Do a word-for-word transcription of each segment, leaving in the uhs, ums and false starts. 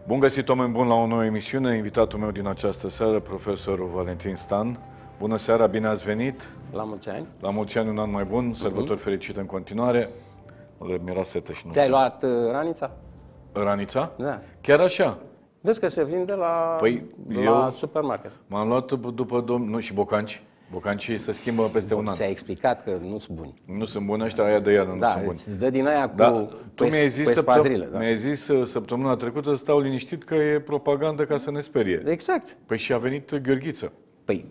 Bun găsit, oameni buni, la o nouă emisiune. Invitatul meu din această seară, profesorul Valentin Stan. Bună seara, bine ați venit. La mulți ani. La mulți ani, un an mai bun, sărbători uh-huh. fericite în continuare. Mi-era setă și nu. Ți-ai luat uh, ranița? Ranița? Da. Chiar așa? Vezi că se vinde la, păi, la eu supermarket. M-am luat după domnul, nu, și bocanci. Bocancii se schimbă peste Bun, un an. Ți-ai explicat că nu sunt buni. Nu sunt buni ăștia, aia de iarnă nu da, sunt buni. îți dă din aia cu, da, tu cu, mi-ai zis, cu espadrile. da. mi-ai zis săptămâna trecută să stau liniștit că e propagandă ca să ne sperie. Exact. Păi și a venit Gheorghiță. Păi,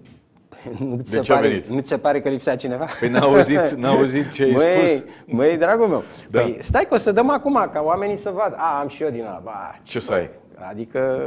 nu ți De se, ce a pare, venit? nu ți se pare că lipsea cineva? Păi n-a auzit, n-a auzit ce ai măi, spus. Măi, dragul meu, Da. Păi, stai că o să dăm acum, ca oamenii să vadă. A, am și eu din ăla. Ba, Ce să ai? Adică...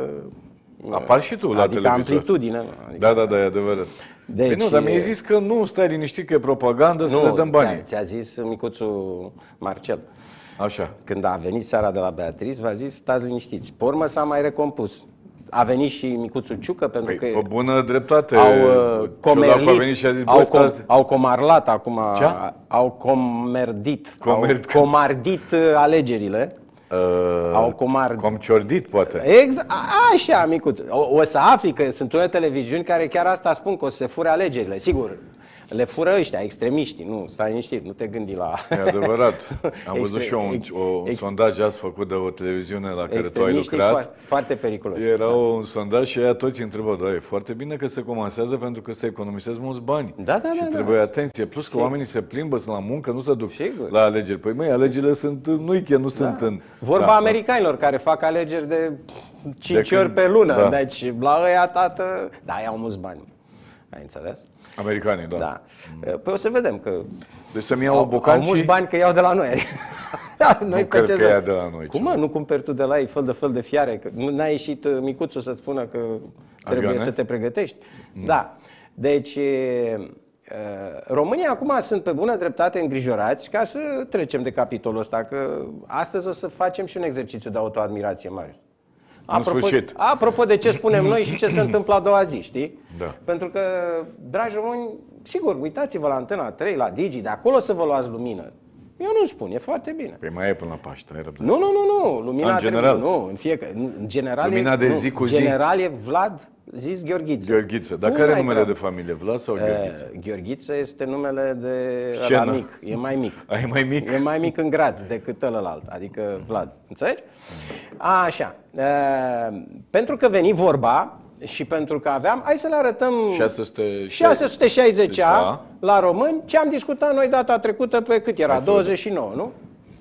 Apar și tu la adică televizor. amplitudine. Adică... Da, da, da, e adevărat. Deci, păi nu, dar mi-ai zis că nu, stai liniștit că e propagandă, nu, să le dăm banii. Ți-a zis micuțul Marcel. Așa. Când a venit seara de la Beatrice, v-a zis, stați liniștiți. Pe urmă s-a mai recompus. A venit și micuțul Ciucă, pentru Păi, că pe bună dreptate, au uh, comerlit, a venit și a zis, au, bă, com, stați... au comarlat acum, Ce? au comerdit, Comerd... au comardit uh, alegerile. Uh, au comar... Comciordit, poate. Exact, așa, micuț. O, o să afli că sunt unele televiziuni care chiar asta spun, că o să se fure alegerile. Sigur, le fură ăștia, extremiștii. Nu, stai liniștit, nu te gândi la... E adevărat. Am văzut Extre... și eu un, ex... un ex... sondaj azi făcut de o televiziune la care tu ai lucrat. Foarte, foarte periculos. Era da. un sondaj și ea toți întrebau, da, e foarte bine că se comasează pentru că se economisesc mulți bani. Da, da, și da, trebuie da. atenție. Plus că Sigur. oamenii se plimbă, sunt la muncă, nu se duc Sigur. la alegeri. Păi măi, alegerile sunt în weekend, nu da. sunt în... Vorba da, americanilor da. care fac alegeri de cinci ori pe lună. Da. Deci la ăia, tată... Da, ei au mulți bani. Ai înțeles? Americanii, da. Da. Păi o să vedem că... Deci să-mi iau bocancii... Au mulți bani că iau de la noi. noi nu pe ce să... de la noi. Cum mă, nu cumperi tu de la ei fel de fel de fiare? Că nu n-a ieșit micuțul să-ți spună că trebuie Avioane? să te pregătești? Mm. Da. Deci... Românii acum sunt pe bună dreptate îngrijorați ca să trecem de capitolul ăsta, că astăzi o să facem și un exercițiu de autoadmirație mare. Apropo, apropo de ce spunem noi și ce se întâmplă a doua zi, știi? Da. Pentru că, dragi români, sigur, uitați-vă la Antena trei, la Digi, de acolo să vă luați lumină. Eu nu spun, e foarte bine. Păi mai e până la Paște, ai răbdare. Nu, nu, nu, nu. Lumina în general? Trebuie, nu, în fiecare. În general Lumina e, de nu, zi cu zi. general e Vlad, zis Gheorghiță. Gheorghiță. Dar care e numele de familie? Vlad sau Gheorghiță? Uh, Gheorghiță este numele de Scenă. ăla mic. E mai mic. A, e mai mic? E mai mic în grad decât ălălalt, adică Vlad. Înțelegi? A, așa. Uh, pentru că veni vorba și pentru că aveam, hai să le arătăm șase sute șaizeci da. la români, ce am discutat noi data trecută pe cât era? douăzeci și nouă, nu?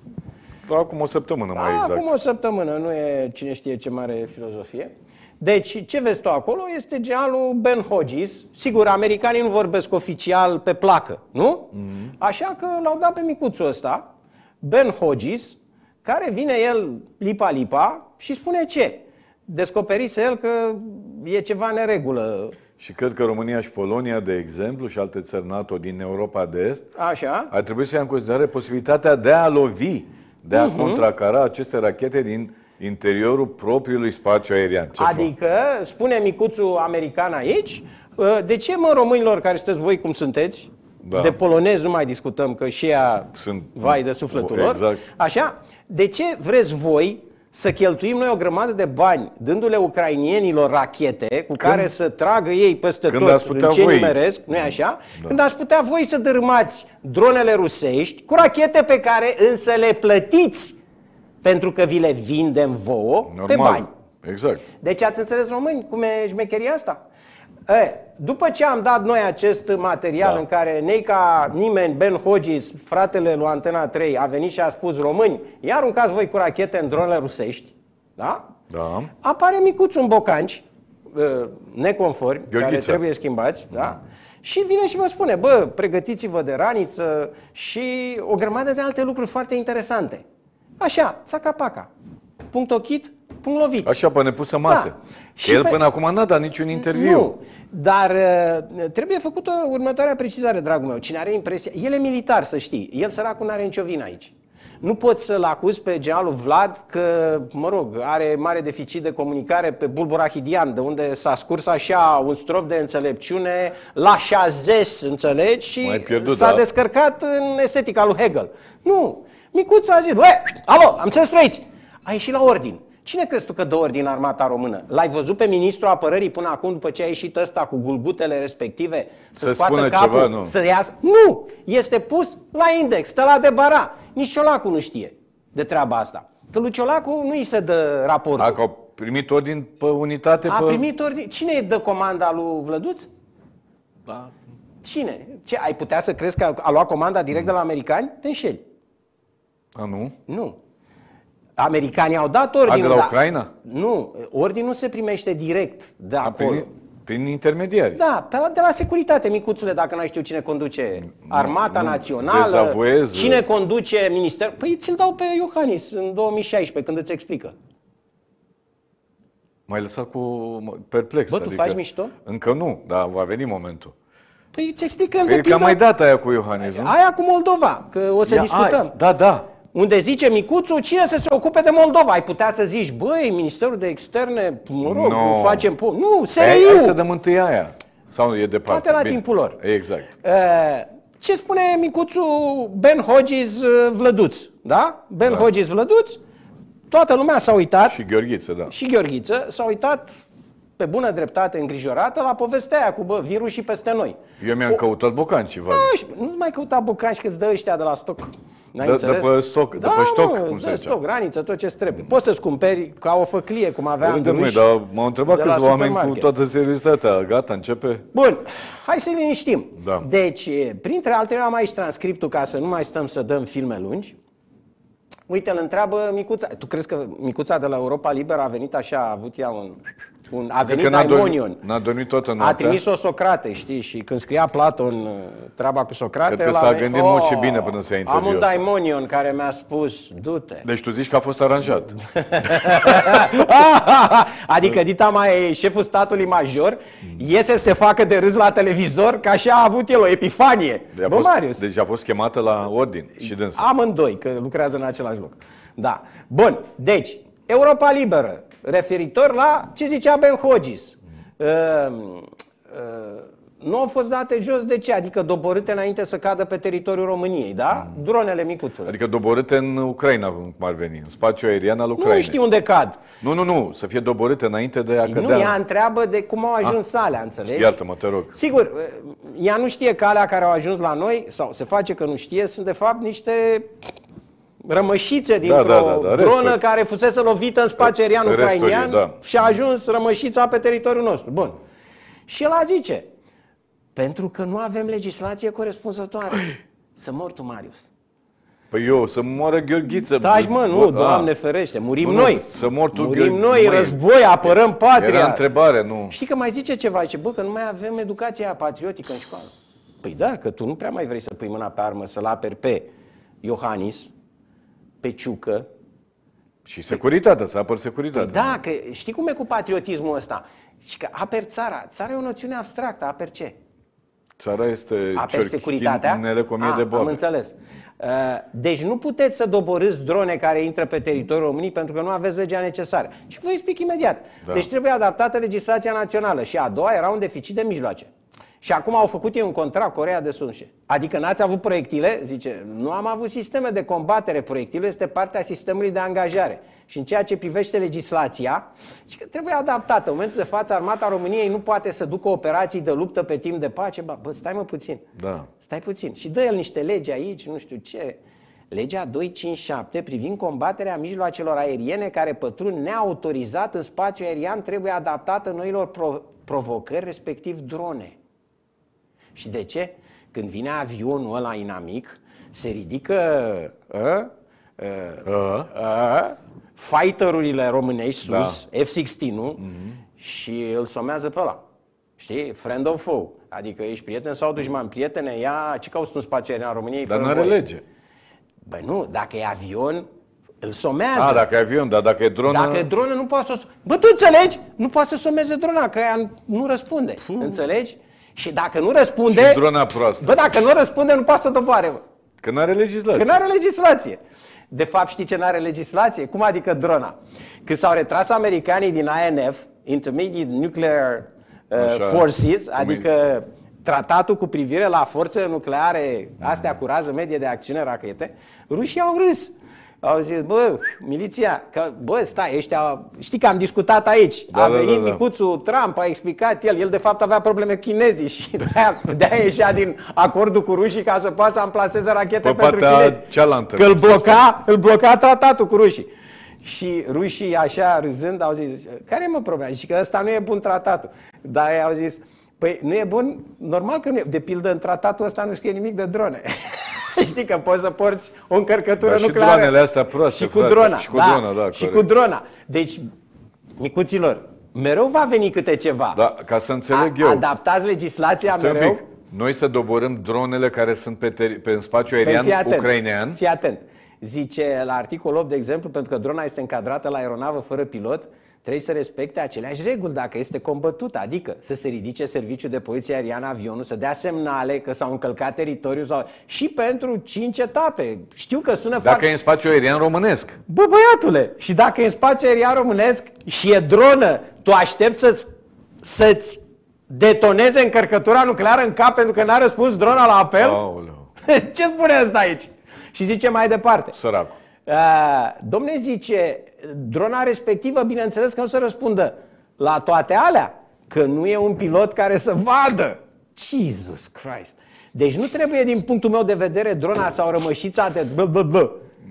Acum o săptămână mai exact. Acum o săptămână, nu e cine știe ce mare filozofie. Deci, ce vezi tu acolo este generalul Ben Hodges. Sigur, americanii nu vorbesc oficial pe placă, nu? Mm-hmm. Așa că l-au dat pe micuțul ăsta, Ben Hodges, care vine el lipa-lipa și spune ce? Descoperise el că e ceva neregulă. Și cred că România și Polonia, de exemplu, și alte țări NATO din Europa de Est, așa, ar trebui să ia în considerare posibilitatea de a lovi, de a uh-huh. contracara aceste rachete din interiorul propriului spațiu aerian. Ce adică, fă? Spune micuțul american aici, de ce, mă, românilor care sunteți voi cum sunteți, da. De polonezi nu mai discutăm, că și ea sunt vai de sufletul lor, exact. Așa, de ce vreți voi să cheltuim noi o grămadă de bani dându-le ucrainienilor rachete cu când, care să tragă ei peste tot în ce nimeresc, nu-i așa? Da. Când ați putea voi să dărâmați dronele rusești cu rachete pe care însă le plătiți pentru că vi le vindem vouă. Normal. Pe bani. Exact. Deci ați înțeles, români, cum e șmecheria asta? E, după ce am dat noi acest material da. În care neica nimeni, Ben Hodges, fratele lui Antena trei, a venit și a spus, români, ia aruncați voi cu rachete în dronele rusești, da? Da. Apare micuțul în bocanci, neconformi, Gheorghiță. Care trebuie schimbați, da? Da? Și vine și vă spune, bă, pregătiți-vă de raniță și o grămadă de alte lucruri foarte interesante. Așa, țaca-paca, punct ochit, punct lovit. Așa, pe nepusă masă. Da. Și el pe... până acum n-a dat niciun interviu. Nu, dar uh, trebuie făcută următoarea precizare, dragul meu. Cine are impresia, el e militar, să știi, el săracul n-are nicio vină aici. Nu poți să-l acuzi pe generalul Vlad că, mă rog, are mare deficit de comunicare pe bulbul rachidian, de unde s-a scurs așa un strop de înțelepciune la șazes, înțelegi, și s-a da. descărcat în estetica lui Hegel. Nu, micuțul a zis, băi, alo, am înțeles trăiți, a ieșit la ordin. Cine crezi tu că dă ordine armata română? L-ai văzut pe ministrul apărării până acum, după ce a ieșit ăsta cu gulgutele respective, să, să scoată capul, ceva, nu. să iasă? Nu! Este pus la index, stă la debara. Nici Ciolacu nu știe de treaba asta. Că lui Ciolacu nu îi se dă raportul. Dacă au primit ordin pe unitate... A pe... primit ordine. Cine îi dă comanda lui Vlăduț? Da. Cine? Ce, ai putea să crezi că a luat comanda direct de la americani? Te înșeli. A, nu? Nu. Americanii au dat ordinul. A, de la dar... Ucraina? Nu. Ordinul nu se primește direct de acolo. Prin, prin intermediari? Da, pe la, de la securitate, micuțule, dacă n-ai știu cine conduce Armata nu, Națională, dezavuez. Cine conduce Ministerul... Păi ți-l dau pe Iohannis în două mii șaisprezece, când îți explică. M-ai lăsat cu perplex. Bă, tu adică, faci mișto? Încă nu, dar va veni momentul. Păi îți explică el Păi de că am pildă... mai dat aia cu Iohannis, nu? Aia cu Moldova, că o să Ia, discutăm. ai, da, da. Unde zice Micuțu, cine să se ocupe de Moldova? Ai putea să zici, băi, Ministerul de Externe, mă rog, No. facem... Po- nu, Hai, seriu! hai să dăm întâi aia. Sau e departe? Toate la Bine. timpul lor. Exact. Uh, Ce spune Micuțu Ben Hodges uh, Vlăduț? Da? Ben Da. Hodges Vlăduț, toată lumea s-a uitat, Și Gheorghiță, da. și Gheorghiță, s-a uitat pe bună dreptate îngrijorată la povestea aia cu bă, virusii peste noi. Eu mi-am căutat bocancii, vale. Nu-ți mai căuta bucanci că îți dă ăștia de la stoc. N-ai De- înțeles? de pe stoc, de da, pe stoc, mă, cum îți se dă zicea. stoc, graniță, tot ce trebuie. Poți să-ți cumperi ca o făclie, cum avea Uite, măi, Andruș. dar m-au întrebat de la câțiva oameni cu supermarket. toată seriozitatea. Gata, începe? Bun, hai să ne liniștim. Da. Deci, printre altele, am aici transcriptul ca să nu mai stăm să dăm filme lungi. Uite, îl întreabă Micuța. Tu crezi că Micuța de la Europa Liberă a venit așa, a avut ea un... un a venit Că n-a daimonion. dormit, n-a dormit toată A noaptea. trimis-o Socrate, știi? Și când scria Platon uh, treaba cu Socrate... Cred că ăla s-a a venit, gândit mult și bine până să ia Am un interviul ăsta. daimonion care mi-a spus, du-te. Deci tu zici că a fost aranjat. Adică Dita mai șeful statului major iese să se facă de râs la televizor, că așa a avut el o epifanie. Deci a Bă, fost, Marius, deci a fost chemată la ordin și dânsa. amândoi, că lucrează în același loc. Da. Bun, deci, Europa Liberă, referitor la ce zicea Ben Hodges. Uh, uh, nu au fost date jos de ce? Adică doborâte înainte să cadă pe teritoriul României, da? Dronele micuțule. Adică doborâte în Ucraina, cum ar veni, în spațiul aerian al Nu Ucrainei. știu unde cad. Nu, nu, nu, să fie doborâte înainte de a Nu, cădea. ea întreabă de cum au ajuns alea, înțelegi? Iartă-mă, te rog. Sigur, ea nu știe că alea care au ajuns la noi, sau se face că nu știe, sunt de fapt niște rămășițe dintr-o da, da, da, dronă resturi. care fusese lovită în spațiu aerian Resturi, ucrainian da. și a ajuns rămășița pe teritoriul nostru. Bun. Și el a zice, pentru că nu avem legislație corespunzătoare. Să mor tu, Marius. Păi eu, să moară Gheorghiță. Taci, mă, nu, Bă, Doamne a. ferește, murim Nu, nu, noi. să mor tu, Murim Gheorghe- noi, măi, război, apărăm patria. Era întrebare, nu. Știi că mai zice ceva, zice, bă, că nu mai avem educația patriotică în școală. Păi da, că tu nu prea mai vrei să pui mâna pe armă, să-l aperi pe Iohannis, pe Ciucă. Și securitatea, să apăr Păi securitatea. da, că știi cum e cu patriotismul ăsta? Și că aperi țara. Țara e o noțiune abstractă, aperi ce? Țara este Aperi ciorchi, securitatea? Nele cu o mie A, de am boabe. înțeles. Uh, Deci nu puteți să doborâți drone care intră pe teritoriul României pentru că nu aveți legea necesară. Și vă explic imediat. Da. Deci trebuie adaptată legislația națională și a doua era un deficit de mijloace. Și acum au făcut ei un contract cu Coreea de Sud. Adică n-ați avut proiectile? Zice, nu am avut sisteme de combatere. Proiectilul este partea sistemului de angajare. Și în ceea ce privește legislația, și că trebuie adaptată. În momentul de față, Armata României nu poate să ducă operații de luptă pe timp de pace. Bă, bă stai mă puțin. Da. Stai puțin. Și dă el niște legi aici, nu știu ce. Legea doi cinci șapte privind combaterea mijloacelor aeriene care pătrund neautorizat în spațiu aerian trebuie adaptată noilor pro- provocări, respectiv drone. Și de ce? Când vine avionul ăla inamic, se ridică a, a, A. a, fighter-urile românești sus, Da. F șaisprezece mm-hmm. și îl somează pe ăla. Știi? Friend of foe. Adică ești prieten sau dușman. Prietene, ia ce cauți tu în spațiu aerian în României? Dar fără nu are voie? lege. Băi nu, dacă e avion, îl somează. A, dacă e avion, dar dacă e dronă... Dacă e dronă, nu poate să o... Bă, tu înțelegi? Nu poate să someze drona, că ea nu răspunde. Puh. Înțelegi? Și dacă nu răspunde... Și drona proastă. Bă, dacă nu răspunde, nu poate să o doboare, bă. Că nu are legislație. Că nu are legislație. De fapt, știi ce nu are legislație? Cum adică drona? Când s-au retras americanii din I N F, Intermediate Nuclear uh, Forces, adică tratatul cu privire la forțe nucleare, astea cu rază medie de acțiune, rachete, rușii au râs. Au zis, bă, miliția, că, bă, stai, ăștia, știi că am discutat aici. Da, a da, venit da, da. micuțul Trump, a explicat el, el de fapt avea probleme cu chinezii și de-aia, de-aia ieșea din acordul cu rușii ca să poată să amplaseze rachete Pe pentru partea chinezi. cealaltă. Că îl bloca, îl bloca tratatul cu rușii. Și rușii, așa, râzând, au zis, care e mă problema? Și că ăsta nu e bun tratatul. Dar ei au zis, păi nu e bun? Normal că nu e. De pildă, în tratatul ăsta nu scrie nimic de drone. Știi că poți să porți o încărcătură Dar și nucleară. dronele astea proaste, Și cu frate. drona. Și cu da, drona, da, și corect. cu drona. Deci, micuților, mereu va veni câte ceva. Da, ca să înțeleg A, eu. Adaptați legislația Stai un mereu. pic. Noi să doborâm dronele care sunt pe, teri- pe în spațiu Păi aerian fii atent, ucrainean. Fii atent. Zice la articolul opt, de exemplu, pentru că drona este încadrată la aeronavă fără pilot, trebuie să respecte aceleași reguli dacă este combătută, adică să se ridice serviciul de poliție aeriană avionul, să dea semnale că s-au încălcat teritoriul sau... și pentru cinci etape. Știu că sună Dacă foarte... e în spațiu aerian românesc. Bă, băiatule, și dacă e în spațiu aerian românesc și e dronă, tu aștepți să-ți, să-ți detoneze încărcătura nucleară în cap pentru că n-a răspuns drona la apel? Aoleu. Ce spune ăsta aici? Și zice mai departe. Săracul. Uh, domne, zice, drona respectivă, bineînțeles că nu se răspundă la toate alea, că nu e un pilot care să vadă. Jesus Christ! Deci nu trebuie, din punctul meu de vedere, drona sau rămășița de... Bă, bă, bă.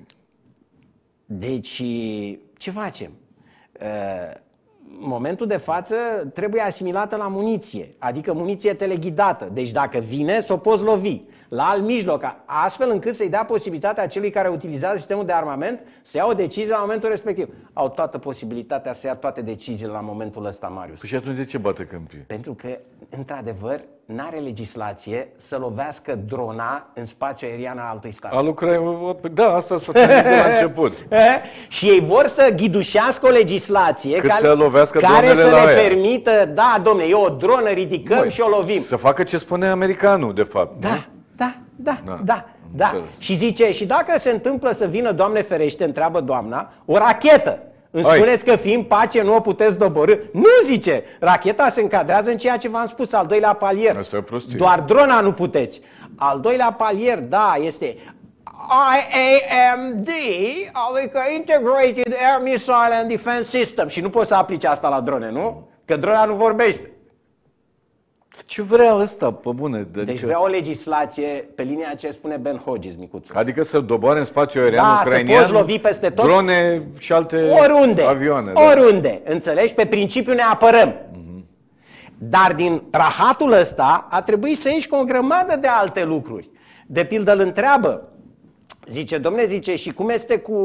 Deci, ce facem? Uh, momentul de față trebuie asimilată la muniție, adică muniție teleghidată. Deci dacă vine, s-o poți lovi la alt mijloc, astfel încât să-i dea posibilitatea celui care utilizează sistemul de armament să ia o decizie la momentul respectiv. Au toată posibilitatea să ia toate deciziile la momentul ăsta, Marius. Păi și atunci de ce bate câmpii? Pentru că, într-adevăr, n-are legislație să lovească drona în spațiul aerian al altui stat. Al Ucrainei, da, asta s-a de la început. Și ei vor să ghidușească o legislație Cât care, să lovească care dronele să la le aia. permită, da, domne, e o dronă, ridicăm Băi, și o lovim. Să facă ce spune americanul, de fapt. Da, nu? da, da, Da, da, da. înțeles. Și zice, și dacă se întâmplă să vină, Doamne ferește, întreabă doamna, o rachetă. Îmi Hai. spuneți că fiind pace nu o puteți doborî? Nu, zice, racheta se încadrează în ceea ce v-am spus, al doilea palier. Asta e prostie. Doar drona nu puteți. Al doilea palier, da, este I A M D, adică Integrated Air Missile and Defense System. Și nu poți să aplici asta la drone, nu? Că drona nu vorbește. Ce vrea ăsta, pe bune? Adică, Deci vrea o legislație pe linia ce spune Ben Hodges, micuțul. adică să doboare în spațiu aerian Da, să ucrainean poți lovi peste tot. drone și alte Oriunde, avioane. Da. oriunde, înțelegi? Pe principiu ne apărăm. Dar din rahatul ăsta a trebuit să ieși cu o grămadă de alte lucruri. De pildă îl întreabă, zice, domne, zice, și cum este cu...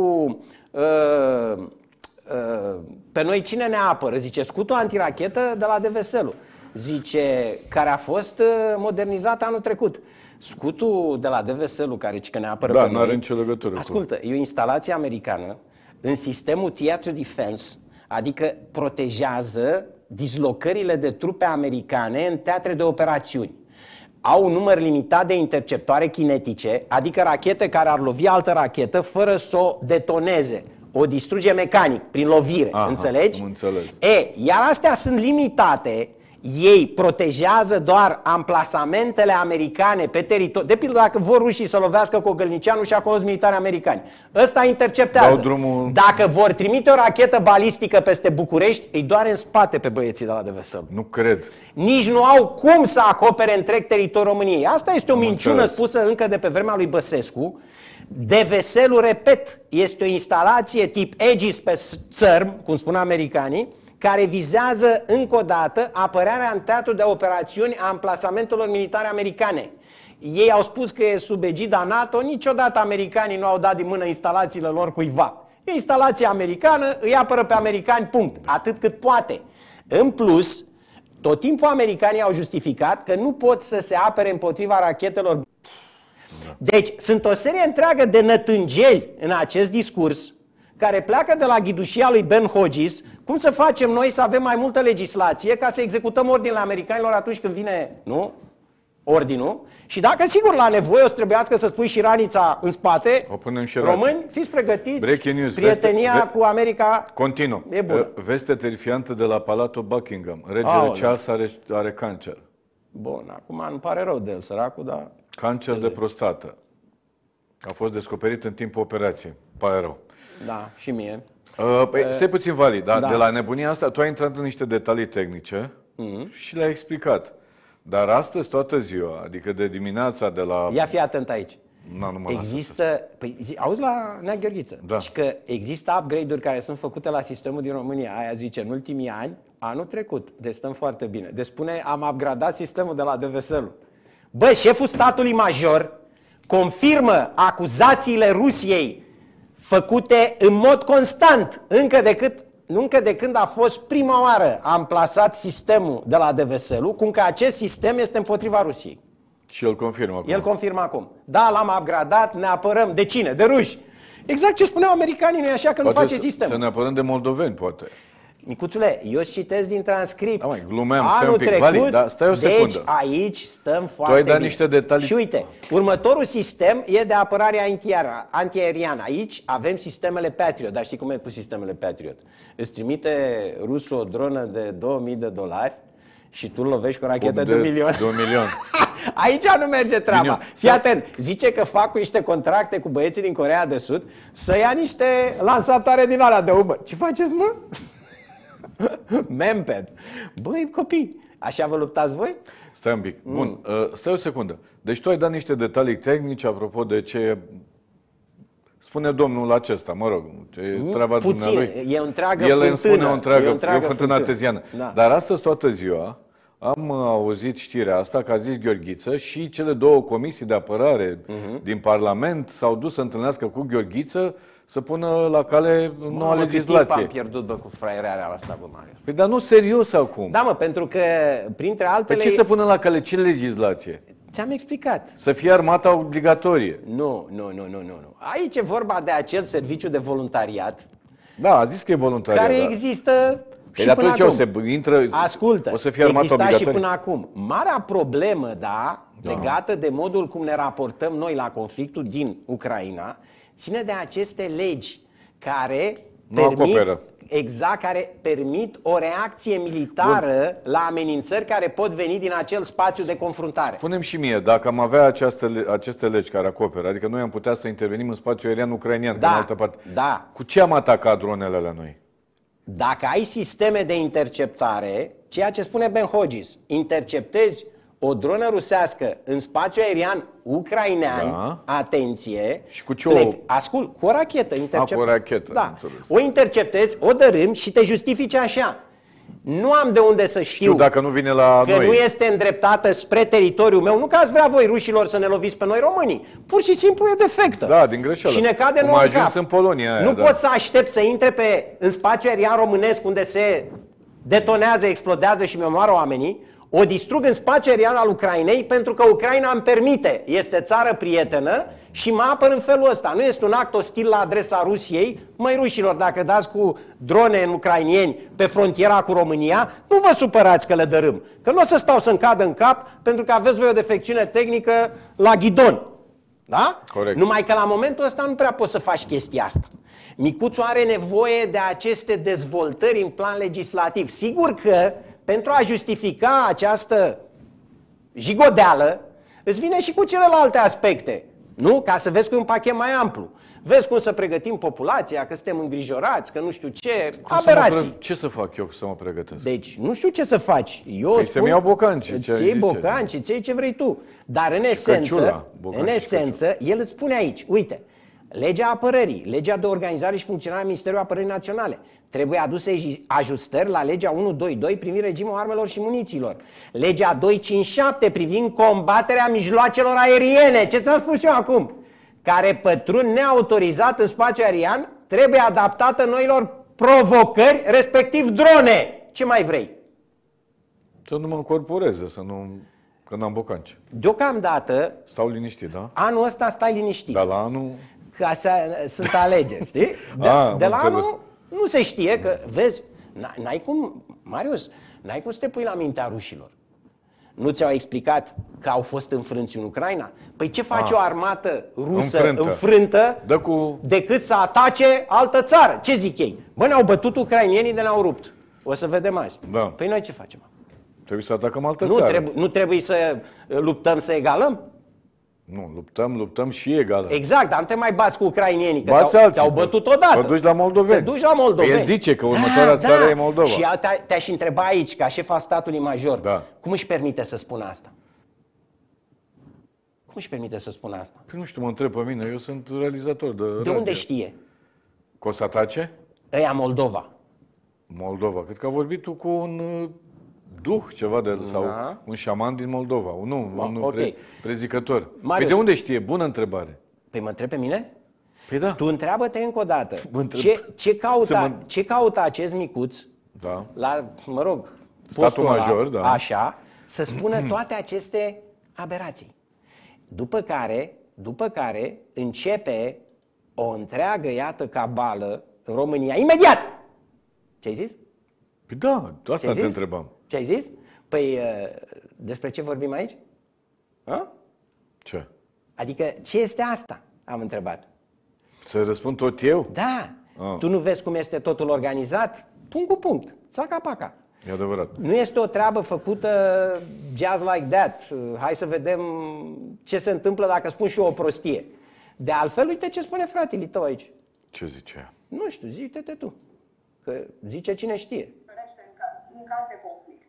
Uh, uh, pe noi cine ne apără? Zice, scutul antirachetă de la Deveselu. Zice, care a fost uh, modernizat anul trecut. Scutul de la Deveselu, care zice că ne apără Da, pe nu noi... are nicio legătură cu- Ascultă, e o instalație americană în sistemul Theater Defense, adică protejează dislocările de trupe americane în teatre de operațiuni. Au un număr limitat de interceptoare kinetice, adică rachete care ar lovi altă rachetă fără să o detoneze. O distruge mecanic, prin lovire, Aha, înțelegi? am înțeles. E, iar astea sunt limitate, ei protejează doar amplasamentele americane pe teritoriu. De pildă, dacă vor rușii să lovească Cogălnicianu și acolo sunt militari americani, ăsta interceptează. Dau drumul... Dacă vor trimite o rachetă balistică peste București, îi doare în spate pe băieții de la Deveselu. Nu cred. Nici nu au cum să acopere întreg teritoriul României. Asta este o Am minciună înțeles. spusă încă de pe vremea lui Băsescu. Deveselu, repet, este o instalație tip Aegis pe țărm, cum spun americanii, care vizează încă o dată apărarea în teatru de operațiuni a amplasamentelor militare americane. Ei au spus că e sub egida NATO, niciodată americanii nu au dat din mână instalațiile lor cuiva. E instalație americană, îi apără pe americani, punct. Atât cât poate. În plus, tot timpul americanii au justificat că nu pot să se apere împotriva rachetelor. Deci, sunt o serie întreagă de nătângeli în acest discurs care pleacă de la ghidușia lui Ben Hodges, cum să facem noi să avem mai multă legislație ca să executăm ordinele americanilor atunci când vine, nu? Ordinul. Și dacă, sigur, la nevoie o să trebuiască să spui și ranița în spate, O punem și români, fiți pregătiți, Breaking news. prietenia Veste, cu America Continuă. e bună. Veste terifiantă de la Palatul Buckingham. Regele Aoleu. Charles are, are cancer. Bun, acum îmi pare rău de el, săracul, dar... Cancer de prostată. A fost descoperit în timpul operației. pare rău. Da, și mie. Uh, păi, stai puțin, Vali, dar da. de la nebunia asta tu ai intrat în niște detalii tehnice mm-hmm. și le-ai explicat. Dar astăzi, toată ziua, adică de dimineața de la... Ia fi atent aici. Na, nu mă există, păi, zi, auzi la Nea Gheorghiță, da. și că există upgrade-uri care sunt făcute la sistemul din România. Aia zice, în ultimii ani, anul trecut, deci stăm foarte bine. Deci spune, am upgradat sistemul de la D V S-ul. Bă, șeful statului major confirmă acuzațiile Rusiei făcute în mod constant, încă de, cât, încă de când a fost prima oară amplasat sistemul de la D V S-ul, cum că acest sistem este împotriva Rusiei. Și el confirmă acum. El confirmă acum. Da, l-am upgradat, ne apărăm. De cine? De ruși. Exact ce spuneau americanii, nu-i așa că Poate nu face să, sistemul. Să ne apărăm de moldoveni, poate. Micuțule, eu îți citesc din transcript. Da, mai, glumeam, Anul stai un pic. trecut, Vali, da, stai o secundă. Deci aici stăm foarte Tu ai dat bine. niște detalii. Și uite, următorul sistem e de apărare antiaeriană. Aici avem sistemele Patriot. Dar știi cum e cu sistemele Patriot? Îți trimite rusul o dronă de două mii de dolari și tu lovești cu o rachetă de, de un milion. De un milion. Aici nu merge treaba. Bine. Fii atent. Zice că fac cu niște contracte cu băieții din Coreea de Sud să ia niște lansatoare din alea de umă. Ce faceți, mă? Memped. Băi, copii, așa vă luptați voi? Stai un pic. Bun, mm. stai o secundă. Deci tu ai dat niște detalii tehnice apropo de ce spune domnul acesta, mă rog, ce e treaba Puțin, dumnealui. e o întreagă El fântână. îmi spune o întreagă, e o întreagă e o fântână arteziană. Da. Dar astăzi, toată ziua, am auzit știrea asta, că a zis Gheorghiță și cele două comisii de apărare uh-huh. din Parlament s-au dus să întâlnească cu Gheorghiță să pună la cale noua Mă, legislație. am pierdut, bă, cu fraierea asta, bă, Marius. Păi dar nu serios acum. Da, mă, pentru că, printre altele... Pe ce să pună la cale? Ce legislație? Ți-am explicat. Să fie armata obligatorie. Nu, nu, nu, nu, nu, nu. Aici e vorba de acel serviciu de voluntariat. Da, a zis că e voluntariat. Care da. există și păi până atunci acum. O să intră, Ascultă, o să fie armata exista obligatorie. și până acum. Marea problemă, da, da, legată de modul cum ne raportăm noi la conflictul din Ucraina, ține de aceste legi care nu permit, acoperă. exact, care permit o reacție militară Bun. la amenințări care pot veni din acel spațiu de confruntare. Spune-mi și mie, dacă am avea această, aceste legi care acoperă, adică noi am putea să intervenim în spațiul aerian ucrainian, da, în altă parte, da. cu ce am atacat dronele la noi? Dacă ai sisteme de interceptare, ceea ce spune Ben Hodges, interceptezi o dronă rusească în spațiu aerian ucrainean, da. atenție, și cu ce plec, o... ascult, cu o rachetă intercept... A, cu o rachetă, da. O interceptezi, o dărâmi și te justifici așa. Nu am de unde să știu, știu dacă nu vine la că noi. nu este îndreptată spre teritoriul meu. Nu că ați vrea voi rușilor să ne loviți pe noi românii. Pur și simplu e defectă. Da, din greșeală. Și ne cade Cum a nou în ajuns cap. în Polonia aia, Nu da. poți să aștepți să intre pe, în spațiu aerian românesc unde se detonează, explodează și mi omoară oamenii, o distrug în spațiu aerian al Ucrainei pentru că Ucraina îmi permite, este țară prietenă și mă apăr în felul ăsta. Nu este un act ostil la adresa Rusiei. Măi, rușilor, dacă dați cu drone în ucrainieni pe frontiera cu România, nu vă supărați că le dărâm. Că nu o să stau să-mi cadă în cap pentru că aveți voi o defecțiune tehnică la ghidon. Da? Corect. Numai că la momentul ăsta nu prea poți să faci chestia asta. Micuțul are nevoie de aceste dezvoltări în plan legislativ. Sigur că pentru a justifica această jigodeală, îți vine și cu celelalte aspecte. Nu? Ca să vezi că e un pachet mai amplu. Vezi cum să pregătim populația, că suntem îngrijorați, că nu știu ce, Cum aberații. Să mă, ce să fac eu să mă pregătesc? Deci, nu știu ce să faci. Eu Păi spun, să-mi iau bocanci, îți ce iei zice. bocanci, îți iei ce vrei tu. Dar în esență, căciula, bocanci în și esență, el îți spune aici, uite, legea apărării, legea de organizare și funcționare a Ministerului Apărării Naționale, trebuie aduse ajustări la legea unu doi doi privind regimul armelor și munițiilor, legea doi cinci șapte privind combaterea mijloacelor aeriene, ce ți-am spus eu acum, care pătrund neautorizat în spațiu aerian, trebuie adaptată noilor provocări, respectiv drone. Ce mai vrei? Să nu mă încorporeze, să nu... că n-am bocanci. Deocamdată, Stau liniștit, da? anul ăsta stai liniștit. Dar la anul... Că astea sunt alegeri, știi? De, A, de la înțeles. anul nu se știe că, vezi, n-ai cum, Marius, n-ai cum să te pui la mintea rușilor. Nu ți-au explicat că au fost înfrânți în Ucraina? Păi ce face A, o armată rusă înfrântă. înfrântă Dă cu... decât să atace altă țară? Ce zic ei? Bă, ne-au bătut ucrainienii de ne-au rupt. O să vedem azi. Da. Păi noi ce facem? Trebuie să atacăm altă Nu, țară. trebu- nu trebuie să luptăm să egalăm? Nu, luptăm, luptăm și egal. Exact, dar nu te mai bați cu ucrainienii, că Bați te-au, alții, te-au bătut odată. Te duci la moldoveni. Te duci la moldoveni. El zice că următoarea da, țară da. e Moldova. Și te- te-aș întreba aici, ca șef al statului major, Da. cum își permite să spună asta? Cum își permite să spună asta? Păi nu știu, mă întreb pe mine, eu sunt realizator de De radio. unde știe? Că o să atace? Ăia Moldova. Moldova. Cred că a vorbit tu cu un uh, duh ceva de sau Da. un șaman din Moldova. Un, nu, un ok. pre, prezicător. Marius. Păi de unde știe? Bună întrebare. Păi mă întreb pe mine? Păi da. Tu întreabă-te încă o dată. Mă întreb. Ce, ce, Să cauta, mă- ce caută acest micuț Da. la, mă rog, Statul postul ăla, major, da. așa, să spună toate aceste aberații. După care, după care începe o întreagă, iată, cabală în România, imediat! Ce-ai zis? Păi da, asta Ce-ai te zis? întrebam. Ce-ai zis? Păi, uh, despre ce vorbim aici? A? Ce? Adică, ce este asta? Am întrebat. Să răspund tot eu? Da, Ah. tu nu vezi cum este totul organizat? Punct cu punct, țaca-paca. E adevărat. Nu este o treabă făcută just like that. Hai să vedem ce se întâmplă dacă spun și eu o prostie. De altfel, uite ce spune fratele tău aici. Ce zice ea? Nu știu, zi-te tu. Că zice cine știe. În caz de conflict.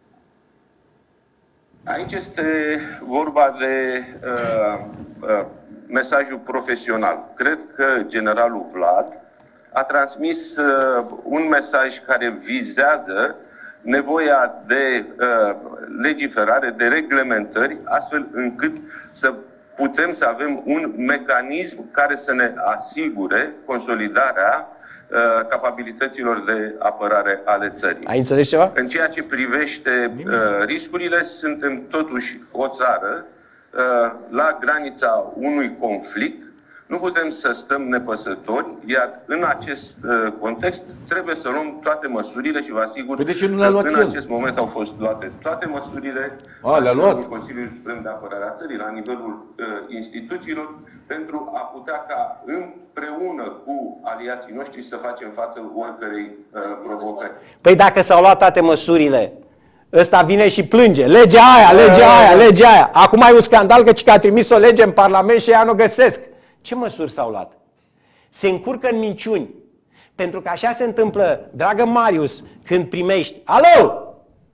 Aici este vorba de uh, uh, mesajul profesional. Cred că generalul Vlad a transmis uh, un mesaj care vizează nevoia de uh, legiferare, de reglementări, astfel încât să putem să avem un mecanism care să ne asigure consolidarea uh, capabilităților de apărare ale țării. Ai înțeles ceva? În ceea ce privește uh, riscurile, suntem totuși o țară uh, la granița unui conflict. Nu putem să stăm nepăsători, iar în acest uh, context trebuie să luăm toate măsurile și vă asigur Păi de ce nu le-a luat că în el? acest moment au fost luate toate măsurile A, le-a luat? la Consiliul Suprem de Apărare a țării, la nivelul uh, instituțiilor, pentru a putea ca împreună cu aliații noștri să facem față oricărei uh, provocări. Păi dacă s-au luat toate măsurile, ăsta vine și plânge. Legea aia, legea aia, legea aia. Acum ai un scandal că a trimis o lege în Parlament și ea nu găsesc. Ce măsuri s-au luat? Se încurcă în minciuni. Pentru că așa se întâmplă, dragă Marius, când primești, alo!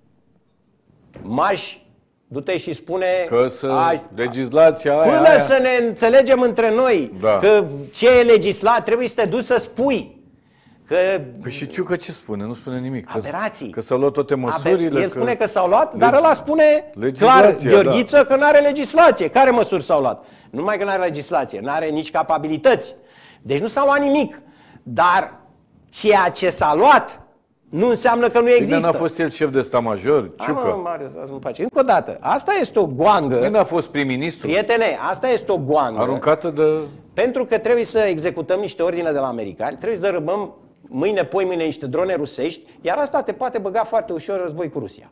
Marș, du-te și spune... Că să "Ai- legislația aia, Până aia. să ne înțelegem între noi Da. că ce e legislat trebuie să te duci să spui. Că Păi și Ciucă ce spune? Nu spune nimic. Că, Aberații. că s-au luat toate măsurile. El spune că s-au luat, dar Legi- ăla spune clar, legislația, Gheorghiță, că nu are legislație. Care măsuri s-au luat? Nu numai că nu are legislație, nu are nici capabilități. Deci nu s-a luat nimic. Dar ceea ce s-a luat nu înseamnă că nu Bine, există. n-a fost el șef de stat major, Hai, mă, Ciucă. Marius, lasă-mă pace. Încă o dată, asta este o goangă. Bine, a fost prim-ministru, Prietene, asta este o goangă. aruncată de... Pentru că trebuie să executăm niște ordine de la americani, trebuie să dărâmăm mâine, poi mâine niște drone rusești, iar asta te poate băga foarte ușor în război cu Rusia.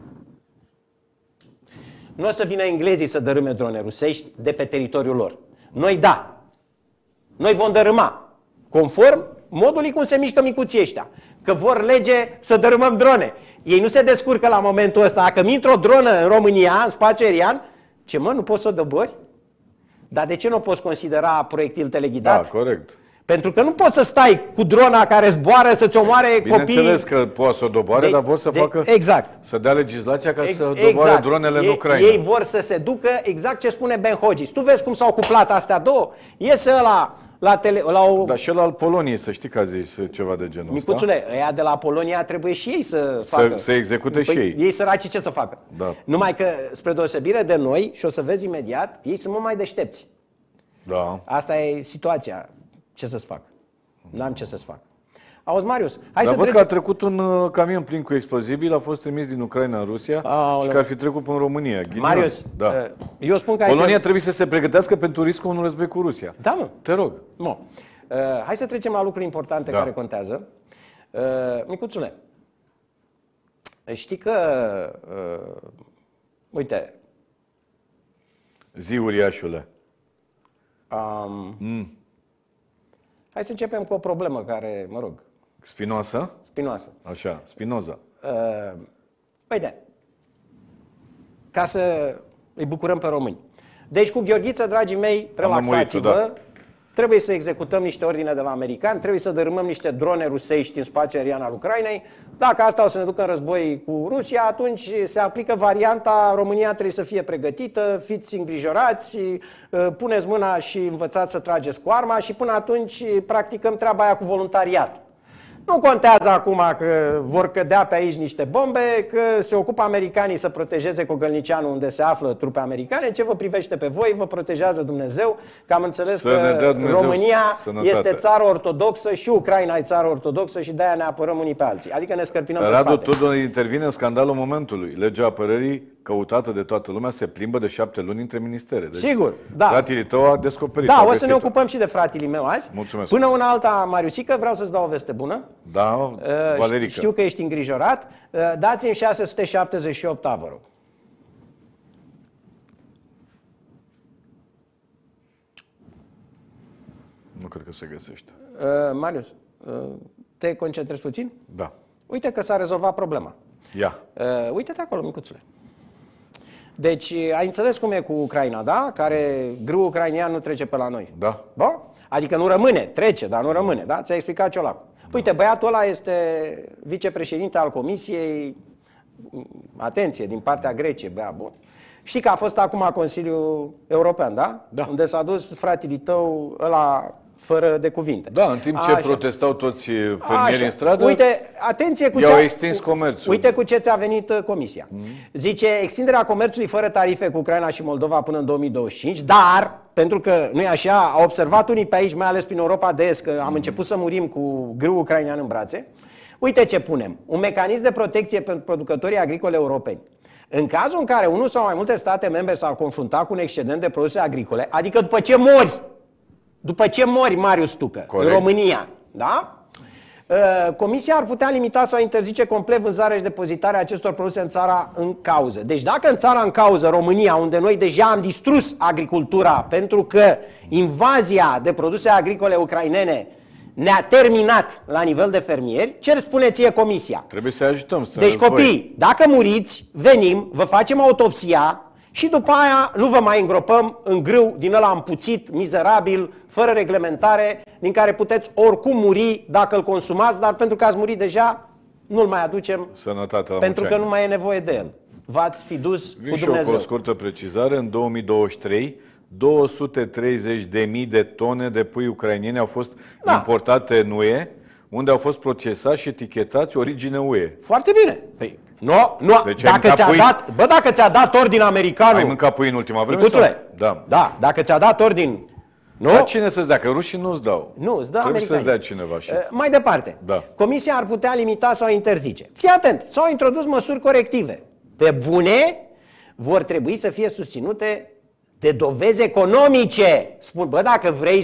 Nu o să vină englezii să dărâme drone rusești de pe teritoriul lor. Noi da. Noi vom dărâma. Conform modului cum se mișcă micuții ăștia. Că vor lege să dărâmăm drone. Ei nu se descurcă la momentul ăsta. Dacă mi intră o dronă în România, în spațiu aerian, ce mă, nu poți să o dobori? Dar de ce nu o poți considera proiectil teleghidat? Da, corect. Pentru că nu poți să stai cu drona care zboară să-ți omoare copiii. Bineînțeles că poate să o doboare, De- dar vor să de- facă... exact. Să dea legislația ca să Exact. doboare dronele în ei, Ucraina. Ei vor să se ducă exact ce spune Ben Hodges. Tu vezi cum s-au cuplat astea două? Iese ăla la, tele, la o... Dar și el al Poloniei, să știi că a zis ceva de genul ăsta. Micuțule, ăia de la Polonia trebuie și ei să facă. să execute și Păi, ei. Ei săraci ce să facă? Da. Numai că, spre deosebire de noi, și o să vezi imediat, ei sunt mult mai deștepți. Da. Asta e situația. Ce să-ți fac? N-am ce să-ți fac. Auzi, Marius, hai Dar să văd trecem... că a trecut un uh, camion plin cu explozibil, a fost trimis din Ucraina în Rusia Aoleu. și că ar fi trecut până în România. Ghinion. Marius, da. uh, eu spun că ai Polonia tre- trebuie să se pregătească pentru riscul unui război cu Rusia. Da, mă. Te rog. Bun. Uh, hai să trecem la lucruri importante Da. care contează. Uh, Micuțule, știi că, uh, uite, Zi, uriașule. um, Mm. hai să începem cu o problemă care, mă rog, Spinoasă? spinoasă. Așa, Spinoza. Uh, uite, ca să îi bucurăm pe români. Deci cu Gheorghiță, dragii mei, relaxați-vă. Da. Trebuie să executăm niște ordine de la americani, trebuie să dărâmăm niște drone rusești în spațiul aerian al Ucrainei. Dacă asta o să ne ducă în război cu Rusia, atunci se aplică varianta România trebuie să fie pregătită, fiți îngrijorați, puneți mâna și învățați să trageți cu arma și până atunci practicăm treaba aia cu voluntariat. Nu contează acum că vor cădea pe aici niște bombe, că se ocupă americanii să protejeze Cogălnicianul unde se află trupe americane. Ce vă privește pe voi, vă protejează Dumnezeu, că am înțeles să că România sănătate. este țară ortodoxă și Ucraina e țară ortodoxă și de-aia ne apărăm unii pe alții. Adică ne scărpinăm pe Radu spate. Tudor intervine în scandalul momentului. Legea apărării, căutată de toată lumea, se plimbă de șapte luni între ministere. Deci, Sigur, da. fratele tău a descoperit. Da, a o să găsit-o. ne ocupăm și de fratele meu azi. Mulțumesc. Până una alta, Mariusică, vreau să-ți dau o veste bună. Da, Uh, Valerica. Știu că ești îngrijorat. Uh, Dați-mi șase sute șaptezeci și opt A, vă rog. Nu cred că se găsește. Uh, Marius, uh, te concentrezi puțin? Da. Uite că s-a rezolvat problema. Ia. Uh, uite-te acolo, micuțule. Deci, ai înțeles cum e cu Ucraina, da? Care grâu ucrainian nu trece pe la noi. Da. Da? Adică nu rămâne, trece, dar nu rămâne, da? Ți-a explicat Ciolacu. Uite, băiatul ăla este vicepreședinte al Comisiei, atenție, din partea Greciei, băiat bun. Știi că a fost acum Consiliul European, da? Da. Unde s-a dus fratele tău ăla fără de cuvinte. Da, în timp ce Așa. protestau toți fermierii Așa. în stradă, Uite, atenție cu i-au ce extins comerțul. Uite cu ce ți-a venit uh, comisia. Mm-hmm. Zice, extinderea comerțului fără tarife cu Ucraina și Moldova până în două mii douăzeci și cinci, dar, pentru că nu e așa, au observat unii pe aici, mai ales prin Europa de Est, că am început să murim cu grâu ucrainean în brațe. Uite ce punem. Un mecanism de protecție pentru producătorii agricole europeni. În cazul în care unul sau mai multe state membre s-ar confrunta cu un excedent de produse agricole, adică după ce mori, după ce mori, Marius Tucă, Corect. în România, da? Comisia ar putea limita sau interzice complet vânzarea și depozitarea acestor produse în țara în cauză. Deci dacă în țara în cauză, România, unde noi deja am distrus agricultura pentru că invazia de produse agricole ucrainene ne-a terminat la nivel de fermieri, ce îți spune ție Comisia? Trebuie să ajutăm. Să Deci război. copii, dacă muriți, venim, vă facem autopsia și după aia nu vă mai îngropăm în grâu din ăla împuțit, mizerabil, fără reglementare, din care puteți oricum muri dacă îl consumați, dar pentru că ați murit deja, nu-l mai aducem, Sănătate la pentru mulți că ani. nu mai e nevoie de el. V-ați fi dus Vin cu și eu cu Dumnezeu. o scurtă precizare. În două mii douăzeci și trei, două sute treizeci de mii de tone de pui ucraineni au fost Da. importate în U E, unde au fost procesați și etichetați origine U E. Foarte bine. Păi, nu, nu, Deci ai dacă mâncat ți-a pui? dat, bă, dacă ți-a dat ordin americanul, Ai mâncat pui în ultima vreme? Micuțule, sau? Da. da, dacă ți-a dat ordin, nu? Dar cine să-ți dea? Că rușii nu-ți dau. Nu, îți dă Trebuie americanii. să-ți dea cineva și... Uh, Mai departe, Da. Comisia ar putea limita sau interzice. Fii atent, s-au introdus măsuri corective. Pe bune, vor trebui să fie susținute de dovezi economice. Spun, bă, dacă vrei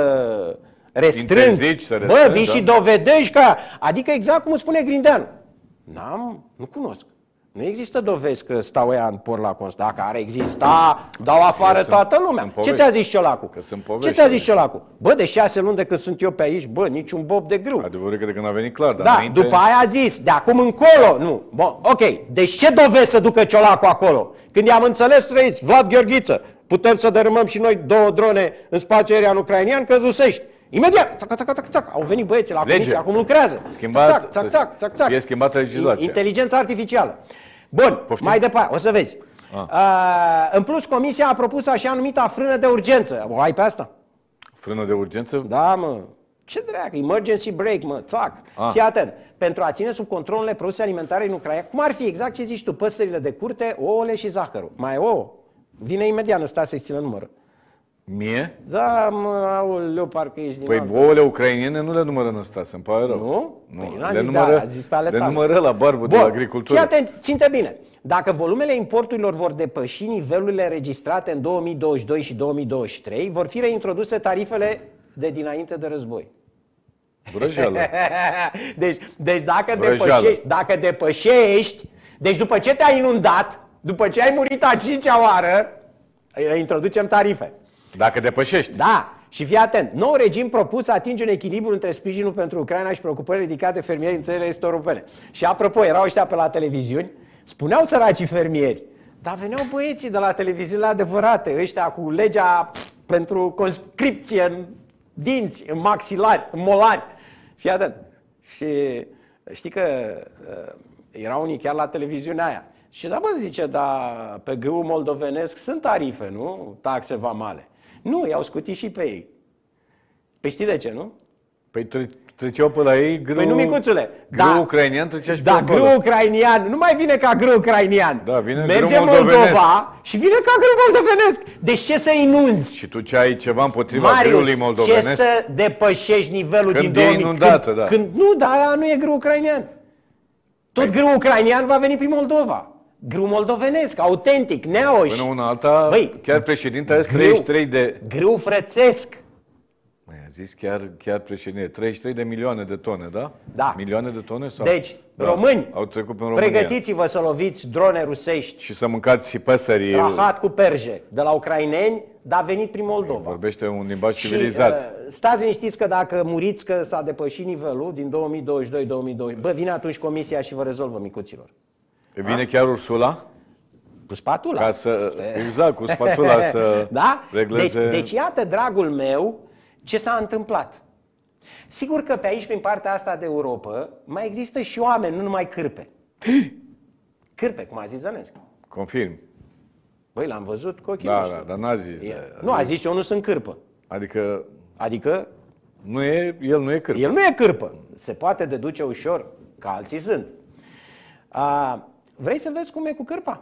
să restrângi, Interzici să bă, restrângi, vii da. și dovedești că... Adică exact cum spune Grindeanu. N-am, nu cunosc. Nu există dovezi că stau ea în por la Const. Dacă ar exista, dau afară sunt- toată lumea. sunt Ce povești. ți-a zis Ciolacu? Că sunt Ce povești. ți-a zis Ciolacu? Bă, de șase luni de când sunt eu pe aici, bă, niciun bob de grâu. Adevărul e că de când a venit clar, dar Da, înainte... după aia a zis, de acum încolo, nu. Bun, ok, deci ce dovezi să ducă Ciolacu acolo? Când i-am înțeles trăiți, Vlad Gheorghiță, putem să dărâmăm și noi două drone în spațiul aerian ucrainian, că zusești. Imediat, țac, țac, țac, țac, au venit băieții la Lege. comisie, acum lucrează. Schimbat, țac, țac, să țac, țac, țac. fie schimbată legislația. Inteligența artificială. Bun, Poftim? mai departe, o să vezi. Ah. Uh, în plus, comisia a propus așa numita frână de urgență. O ai pe asta? Frână de urgență? Da, mă. Ce dracu, emergency break, mă, țac. Ah. Fii atent. Pentru a ține sub controlele produse alimentare în Ucraina, cum ar fi exact ce zici tu, păsările de curte, ouăle și zahărul. Mai e ouă? Vine imediat ăsta să-i țină numără. Mie? Da, mă, aoleu, parcă ești din Păi altă. ouăle ucrainiene nu le numără în ăsta, să-mi pare rău. Nu? Nu, Păi n-a le zis de numără, ala, a zis pe ale le tale. numără la barbul de Bun, la agricultură. fii atent, ținte bine. Dacă volumele importurilor vor depăși nivelurile înregistrate în două mii douăzeci și doi și două mii douăzeci și trei, vor fi reintroduse tarifele de dinainte de război. Vrăjeală. Deci, deci dacă, Vrăjeală. depășești, dacă depășești, deci după ce te-ai inundat, după ce ai murit a cincea oară, introducem tarife. Dacă depășești. Da, și fii atent, nou regim propus atinge un echilibru între sprijinul pentru Ucraina și preocupări ridicate fermieri în țările est europene. Și apropo, erau ăștia pe la televiziuni, spuneau săracii fermieri, Dar veneau băieții de la televiziunile adevărate, ăștia cu legea pentru conscripție în dinți, în maxilari, în molari. Fii atent. Și știi că uh, erau unii chiar la televiziunea aia. Și da, bă, zice, dar pe grâul moldovenesc sunt tarife, nu? Taxe vamale. Nu, i-au scutit și pe ei. Păi știi de ce, nu? Păi tre- treceau pe la ei grâu, Păi nu, micuțule. grâu Da, ucrainian, trecea și da, pe acolo. grâu ucrainian, nu mai vine ca grâu ucrainian. Da, vine merge grâu în moldovenesc. Moldova și vine ca grâu moldovenesc. Deci ce să inunzi? Și tu ce ai ceva împotriva Marius, grâului ce moldovenesc? să depășești nivelul Când din e două mii? inundată, când, da. când, nu, dar aia nu e grâu ucrainian. Tot grâu ucrainian va veni prin Moldova. Grâu moldovenesc, autentic, neoș. Până una alta, Băi, chiar președintele are grâu. treizeci și trei de... Grâu frățesc. Mai a zis chiar, chiar președinte, treizeci și trei de milioane de tone, da? Da. Milioane de tone? Sau? Deci, Da. români, Au trecut prin România. pregătiți-vă să loviți drone rusești, Și să mâncați păsări. rahat cu perje, de la ucraineni, dar a venit prin Moldova. Vorbește un limbaj Și civilizat. uh, stați liniștiți că dacă muriți că s-a depășit nivelul din două mii douăzeci și doi două mii douăzeci, bă, vine atunci comisia și vă rezolvă, micuților. Vine chiar Ursula? Cu spatula. Ca să, exact, cu spatula să da? regleze... Deci, deci iată, dragul meu, ce s-a întâmplat. Sigur că pe aici, prin partea asta de Europa, mai există și oameni, nu numai cârpe. Cârpe, cum a zis Zănescu. Confirm. Băi, l-am văzut cu ochii Da, noștri. da, dar n-a zis. E- Nu, a zis eu nu sunt cârpă. Adică Adică nu e, el nu e cârpă. el nu e cârpă. Se poate deduce ușor, că alții sunt. A, vrei să vezi cum e cu cârpa?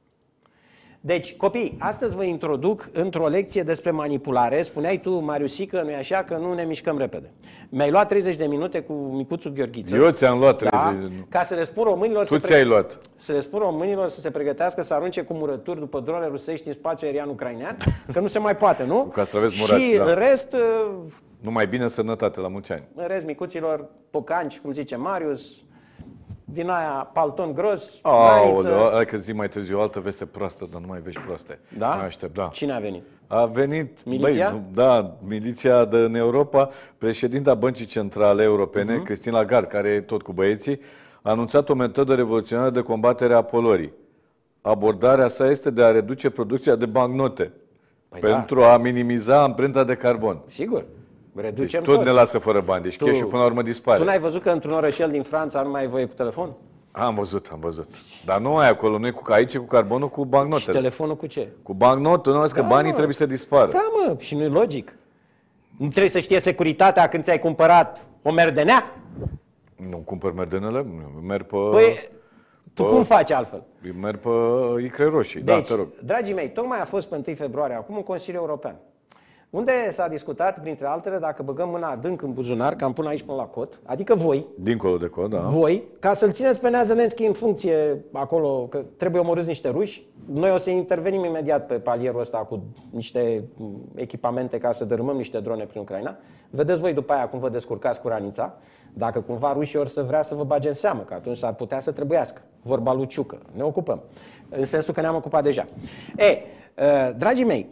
Deci, copii, astăzi vă introduc într-o lecție despre manipulare. Spuneai tu, Mariusică, nu-i așa, că nu ne mișcăm repede. Mi-ai luat treizeci de minute cu micuțul Gheorghiță. Eu ți-am luat da, treizeci. ca să le spun românilor Tu să, ți-ai luat. să le spun românilor să se pregătească să arunce cu murături după drone rusești în spațiu aerian ucrainean, că nu se mai poate, nu? Cu castraveți murați, Și da. în rest, Numai bine, sănătate, la mulți ani. în rest, micuților, pocanci, cum zice Marius, din aia palton gros, Aoleu, nariță. hai că zi mai târziu o altă veste proastă, dar nu mai vești proaste. Da? Mai aștept, da. Cine a venit? A venit, Miliția? Băi, da, miliția din Europa, președinta Băncii Centrale Europene, uh-huh. Christine Lagarde, care e tot cu băieții, a anunțat o metodă revoluționară de combatere a poluării. Abordarea sa este de a reduce producția de bancnote Păi pentru da. a minimiza amprenta de carbon. Sigur, Deci reducem tot tot. ne lasă fără bani, deci Tu- cash-ul până la urmă dispare. Tu n-ai văzut că într-un orășel din Franța nu mai ai voie cu telefon? Am văzut, am văzut. Dar nu ai acolo, nu e cu, aici e cu carbonul, cu Și bancnotele. telefonul cu ce? Cu bancnotul, nu vezi că Da, banii mă. trebuie să dispară. Da, mă, și nu e logic. Nu trebuie să știe securitatea când ți-ai cumpărat o merdenea? Nu cumpăr merdenele, merg pe... Păi, tu Bă. cum faci altfel? Merg pe icre roșii, da, Deci, te rog. dragii mei, tocmai a fost pe întâi februarie acum un Consiliu European, unde s-a discutat, printre altele, dacă băgăm mâna adânc în buzunar, cam până aici până la cot, adică voi, Dincolo de cod, da. voi, ca să-l țineți pe Nea Zelenski în funcție acolo, că trebuie omorâți niște ruși. Noi o să intervenim imediat pe palierul ăsta cu niște echipamente ca să dărâmăm niște drone prin Ucraina. Vedeți voi după aia cum vă descurcați cu ranița, dacă cumva rușii or să vrea să vă bage în seamă, că atunci s-ar putea să trebuiască. Vorba lui Ciucă. Ne ocupăm. În sensul că ne-am ocupat deja. E, dragii mei,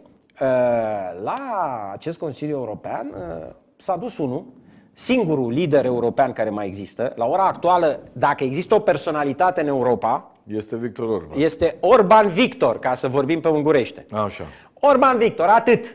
la acest Consiliu European s-a dus unul, singurul lider european care mai există. La ora actuală, dacă există o personalitate în Europa, Este Victor Orban. este Orban Victor, ca să vorbim pe ungurește. Așa. Orban Victor, atât.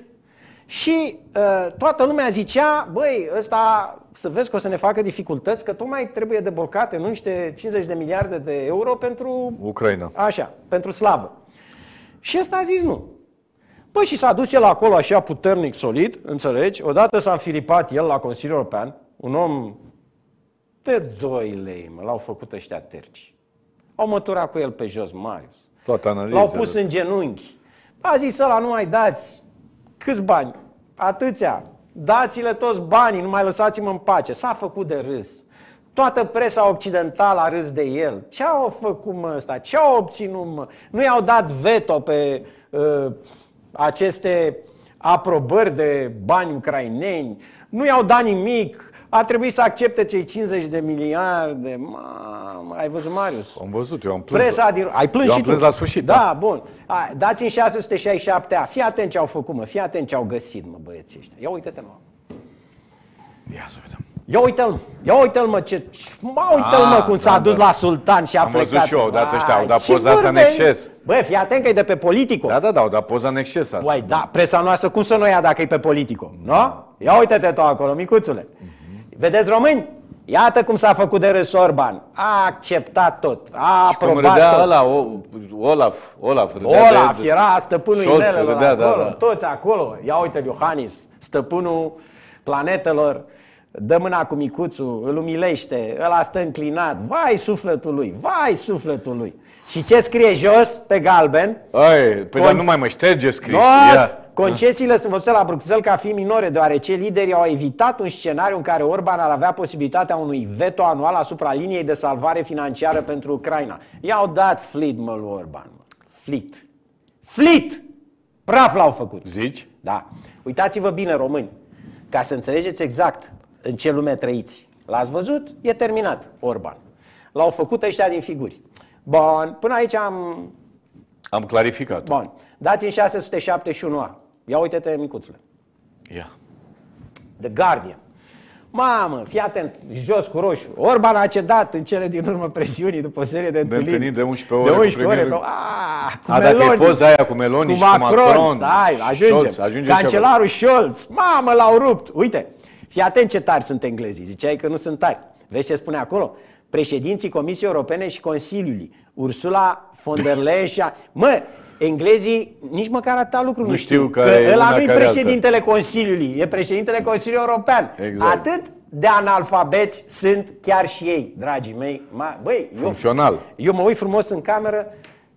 Și uh, toată lumea zicea, băi, ăsta, să vezi că o să ne facă dificultăți, că tocmai trebuie deblocate, nu, niște cincizeci de miliarde de euro pentru... Ucraina. Așa, pentru slavă. Și ăsta a zis nu. Păi și s-a dus el acolo așa puternic, solid, înțelegi? Odată s-a înfiripat el la Consiliul European, un om de doi lei, mă, l-au făcut ăștia terci. Au măturat cu el pe jos, Marius. Toată analiza. L-au pus în genunchi. A zis ăla, nu mai dați. Câți bani? Atâția. Dați-le toți banii, nu mai lăsați-mă în pace. S-a făcut de râs. Toată presa occidentală a râs de el. Ce au făcut mă ăsta? Ce au obținut mă? Nu i-au dat veto pe uh, aceste aprobări de bani ucraineni. Nu i-au dat nimic. A trebuit să accepte cei cincizeci de miliarde. Mamă, ai văzut, Marius? Am văzut, eu am plâns. Presa din... Ai plâns Eu și am plâns tu. la sfârșit. Da, bun. A, dați-mi șase sute șaizeci și șapte A. Fii atent ce au făcut, mă. Fii atent ce au găsit, mă, băieții ăștia. Ia uite-te, mă. Ia să vedem. Ia uite-l, ia uite-l mă, ce... Mă, uite-l mă, Ah, cum s-a da, dus da. la sultan și a Am plecat. văzut și eu, odată ăștia au dat Ce poza asta în vorbești? exces. Bă, fii atent că e de pe Politico. Da, da, da, au dat poza în exces asta. Băi, da, presa noastră cum să nu ia dacă e pe Politico, nu? Ia uite-te tu acolo, micuțule. Vedeți, români? Iată cum s-a făcut de râs Orban. A acceptat tot, a Și cum aprobat râdea tot. ăla, o, Olaf, Olaf, râdea Olaf de- era stăpânul Scholz inelelor râdea, da, acolo, da. toți acolo. Ia uite Iohannis, stăpânul planetelor, dă mâna cu micuțul, îl umilește, ăla stă înclinat. Vai sufletul lui, vai sufletul lui. Și ce scrie jos pe galben? Ai, păi Con- dar nu mai mă șterge scris. Not! Ia. Concesiile sunt văzute la Bruxelles ca fiind minore, deoarece liderii au evitat un scenariu în care Orban ar avea posibilitatea unui veto anual asupra liniei de salvare financiară pentru Ucraina. I-au dat flit, mă, lui Orban. Mă. Flit. Flit! Praf l-au făcut. Zici? Da. Uitați-vă bine, români, ca să înțelegeți exact în ce lume trăiți. L-ați văzut? E terminat, Orban. L-au făcut ăștia din figuri. Bun, până aici am... Am clarificat. Bun. Dați-mi șase sute șaptezeci și unu A. Ia uite-te, micuțule. Ia. The Guardian. Mamă, fii atent, jos cu roșu. Orban a cedat în cele din urmă presiunii după o serie de întâlniri. întâlniri de unsprezece ore De cu unsprezece ore. premierul. Ah, cu A, dacă e Meloni. poza aia cu Meloni Cu și cu Macron, Macron. stai, ajungem. Scholz, ajunge și Cancelarul Scholz. Mamă, l-au rupt. Uite, fii atent ce tari sunt englezii. Ziceai că nu sunt tari. Vezi ce spune acolo? Președinții Comisiei Europene și Consiliului. Ursula von der Leyen și... A... Mă, englezii nici măcar atâta lucru nu, Nu știu. știu care e ăla una, nu-i care președintele Consiliului, e președintele Consiliului European. Exact. Atât de analfabeți sunt chiar și ei, dragii mei. Ma, băi, eu, Funcțional. eu mă uit frumos în cameră.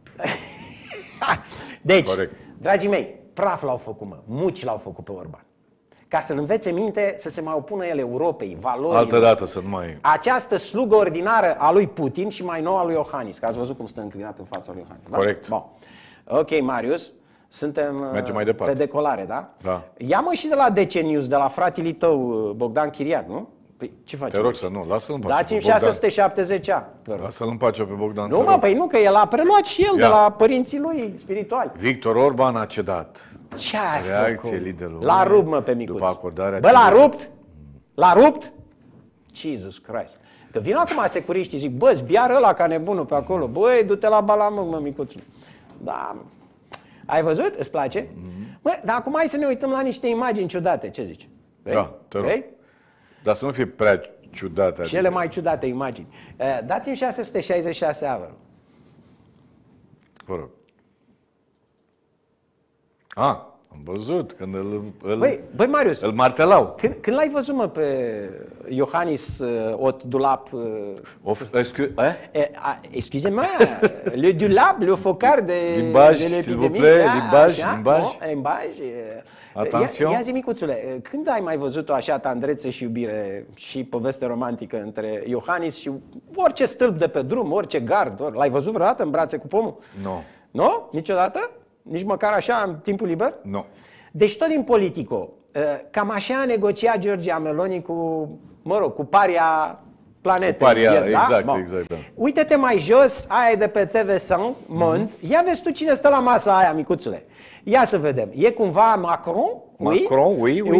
Deci, Corect. dragii mei, praf l-au făcut, mă, muci l-au făcut pe Orban. Ca să-l învețe minte să se mai opună el Europei, valorii. Altă dată să nu mai... Această slugă ordinară a lui Putin și mai nouă a lui Iohannis, că ați văzut cum stă înclinat în fața lui Iohannis. Da? Corect. Bun. Ok, Marius, suntem Mergem uh, mai departe. pe decolare, da? Da. Ia-mă și de la D C News, de la fratele tău, Bogdan Chiriac, nu? Păi, ce faci? Te rog să nu, lasă-l în pace Dați-mi pe Bogdan. șase sute șaptezeci A. vă rog. Lasă-l în pace pe Bogdan. Nu, te mă, rog. păi nu, că el a preluat și el Ia. de la părinții lui spirituali. Victor Orban a cedat. Ce ai Reacție făcut? liderului. L-a rupt, mă, pe micuț. După acordarea Bă, l-a celor- rupt? L-a rupt? Jesus Christ. Că vin acum securiștii, zic, bă, zbiară ăla ca nebunul pe acolo. Băi, du-te la balamâc, mă, micuțule. Da. Ai văzut? Îți place? Mm-hmm. Bă, dar acum hai să ne uităm la niște imagini ciudate. Ce zici? Vrei? Da, te rog. Vrei? Dar să nu fie prea ciudat. Cele mai ciudate imagini. Uh, dați-mi șase sute șaizeci și șase A, vă rog. Vă rog. A, am văzut când îl, îl, Băi, băi, Marius, îl martelau. când, când l-ai văzut, mă, pe Iohannis uh, Ot Dulap... Uh, Of, excu- eh? eh, ah, excusez-moi, le dulap, le focar de, Limbaj, de s'il vous l'epidemie. plaît, ah, limbaj, așa, limbaj. no, limbaj. eh, Atențion. Ia, ia zi, micuțule, când ai mai văzut o așa tandrețe și iubire și poveste romantică între Iohannis și orice stâlp de pe drum, orice gard? Ori, l-ai văzut vreodată în brațe cu pomul? Nu. Nu? Niciodată? Nici măcar așa, în timpul liber? Nu. Deci tot din Politico, cam așa a negociat Giorgia Meloni cu, mă rog, cu paria planetei. Cu paria, ieri, exact, Bun. exact, da. Uite-te mai jos, aia e de pe T V cinci Monde. Mm-hmm. Ia vezi tu cine stă la masa aia, micuțule. Ia să vedem. E cumva Macron? Macron, oui, oui. Oui,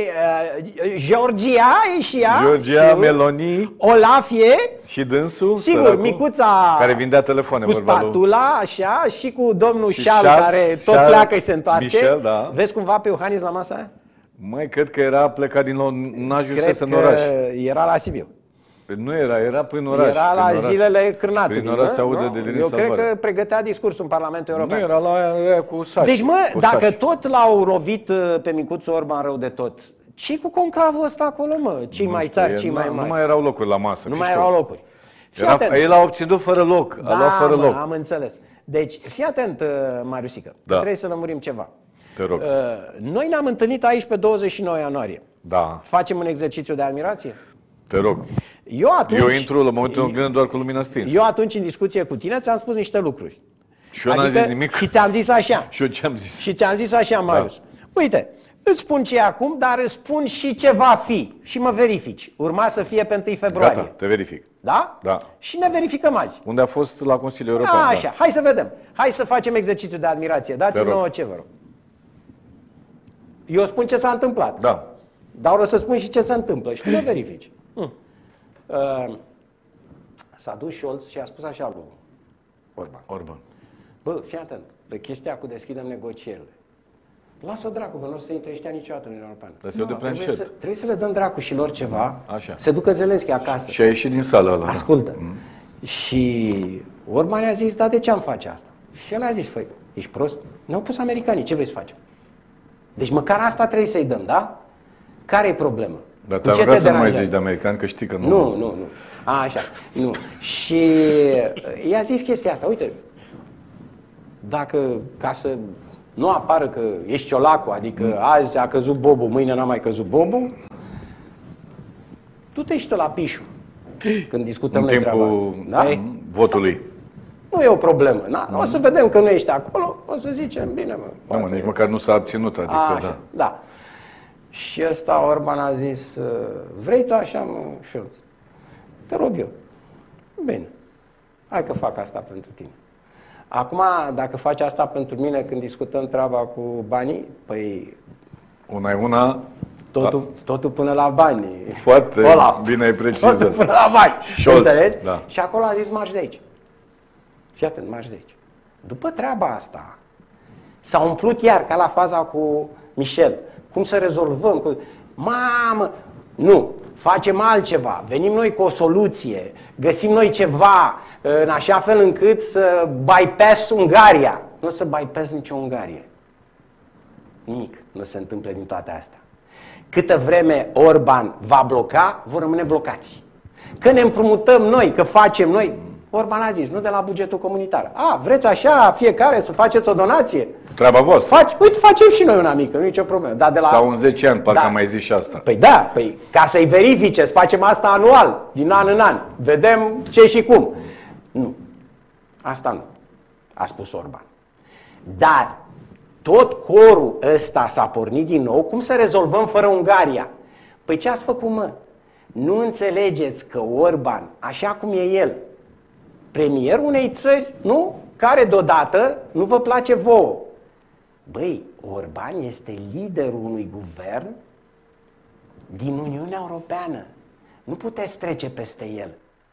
uh, Georgia e și ea. Georgia și Meloni Olaf e. și dânsul, Sigur, săracul, micuța care vindea telefoane. cu vorba lui- spatula, așa, și cu domnul Și Șal, Charles- care tot Charles pleacă și se întoarce. Michel, da. Vezi cumva pe Iohannis la masa aia? Mai cred că era plecat din nou, Cred n-ajunsese în că oraș. era la Sibiu. Nu era, era prin oraș. Era la prin oraș. zilele cârnatului. Prin oraș nu? se aude Nu? de linie Eu cred salvare. că pregătea discursul în Parlamentul Nu European. era la aia, aia cu Saș. Deci, mă, cu dacă Saș. tot l-au lovit uh, pe micuțul Orban rău de tot, ce cu conclavul ăsta acolo, mă? Cei mai știu, tari, e- cei mai nu mari. mai erau locuri la masă. Nu fii mai tu. erau locuri. Fii Era, atent. el a obținut fără loc, a luat fără mă, loc. am înțeles. Deci, fii atent, uh, Mariusică, Da. trebuie să lămurim ceva. Te rog. Uh, noi ne-am întâlnit aici pe douăzeci și nouă ianuarie. Da, Facem un exercițiu de admirație? te rog. Eu atunci... Eu intru la momentul în oglindă doar cu lumina stinsă. Eu atunci, în discuție cu tine, ți-am spus niște lucruri. Și eu n-am zis nimic. Și ți-am zis așa. Și eu ce-am zis? Și ți-am zis așa, Marius. Uite, îți spun ce e acum, dar îți spun și ce va fi. Și mă verifici. Urma să fie pe întâi februarie. Gata, te verific. Da? Da. Și ne verificăm azi. Unde a fost la Consiliul European. A, da. așa, hai să vedem. Hai să facem exercițiu de admirație. Dați-mi Te rog. nouă ce vă rog. Eu spun ce s-a întâmplat. Da. Dar o să spun și ce se întâmplă și tu le verifici. Hmm. Uh, S-a dus Scholz și a spus așa lui Orban. Orban. Bă, fii atent, pe chestia cu deschidem negocierile. Lasă-o dracu, că nu o să intre ăștia niciodată în Uniunea Europeană. Dar se duc trebuie, încet. să, trebuie să le dăm dracu și lor ceva. Așa. Se ducă Zelenski acasă. Și a ieșit din sală ăla. Ascultă. Mm. Și Orban i-a zis, da, de ce am face asta? Și el a zis, făi, ești prost? Ne-au pus americanii, ce vrei să facem? Deci măcar asta trebuie să-i dăm, da? Care e problema? Dar te-am rugat să nu mai zici de american, că știi că nu... Nu, nu, nu. A, așa, nu. Și i-a zis chestia asta, uite, dacă, ca să nu apară că ești ciolacul, adică mm. azi a căzut bobul, mâine n-a mai căzut bobul, tu te și tu la pișu când discutăm în noi treaba timpul asta. Da? votului. Nu e o problemă. Na? Mm. O să vedem că nu ești acolo, o să zicem, bine mă. Da, mă, nici măcar nu s-a abținut, adică a, da. da. Și ăsta Orban a zis, vrei tu așa, mă, Scholz? Te rog eu. Bine. Hai că fac asta pentru tine. Acum, dacă faci asta pentru mine când discutăm treaba cu banii, păi... Una e una... Totul, da. totul până la bani. Foarte Ola. Bine ai precizat. Totul până la bani. Scholz, înțelegi? Da. Și acolo a zis, marș de aici. Fii atent, marș de aici. După treaba asta, s-a umplut iar, ca la faza cu Michel. Cum să rezolvăm? Cu... Mamă! Nu! Facem altceva. Venim noi cu o soluție. Găsim noi ceva în așa fel încât să bypass Ungaria. Nu să bypass nicio Ungarie. Nimic nu se întâmplă din toate astea. Câtă vreme Orban va bloca, vor rămâne blocați. Că ne împrumutăm noi, că facem noi, Orban a zis, nu de la bugetul comunitar. A, vreți așa, fiecare să faceți o donație? Treaba voastră. Faci, uite, facem și noi una mică, nu e nicio problemă. Dar de la... Sau în zece ani, parcă da. am mai zis și asta. Păi da, păi ca să-i verifice, să facem asta anual, din an în an. Vedem ce și cum. Nu. Asta nu, a spus Orban. Dar tot corul ăsta s-a pornit din nou, cum să rezolvăm fără Ungaria? Păi ce ați făcut, mă? Nu înțelegeți că Orban, așa cum e el, premierul unei țări, nu? Care deodată nu vă place vouă. Băi, Orban este liderul unui guvern din Uniunea Europeană. Nu puteți trece peste el.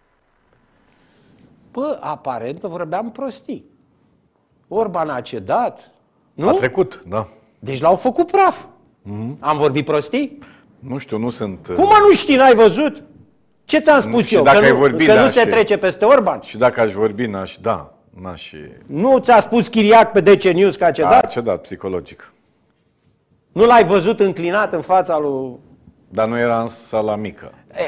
Bă, aparent vorbeam prostii. Orban a cedat, nu? A trecut, da. Deci l-au făcut praf. Mm-hmm. Am vorbit prostii? Nu știu, nu sunt... Cum mă, nu știi, n-ai văzut? Ce ți-am spus și eu? Dacă că ai nu, vorbi, că da, nu se și... trece peste Orban? Și dacă aș vorbi, n-aș... Da, n-aș... Nu ți-a spus Chiriac pe D C News că a cedat? A cedat, psihologic. Nu l-ai văzut înclinat în fața lui... Dar nu era în sala mică. E,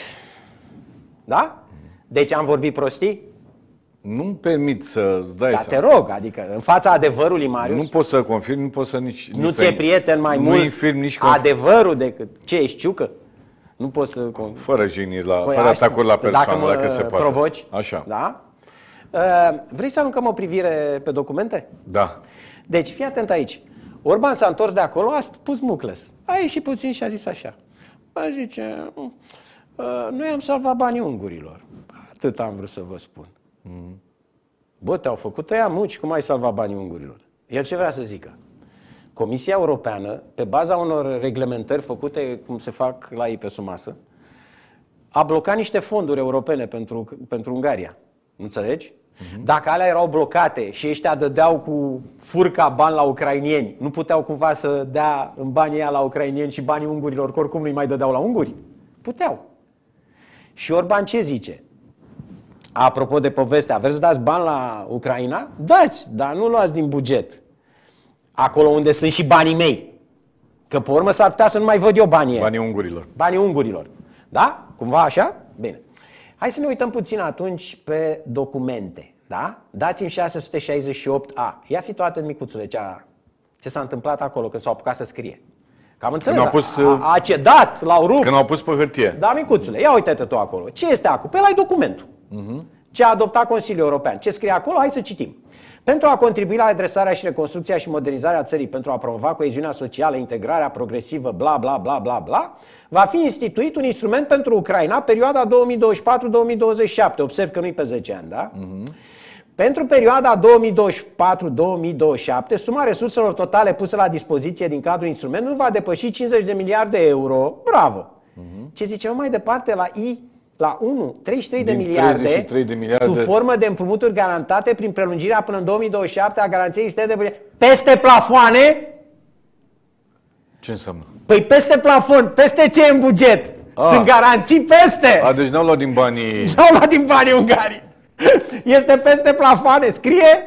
da? Deci am vorbit prostii? Nu-mi permit să dai Dar seama. te rog, adică în fața adevărului, Marius, Nu pot să confirm, nu pot să nici... nu nici ți-e să... prieten mai nu mult infirm, nici conf... adevărul decât ce ești ciucă? Nu poți să... Fără jigniri, la, Păi fără asta, atacuri la persoană, dacă, mă dacă se poate. provoci, Așa. Da? Vrei să aruncăm o privire pe documente? Da. Deci, fii atent aici. Orban s-a întors de acolo, a pus mucles. A ieșit puțin și a zis așa. Bă, zice, noi am salvat banii ungurilor. Atât am vrut să vă spun. Mm. Bă, te-au făcut ăia muci, cum ai salvat banii ungurilor? El ce vrea să zică? Comisia Europeană, pe baza unor reglementări făcute, cum se fac la ei pe sub masă, a blocat niște fonduri europene pentru, pentru Ungaria. Înțelegi? Uh-huh. Dacă alea erau blocate și ăștia dădeau cu furca bani la ucrainieni, nu puteau cumva să dea în banii ăia la ucrainieni și banii ungurilor, că oricum nu-i mai dădeau la unguri? Puteau. Și Orban ce zice? Apropo de povestea, vreți să dați bani la Ucraina? Dați, dar nu luați din buget. Acolo unde sunt și banii mei. Că pe urmă s-ar putea să nu mai văd eu banii Banii ungurilor. Banii ungurilor. Da? Cumva așa? Bine. Hai să ne uităm puțin atunci pe documente. Da? Dați-mi șase sute șaizeci și opt A. Ia fi toate micuțule ce, a, ce s-a întâmplat acolo când s-au apucat să scrie. Că am înțeles, Când au pus, a, a cedat, l-au rupt. Când au pus pe hârtie. Da, micuțule, ia uite-te tu acolo. Ce este acolo? Pe ăla-i documentul. Uh-huh. Ce a adoptat Consiliul European. Ce scrie acolo? Hai să citim. Pentru a contribui la adresarea și reconstrucția și modernizarea țării, pentru a promova coeziunea socială, integrarea progresivă, bla, bla, bla, bla, bla, va fi instituit un instrument pentru Ucraina, perioada două mii douăzeci și patru - două mii douăzeci și șapte. Observ că nu-i pe zece ani, da? Uh-huh. Pentru perioada două mii douăzeci și patru două mii douăzeci și șapte, suma resurselor totale puse la dispoziție din cadrul instrumentului nu va depăși cincizeci de miliarde de euro. Bravo! Uh-huh. Ce zicem mai departe la I, la unu, treizeci și trei de miliarde, treizeci și trei de miliarde sub formă de împrumuturi garantate prin prelungirea până în două mii douăzeci și șapte a garanției existente de peste plafoane. Ce înseamnă? Păi peste plafon, peste ce în buget? A. Sunt garanții peste! A, deci n-au luat din banii... N-au luat din banii Ungarii. Este peste plafoane, scrie.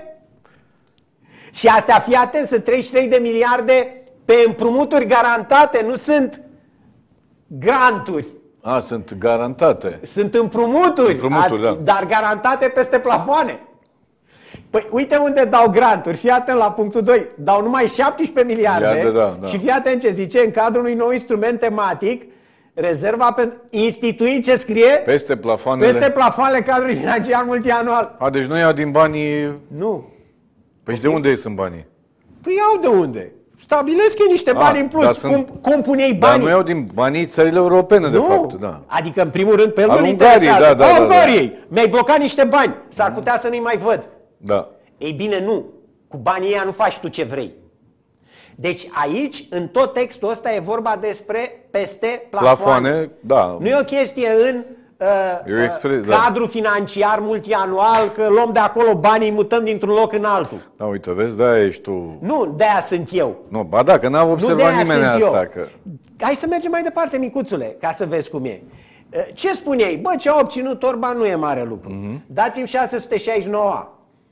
Și astea, fii atent, sunt treizeci și trei de miliarde pe împrumuturi garantate, nu sunt granturi. A, sunt garantate. Sunt împrumuturi, împrumuturi da. Dar garantate peste plafoane. Păi uite unde dau granturi, fii atent la punctul doi, dau numai șaptesprezece miliarde, miliarde da, da. Și fii atent ce zice, în cadrul unui nou instrument tematic, rezerva pentru instituit ce scrie? Peste plafoanele. Peste plafoanele cadrului financiar multianual. A, deci nu ia din banii... Nu. Păi și de unde sunt banii? Păi iau de unde? Stabilesc ei niște bani A, în plus. Cum, sunt... cum pun ei banii? Dar nu iau din banii țările europene, de nu. fapt. Da. Adică, în primul rând, pe el nu-l nu-l interesează. Da, da, da, Ungariei. Da, da. Mi-ai blocat niște bani. S-ar putea să nu-i mai văd. Da. Ei bine, nu. Cu banii ăia nu faci tu ce vrei. Deci aici, în tot textul ăsta, e vorba despre peste plafoane. Plafoane, da. Nu e o chestie în uh, expres, uh, cadru da. financiar multianual, că luăm de acolo banii, îi mutăm dintr-un loc în altul. Da, uite, vezi, de-aia ești tu... Nu, de-aia sunt eu. Nu, ba da, că n-am observat nimeni asta. Că... Hai să mergem mai departe, micuțule, ca să vezi cum e. Ce spun ei? Bă, ce a obținut Orban nu e mare lucru. Uh-huh. Dați-mi șase sute șaizeci și nouă.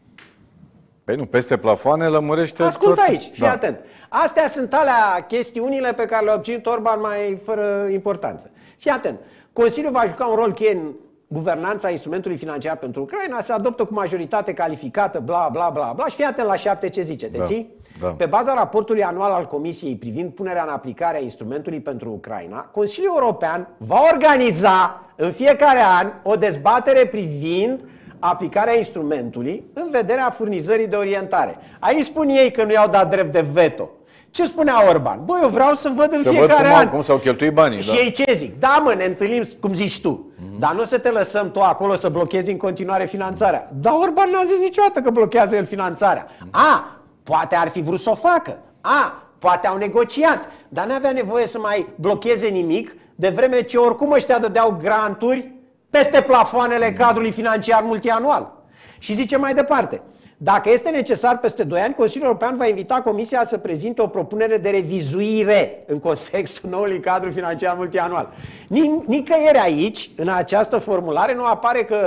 Păi nu, peste plafoane lămurește... Ascult tot... aici, fii da. atent. Astea sunt alea chestiunile pe care le-a obținut Orban mai fără importanță. Fii atent. Consiliul va juca un rol cheie în guvernanța instrumentului financiar pentru Ucraina, se adoptă cu majoritate calificată, bla, bla, bla, bla. Și fii atent la șapte ce zice, te da. ții? Da. Pe baza raportului anual al Comisiei privind punerea în aplicare a instrumentului pentru Ucraina, Consiliul European va organiza în fiecare an o dezbatere privind aplicarea instrumentului în vederea furnizării de orientare. Aici spun ei că nu i-au dat drept de veto. Ce spunea Orban? Băi, eu vreau să văd în să fiecare văd cum, an. cum s-au cheltuit banii. Și da. ei ce zic? Da, mă, ne întâlnim, cum zici tu. Mm-hmm. Dar nu să te lăsăm tu acolo să blochezi în continuare finanțarea. Dar Orban n-a zis niciodată că blochează el finanțarea. A, poate ar fi vrut să o facă. A, poate au negociat. Dar n-avea nevoie să mai blocheze nimic, de vreme ce oricum ăștia dădeau granturi peste plafoanele cadrului financiar multianual. Și zice mai departe, dacă este necesar peste doi ani, Consiliul European va invita Comisia să prezinte o propunere de revizuire în contextul noului cadru financiar multianual. Nicăieri aici, în această formulare, nu apare că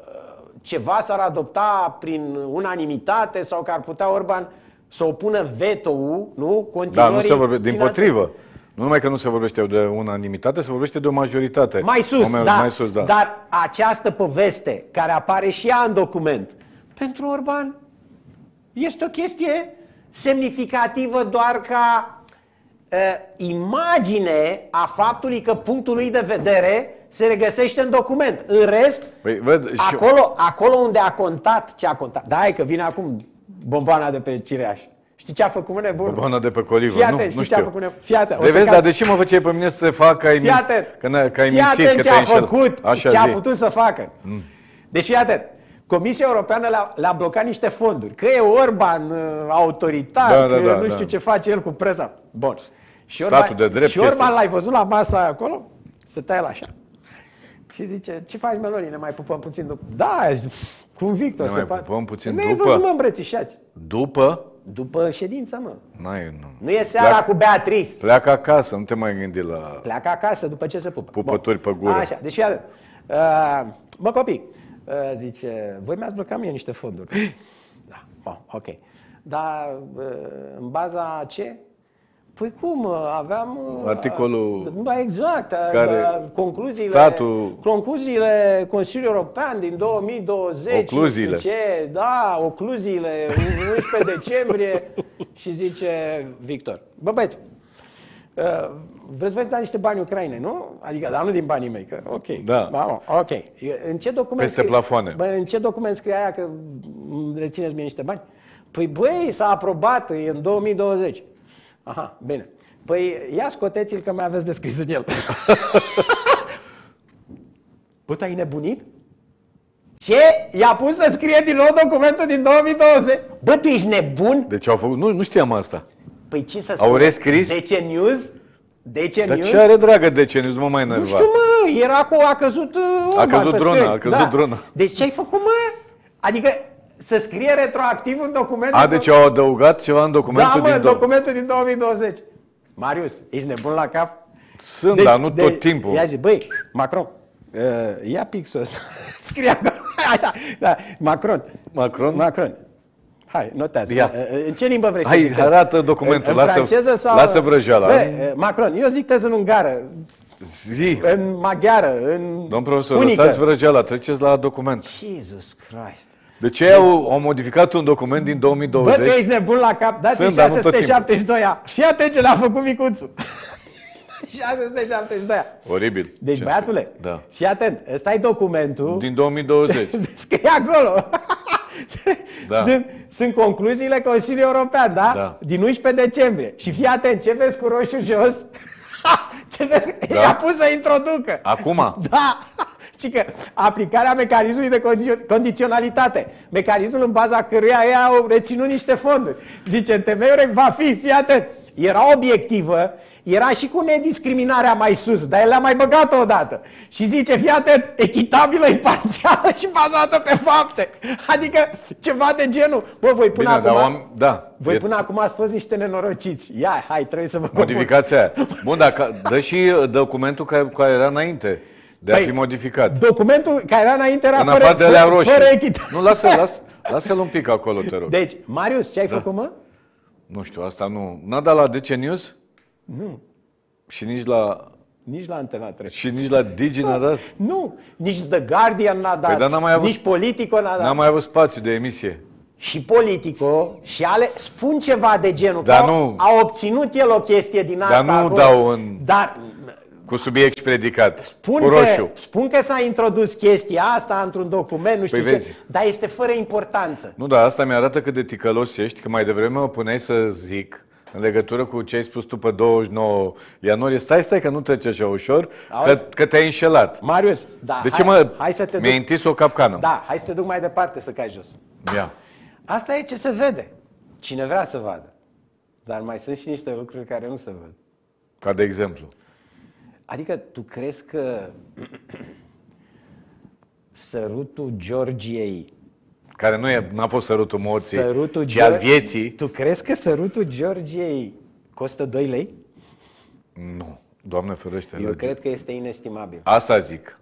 ceva s-ar adopta prin unanimitate sau că ar putea Orban să opună veto-ul, nu? Continuării da, nu se vorbește, din potrivă. Nu numai că nu se vorbește de unanimitate, se vorbește de o majoritate. Mai sus, Moment, da. mai sus da. Dar această poveste, care apare și ea în document, pentru Orban este o chestie semnificativă doar ca uh, imagine a faptului că punctul lui de vedere se regăsește în document. În rest, păi, ved, acolo, acolo unde a contat, ce a contat. Da, hai că vine acum bomboana de pe Cireaș. Știi ce a făcut mâine bun? Bomboana de pe colivă. Fii atent, nu, știi nu ce a făcut mâine? Fii atent. De vezi, dar de ce mă făceai pe mine să te fac că ai mințit? Că, că ai fii mințit, atent că ce a înșel. făcut, Așa ce zi. a putut să facă. Mm. Deci fii atent. Comisia Europeană le-a, le-a blocat niște fonduri. Că e Orban autoritar, da, că da, da, nu știu da. ce face el cu presa. Bun. Și Orban, Orban, de drept și Orban l-ai văzut la masa acolo? Se taie la așa. Și zice, ce faci, Meloni? Ne mai pupăm puțin după? Da, cum Victor ne se mai face. pupăm puțin Ne-ai după? văzut, mă, îmbrățișați. După? După ședința, mă. N-ai, nu. Nu e seara Pleacă, cu Beatrice. Pleacă acasă, nu te mai gândi la... Pleacă acasă după ce se pupă. Pupături Bun. pe gură. Așa, deci fii atent. Uh, mă, copii, uh, zice, voi mi-ați blocat mie niște fonduri. Da, bun, ok. Dar uh, în baza ce? Păi cum, aveam... Articolul... Da, exact, care concluziile, statul... concluziile Consiliului European din două mii douăzeci. Ocluziile. Ce, da, ocluziile, unsprezece decembrie. Și zice Victor, bă băieți, vreți să vă dați niște bani Ucrainei, nu? Adică, dar nu din banii mei, că ok. Da. Ba, ok. În ce document Peste scrie, plafoane. Bă, în ce document scrie aia că rețineți mie niște bani? Păi băi, s-a aprobat, e în două mii douăzeci. Aha, bine. Păi ia scoteți-l că mai aveți de scris în el. Bă, tu ai nebunit? Ce? I-a pus să scrie din nou documentul din două mii douăzeci? Bă, tu ești nebun? Deci au făcut... Nu, nu știam asta. Păi ce să spun? Au rescris? D C News? D C Dar News? ce are, dragă, de ce? Nu mă mai enerva. Nu știu, mă, era cu... A căzut... Uh, A căzut pe drona, scări. a căzut drona. Deci ce ai făcut, mă? Adică să scrie retroactiv un document... A, din deci au adăugat ceva în documentul Da, mă, din... două- documentul din două mii douăzeci. Marius, ești nebun la cap? Sunt, dar nu tot timpul. Ia zi, băi, Macron, uh, ia pixul ăsta. Scrie acolo. da, da, Macron. Macron? Macron. Hai, notează. Ia. Uh, În ce limbă vrei să Hai, dictezi? arată documentul, În, în lasă- franceză sau... lasă vrăjeala. Bă, uh, Macron, eu îți dictez în ungară, Zi. în maghiară, în Domn profesor, unică. lăsați vrăjeala, treceți la document. Jesus Christ. De ce au, au modificat un document din două mii Bă, douăzeci? tu ești nebun la cap, dați-mi Sunt, dar nu șase tot sute șaptezeci și doi A. Fii atent ce l-a făcut micuțul. șase sute șaptezeci și doi A. Oribil. Deci, Ce- băiatule, Da. fii atent, ăsta e documentul. Din două mii douăzeci. Scrie acolo. Da. sunt, sunt concluziile Consiliului European, da? Da. Din unsprezece decembrie. Și fii atent, ce vezi cu roșu jos? ce vezi? Da. I-a pus să introducă. Acum? Da. Și că aplicarea mecanismului de condițio- condiționalitate, mecanismul în baza căruia ei au reținut niște fonduri. Zice, în temeiul va fi, fii atent, era obiectivă, era și cu nediscriminarea mai sus, dar el a mai băgat-o odată. Și zice, fii atent, echitabilă, imparțială și bazată pe fapte. Adică ceva de genul. Bă, voi până Bine, dar acum... am, da. Voi e până acum ați fost niște nenorociți. Ia, hai, trebuie să vă compun. modificația aia. Bun, dar ca- dă și documentul care, care era înainte de a Păi, fi modificat. Documentul care era înainte era În fără, afară de alea fără, roșii. fără echitate. Nu, lasă, lasă, lasă-l un pic acolo, te rog. Deci, Marius, ce ai Da. făcut, mă? Nu știu, asta nu. N-a dat la D C News? Nu. Și nici la, Nici la Antena trei. și nici la Digi n-a dat? Nu, nici The Guardian n-a dat, dar n-a mai avut- nici Politico n-a dat. N-a mai avut spațiu de emisie. Și Politico și ale spun ceva de genul, Dar că nu. au, a obținut el o chestie din Dar asta nu acolo, dau în- Dar Cu subiect și predicat. spun cu roșu. că, spun că s-a introdus chestia asta într-un document, nu știu Păi ce, vezi. dar este fără importanță. Nu, dar asta mi-arată cât de ticălos ești, că mai devreme mă puneai să zic în legătură cu ce ai spus tu pe douăzeci și nouă ianuarie. Stai, stai, că nu trece așa ușor, că, Auzi? că te-ai înșelat. Marius, da, De ce hai, mă... hai să te Mi-ai duc. întins o capcană. Da, hai să te duc mai departe să cai jos. Ia. Asta e ce se vede. Cine vrea să vadă. Dar mai sunt și niște lucruri care nu se văd. Ca de exemplu. Adică tu crezi că sărutul Georgiei, Care nu e, n-a fost sărutul morții, sărutul ci al Geor- vieții. Tu crezi că sărutul Georgiei costă doi lei? Nu, Doamne ferește. Eu Lege. cred că este inestimabil. Asta zic.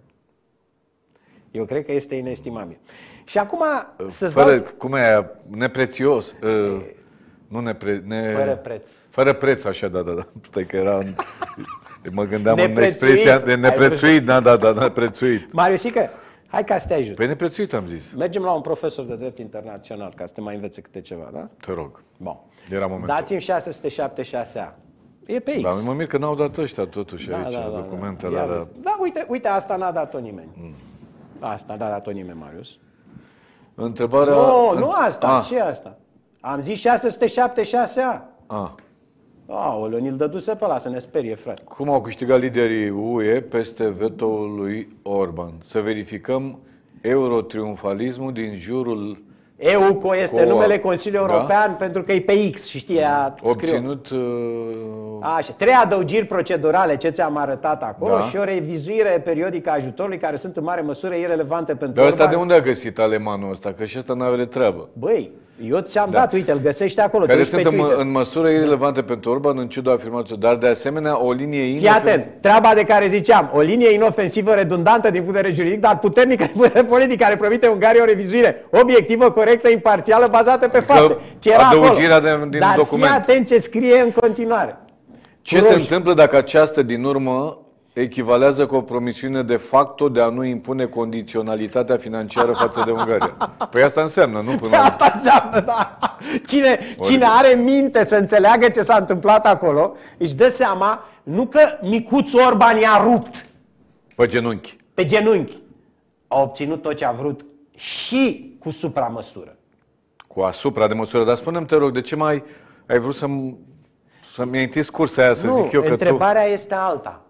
Eu cred că este inestimabil. Și acum să-ți Fără, dau... cum e, neprețios. Uh, nu nepre, ne... Fără preț. Fără preț, așa, da, da, da. Stai că era... În... Mă gândeam în Neprețuit. expresia de Ai neprețuit, da, da, da, neprețuit. Mariusică, hai ca să te ajut. Păi neprețuit am zis. Mergem la un profesor de drept internațional ca să te mai învețe câte ceva, da? Te rog. Bun. Era momentul. Dați-mi șase sute șaptezeci și șase A. E pe X. Dar mă mir că n-au dat ăștia totuși Da, aici, da, da, documentele da. Ia alea. vezi. Da, uite, uite, asta n-a dat-o nimeni. Mm. Asta n-a dat-o nimeni, Marius. Întrebarea... Nu, nu asta. Ah, Ce e asta? Am zis șase sute șaptezeci și șase A. ah. Aoleu, ni-l dăduse pe ăla să ne sperie, frate. Cum au câștigat liderii U E peste veto-ul lui Orban? Să verificăm eurotriumfalismul din jurul E U C O este Co- numele Consiliului da? European pentru că e pe X și știe, a scriu. obținut... Uh, Așa, trei adăugiri procedurale ce ți-am arătat acolo Da. și o revizuire periodică a ajutorului care sunt în mare măsură irelevante pentru Dar ăsta Orban. de unde a găsit alemanul ăsta? Că și ăsta n-are treabă. Băi, eu ți-am dat, uite, îl găsești acolo, te Care uiți pe sunt în, Twitter. în măsură irelevante pentru Orban, în ciuda afirmației, dar de asemenea o linie Fii inofensivă. atent, treaba de care ziceam, o linie inofensivă, redundantă din punct de vedere juridic, dar puternică din punct de vedere politic, care promite Ungariei o revizuire obiectivă, corectă, imparțială, bazată pe Adică fapte. Ce era adăugirea acolo. de- din dar document. fii atent ce scrie în continuare. Ce Cu se roșu. întâmplă dacă această din urmă echivalează cu o promisiune de facto de a nu impune condiționalitatea financiară față de Ungaria? Păi asta înseamnă, nu? Până Pe la... asta înseamnă, da. Cine, cine are minte să înțeleagă ce s-a întâmplat acolo, își dă seama, nu că micuțul Orban i-a rupt Pe genunchi. pe genunchi, a obținut tot ce a vrut și cu supramăsură. Cu asupra de măsură. Dar spune-mi, te rog, de ce mai ai vrut să-mi, să-mi ai întins cursa aia, să nu, zic eu că tu... întrebarea este alta.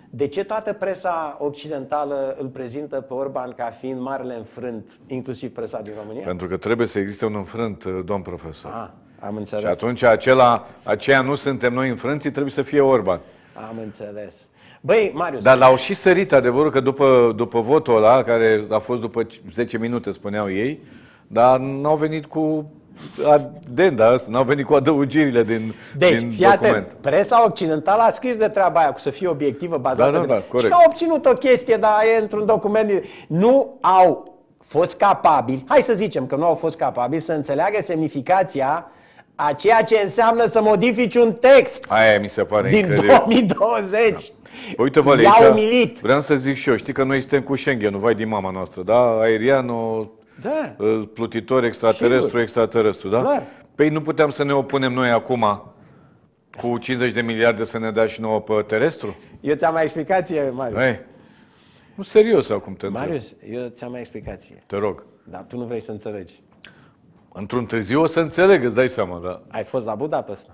De ce toată presa occidentală îl prezintă pe Orban ca fiind marele înfrânt, inclusiv presa din România? Pentru că trebuie să existe un înfrânt, domn profesor. Ah, am înțeles. Și atunci acela, aceea nu suntem noi înfrânții, trebuie să fie Orban. Am înțeles. Băi, Marius... Dar l-au și sărit, adevărul că după, după votul ăla, care a fost după zece minute, spuneau ei, dar n-au venit cu adenda asta, n-au venit cu adăugirile din, deci, din fii atent, document. presa occidentală a scris de treaba aia, cu să fie obiectivă, bazată Da, da, pe... da, corect. Și că au obținut o chestie, dar e într-un document... Nu au fost capabili, hai să zicem că nu au fost capabili să înțeleagă semnificația a ceea ce înseamnă să modifici un text Aia mi se pare din incredibil. două mii douăzeci. Da. Uite-vă, I-au aici, umilit. vreau să zic și eu, știi că noi suntem cu Schengen-ul, vai din mama noastră, da? Aerianul, Da. plutitor extraterestru, Sigur. extraterestru, da? Clar. Păi nu puteam să ne opunem noi acum cu cincizeci de miliarde să ne dea și nouă pe terestru? Eu ți-am mai explicație, Marius. Ei, nu serios acum te întreb. Marius, eu ți-am mai explicație. Te rog. Dar tu nu vrei să înțelegi. Într-un târziu o să înțeleg, îți dai seama, da? Ai fost la Budapesta?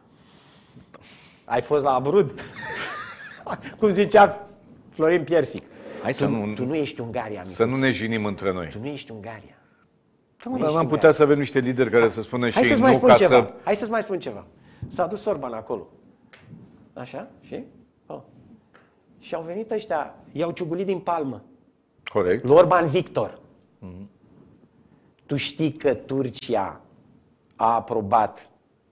Ai fost la Abrud? Cum zicea Florin Piersic. Hai tu, să nu, tu nu ești Ungaria, amic. să nu ne jinim între noi. Tu nu ești Ungaria. Tu Dar ești n-am Ungaria. putea să avem niște lideri care să spună și Hai ei să-ți mai nu spun ca ceva. să... Hai să-ți mai spun ceva. S-a dus Orban acolo. Așa? Și? Oh. Și au venit ăștia, i-au ciugulit din palmă. Corect. Lui Orban Victor. Mm-hmm. Tu știi că Turcia a aprobat,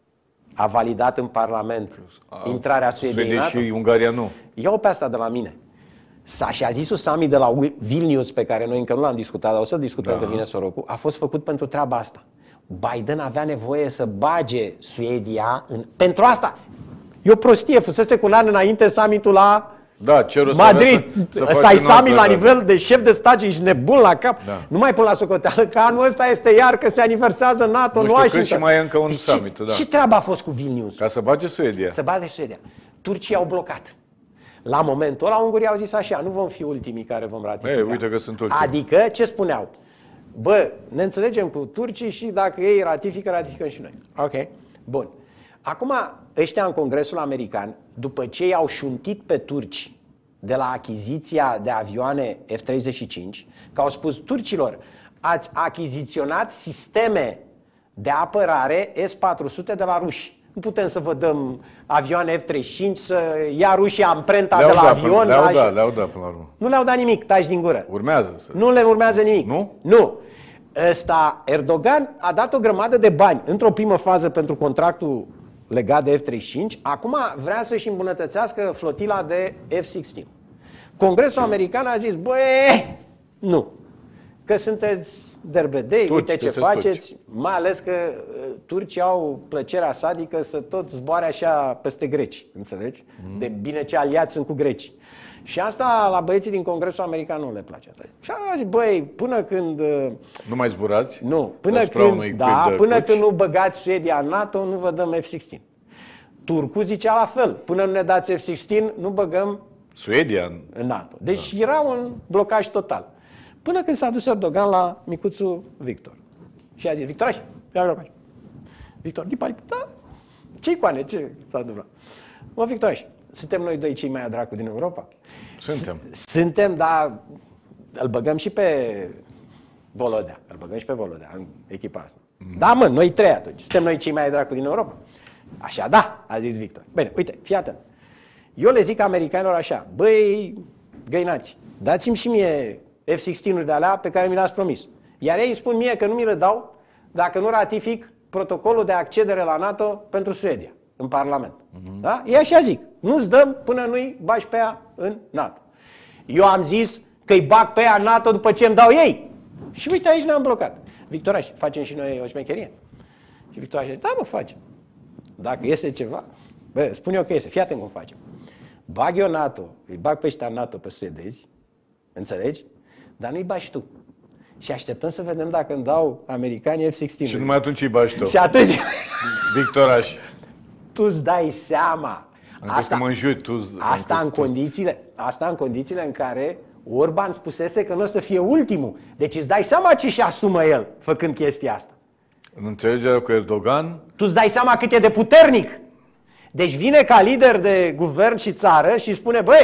a validat în Parlament a, intrarea Suediei în NATO? și Ungaria nu. Ia-o pe asta de la mine. S-a și a zis-o summit de la Vilnius, pe care noi încă nu l-am discutat, dar o să-l discutăm, da. Că vine sorocul, a fost făcut pentru treaba asta. Biden avea nevoie să bage Suedia în... pentru asta. E o prostie, fusese cu un an înainte summitul la Da, cerul Madrid. Să, Ăsta e summit la da. nivel de șef de stat și ești nebun la cap. Da. Nu mai pun la socoteală că anul ăsta este iar că se aniversează NATO Nu în știu Washington. cât și mai e încă un Deci, summit, da. Și treaba a fost cu Vilnius. Ca să bage Suedia. Să bage Suedia. Turcii au blocat. La momentul ăla, ungurii au zis așa, nu vom fi ultimii care vom ratifica. Ei, uite că sunt ultimii. Adică, ce spuneau? Bă, ne înțelegem cu turcii și dacă ei ratifică, ratificăm și noi. Ok, bun. Acum, ăștia în Congresul American, după ce i-au șuntit pe turci de la achiziția de avioane F treizeci și cinci, că au spus turcilor, ați achiziționat sisteme de apărare S patru sute de la ruși. Nu putem să vă dăm avioane F treizeci și cinci, să ia rușii amprenta Le-au de la dat, avion. Le-au la... dat, le-au dat până la urmă. Nu le-au dat nimic, taci din gură. Urmează să... Nu le urmează nimic. Nu? Nu. Ăsta, Erdogan a dat o grămadă de bani într-o primă fază pentru contractul legat de F treizeci și cinci. Acum vrea să-și îmbunătățească flotila de F șaisprezece. Congresul American a zis, băi, nu. Că sunteți derbedei, Turci, uite ce că faceți. turci. Mai ales că uh, turcii au plăcerea sadică să tot zboare așa peste greci. Înțelegi? Mm. De bine ce aliați sunt cu greci. Și asta la băieții din Congresul American nu le place. Asta. Și a zis, băi, până când... uh, Nu mai zburați? Nu, până Asupra când, unui da, cuib de până cuci? când nu băgați Suedia în NATO, nu vă dăm F șaisprezece. Turcul zicea la fel. Până nu ne dați F șaisprezece, nu băgăm Suedia? în NATO. Deci da. Era un blocaj total. Până când s-a dus Erdogan la micuțul Victor. Și a zis, Victoraș, ia grăbaș. Victor, Dipali, da, ce-i coane, ce s-a întâmplat? Mă, Victoraș, suntem noi doi cei mai adracu din Europa? Suntem. Suntem, dar îl băgăm și pe Volodea. Îl băgăm și pe Volodea în echipa asta. Mm. Da, mă, noi trei atunci. Suntem noi cei mai dracu din Europa. Așa, da, a zis Victor. Bine, uite, fii atent. Eu le zic americanilor așa, băi, găinați, dați-mi și mie F șaisprezece-uri de alea pe care mi le-ați promis. Iar ei îmi spun mie că nu mi le dau dacă nu ratific protocolul de accedere la NATO pentru Suedia, în Parlament. Mm-hmm. Da? Ei așa zic, nu-ți dăm până nu-i bagi pe ea în NATO. Eu am zis că îi bag pe ea în NATO după ce îmi dau ei. Și uite, aici ne-am blocat. Victoraș, facem și noi o șmecherie? Și Victoraș zice, da, mă, facem. Dacă iese ceva, bă, spun eu că iese, fii atent cum facem. Bag eu NATO, îi bag pe ăștia NATO pe suedezi, înțelegi? Dar nu-i bagi tu. Și așteptăm să vedem dacă îmi dau americanii F șaisprezece. Și numai atunci îi bagi tu. Și atunci... Victoraș. Tu îți dai seama. Asta, mă înjuri, tu, asta, în condițiile, asta în condițiile în care Orban spusese că nu o să fie ultimul. Deci îți dai seama ce și asumă el făcând chestia asta. În înțelegerea cu Erdogan... Tu îți dai seama cât e de puternic. Deci vine ca lider de guvern și țară și spune, băi,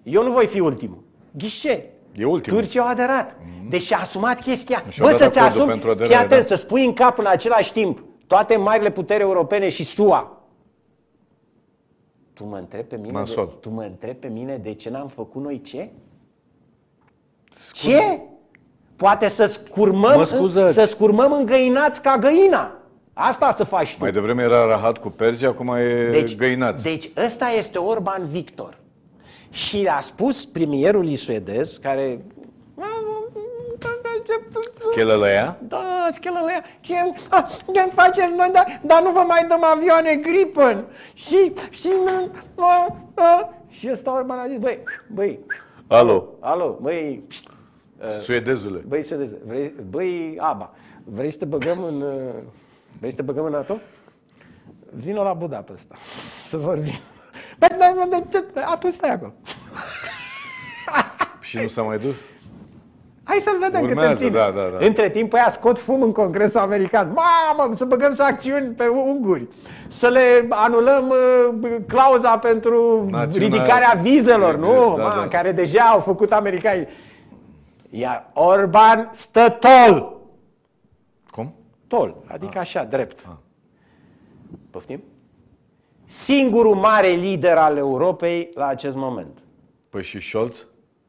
Eu nu voi fi ultimul. Ghișe. E ultimul. Turcia a aderat. Deci a asumat chestia. Și-au Bă, dat să-ți acordul asumi, pentru aderare, fii atent, da. să spui în cap în același timp toate marile puteri europene și S U A. Tu mă întrebi pe mine, de, tu mă întrebi pe mine de ce n-am făcut noi ce? Scur... Ce? Poate să scurmăm, să scurmăm îngăinați ca găina. Asta să faci tu. Mai devreme era rahat cu pergi, acum e deci, găinați. Deci ăsta este Orban Victor. Și a spus premierului suedez, care... Schelălăia? Da, schelălăia. Ce, ce faceți noi, dar, dar nu vă mai dăm avioane Gripen. Și... Și, a, a, și ăsta Orban a zis, băi, băi... Alo. Alo, băi... Suedezule. Băi, suedezule, vrei, băi, Aba, vrei să te băgăm în... Vrei să te băgăm în NATO? Vino la Budapesta să vorbim. Atunci stai acolo. Și nu s-a mai dus? Hai să-l vedem cât Urmează, ține. da, da, da. Între timp, ăia scot fum în Congresul American. Mamă, să băgăm sancțiuni pe unguri. Să le anulăm uh, clauza pentru Național... ridicarea vizelor, nu? Da, Ma, da. Care deja au făcut americanii. Iar Orban stă tol. Cum? Tol, adică așa, drept. Poftim? Singurul mare lider al Europei la acest moment. Păi și Scholz?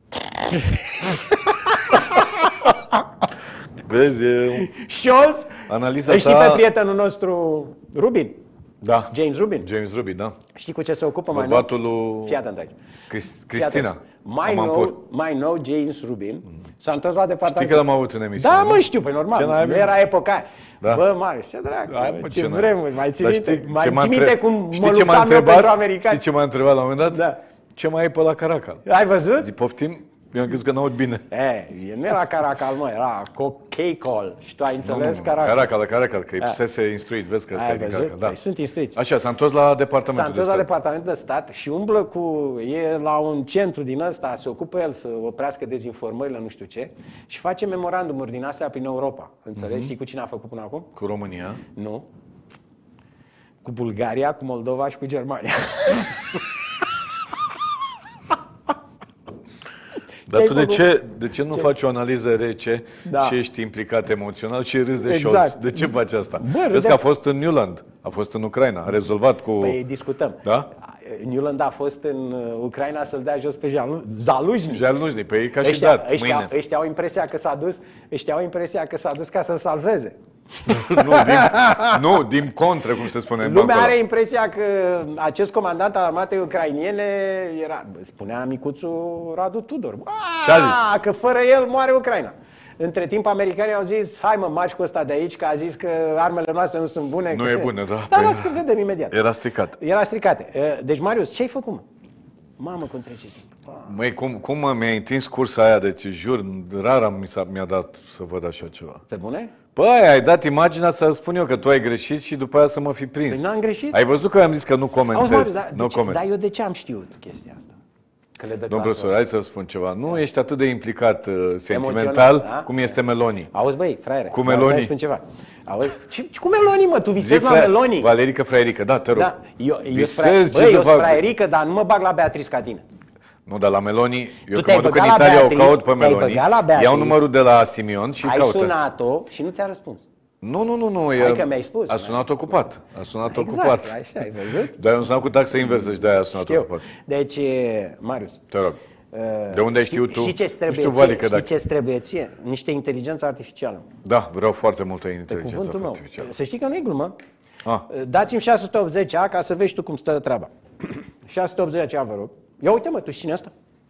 Vezi, e... Scholz, Analiza știi ta... pe prietenul nostru Rubin? Da. James Rubin. James Rubin, da. Știi cu ce se ocupă mai Bărbatul nou? lui... Fii atent aici. Crist- Cristina. Mai nou, mai nou, James Rubin s-a întors la departament. Știi că l-am avut în emisiune? Da, mă, știu, pe normal. Nu era epoca aia. Da. Bă, Marius, ce drag, Hai, bă, mă, ce, ce vremuri. Mai ții Dar minte, știi mai ce m-a ții minte între- cum știi mă ce m-a luptam eu întrebat? pentru americani? Știi ce m-a întrebat la un moment dat? Da. Ce mai e pe la Caracal? Ai văzut? Zic, poftim? Eu am crezut că n-aud bine. E, nu era Caracal, mă, era K-Call. Și tu ai înțeles Nu, Caracal. Caracal, Caracal, că e fusese instruit, vezi că ăsta Ai e din văzut? Caracal. Da. Păi sunt instruiți. Așa, s-a întors la departamentul S-a întors de la stat. departamentul de stat și umblă cu... E la un centru din ăsta, se ocupă el să oprească dezinformările, nu știu ce, și face memorandumuri din astea prin Europa. Înțelegi? Mhm. Știi cu cine a făcut până acum? Cu România. Nu. Cu Bulgaria, cu Moldova și cu Germania. Dar Ce-ai tu de făcut? ce, de ce nu Ce? faci o analiză rece Da. și ești implicat emoțional și râzi de Exact. Scholz? De ce faci asta? Bă, Vezi râde- că a fost în Newland, a fost în Ucraina, a rezolvat cu... Păi discutăm. Da? Newland a fost în uh, Ucraina să-l dea jos pe Jalu- Zaluzhny. Jaluzny, pe ei ca și Ăștia, dat, ăștia, mâine. ăștia au impresia că s-a dus, ăștia au impresia că s-a dus ca să-l salveze. nu, din, nu, din contră, cum se spune în Lumea bancul ăla. are impresia că acest comandant al armatei ucrainiene era, spunea micuțul Radu Tudor, Ce a "A, că fără el moare Ucraina. Între timp, americanii au zis, hai mă, marci cu ăsta de aici, că a zis că armele noastre nu sunt bune. Nu că... e bună, da. Dar Păi las da. că vedem imediat. Era stricat. Era stricate. Deci, Marius, ce-ai făcut, mă? Mamă, cum trece timp. Măi, cum, cum mă, mi-a întins cursa aia, deci jur, rar am- mi s-a, mi-a dat să văd așa ceva. Pe bune? Păi, ai dat imaginea să spun eu că tu ai greșit și după aia să mă fi prins. Păi n-am greșit. Ai văzut că am zis că nu comentez. Auzi, Marius, dar, nu de ce, coment. dar eu de ce am știut chestia asta? Că le dă Domnul clasă. profesor, hai să spun ceva. Nu ești atât de implicat uh, sentimental Emoțional, da? cum este Meloni. Auzi, băi, fraiere, Cu auzi, Meloni. hai să spun ceva. Auzi, ce, ce, cu Meloni, mă? Tu visezi la fra- Meloni? Valerică Fraierică, da, te rog. Da, eu, eu Visezi spre, ce băi, să eu fac? fraierică, dar nu mă bag la Beatrice ca tine. Nu, dar la Meloni, eu Tu când te-ai mă duc în băgat la Italia, o Beatrice, caut pe te-ai Meloni, băgat la Beatrice. iau numărul de la Simion și Ai caută. sunat-o și nu ți-a răspuns. Nu, nu, nu, nu. Hai e- că mi-ai spus, A sunat ocupat. A sunat Exact, ocupat. așa, ai văzut? Dar eu am sunat cu taxa inversă și de-aia a sunat Eu. ocupat. Deci, e, Marius, Te rog. De unde ai știut tu? și ce-ți Nu trebuie știu, ție? Valică, Știi dacă... ce-ți trebuie ție? Niște inteligență artificială. Da, vreau foarte multă Pe inteligență cuvântul meu. artificială. Să știi că nu e glumă. Ah. Dați-mi șase sute optzeci A ca să vezi tu cum stă treaba. șase sute optzeci A, vă rog. Ia uite, mă, tu știi cine asta?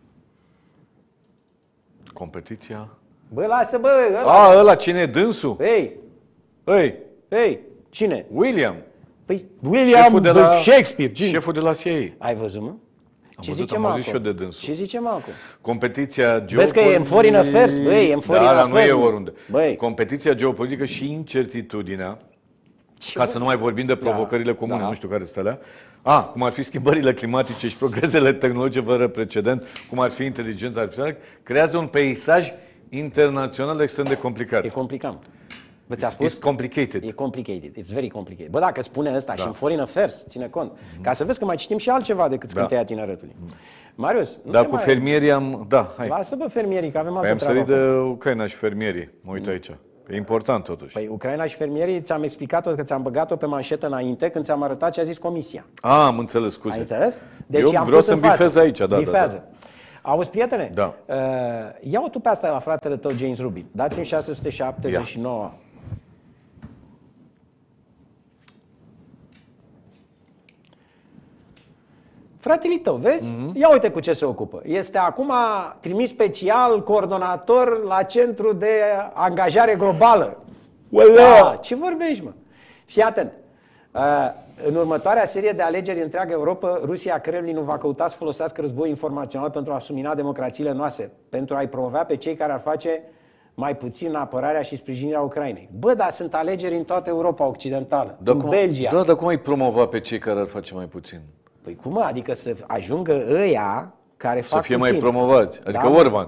Competiția? Bă, lasă, bă, ăla. A, ăla, cine e dânsul? Ei, Ei, ei, cine? William. Păi William Șeful de la- Shakespeare. Cine? Șeful de la C I A. Ai văzut, mă? Ce văzut, zicem am auzit acum? și eu de dânsul. Ce zicem acum? Competiția geopolitică... Vezi că e în foreign affairs, băi, e în foreign da, dar nu affairs, e mă. oriunde. Băi. Competiția geopolitică și incertitudinea, Ce ca bă? să nu mai vorbim de provocările comune, da. nu știu care sunt alea. A, cum ar fi schimbările climatice și progresele tehnologice fără precedent, cum ar fi inteligența artificială, creează un peisaj internațional extrem de complicat. E complicat. Bă, ți-a spus? It's complicated. E complicated. It's very complicated. Bă, dacă spune ăsta da. și în foreign affairs, ține cont. Ca să vezi că mai citim și altceva decât scânteia da. tineretului. Marius, nu Dar cu mai... fermierii am... Da, hai. Lasă, bă, fermierii, că avem altă Păi am treabă. sărit de Ucraina și fermierii. Mă uit aici. E important totuși. Păi Ucraina și fermierii, ți-am explicat-o că ți-am băgat-o pe manșetă înainte când ți-am arătat ce a zis Comisia. A, am înțeles, scuze. Ai înțeles? Deci Eu am vreau pus să-mi în față. bifez aici, da, Bifează. da, da. Auzi, prietene? Da. Uh, ia-o tu pe asta la fratele tău, James Rubin. Dați-mi șase sute șaptezeci și nouă. Ia. Fratele tău, vezi? Mm-hmm. Ia uite cu ce se ocupă. Este acum trimis special coordonator la Centru de Angajare Globală. Da, ce vorbești, mă? Fii atent. Uh, în următoarea serie de alegeri în întreaga Europa, Rusia, Kremlinul va căuta să folosească război informațional pentru a sumina democrațiile noastre, pentru a-i promova pe cei care ar face mai puțin apărarea și sprijinirea Ucrainei. Bă, dar sunt alegeri în toată Europa Occidentală, da, în cum, Belgia. Da, dar cum ai promova pe cei care ar face mai puțin? Păi cum, adică să ajungă ăia care fac Să fie puțin. mai promovați, adică da, Orban.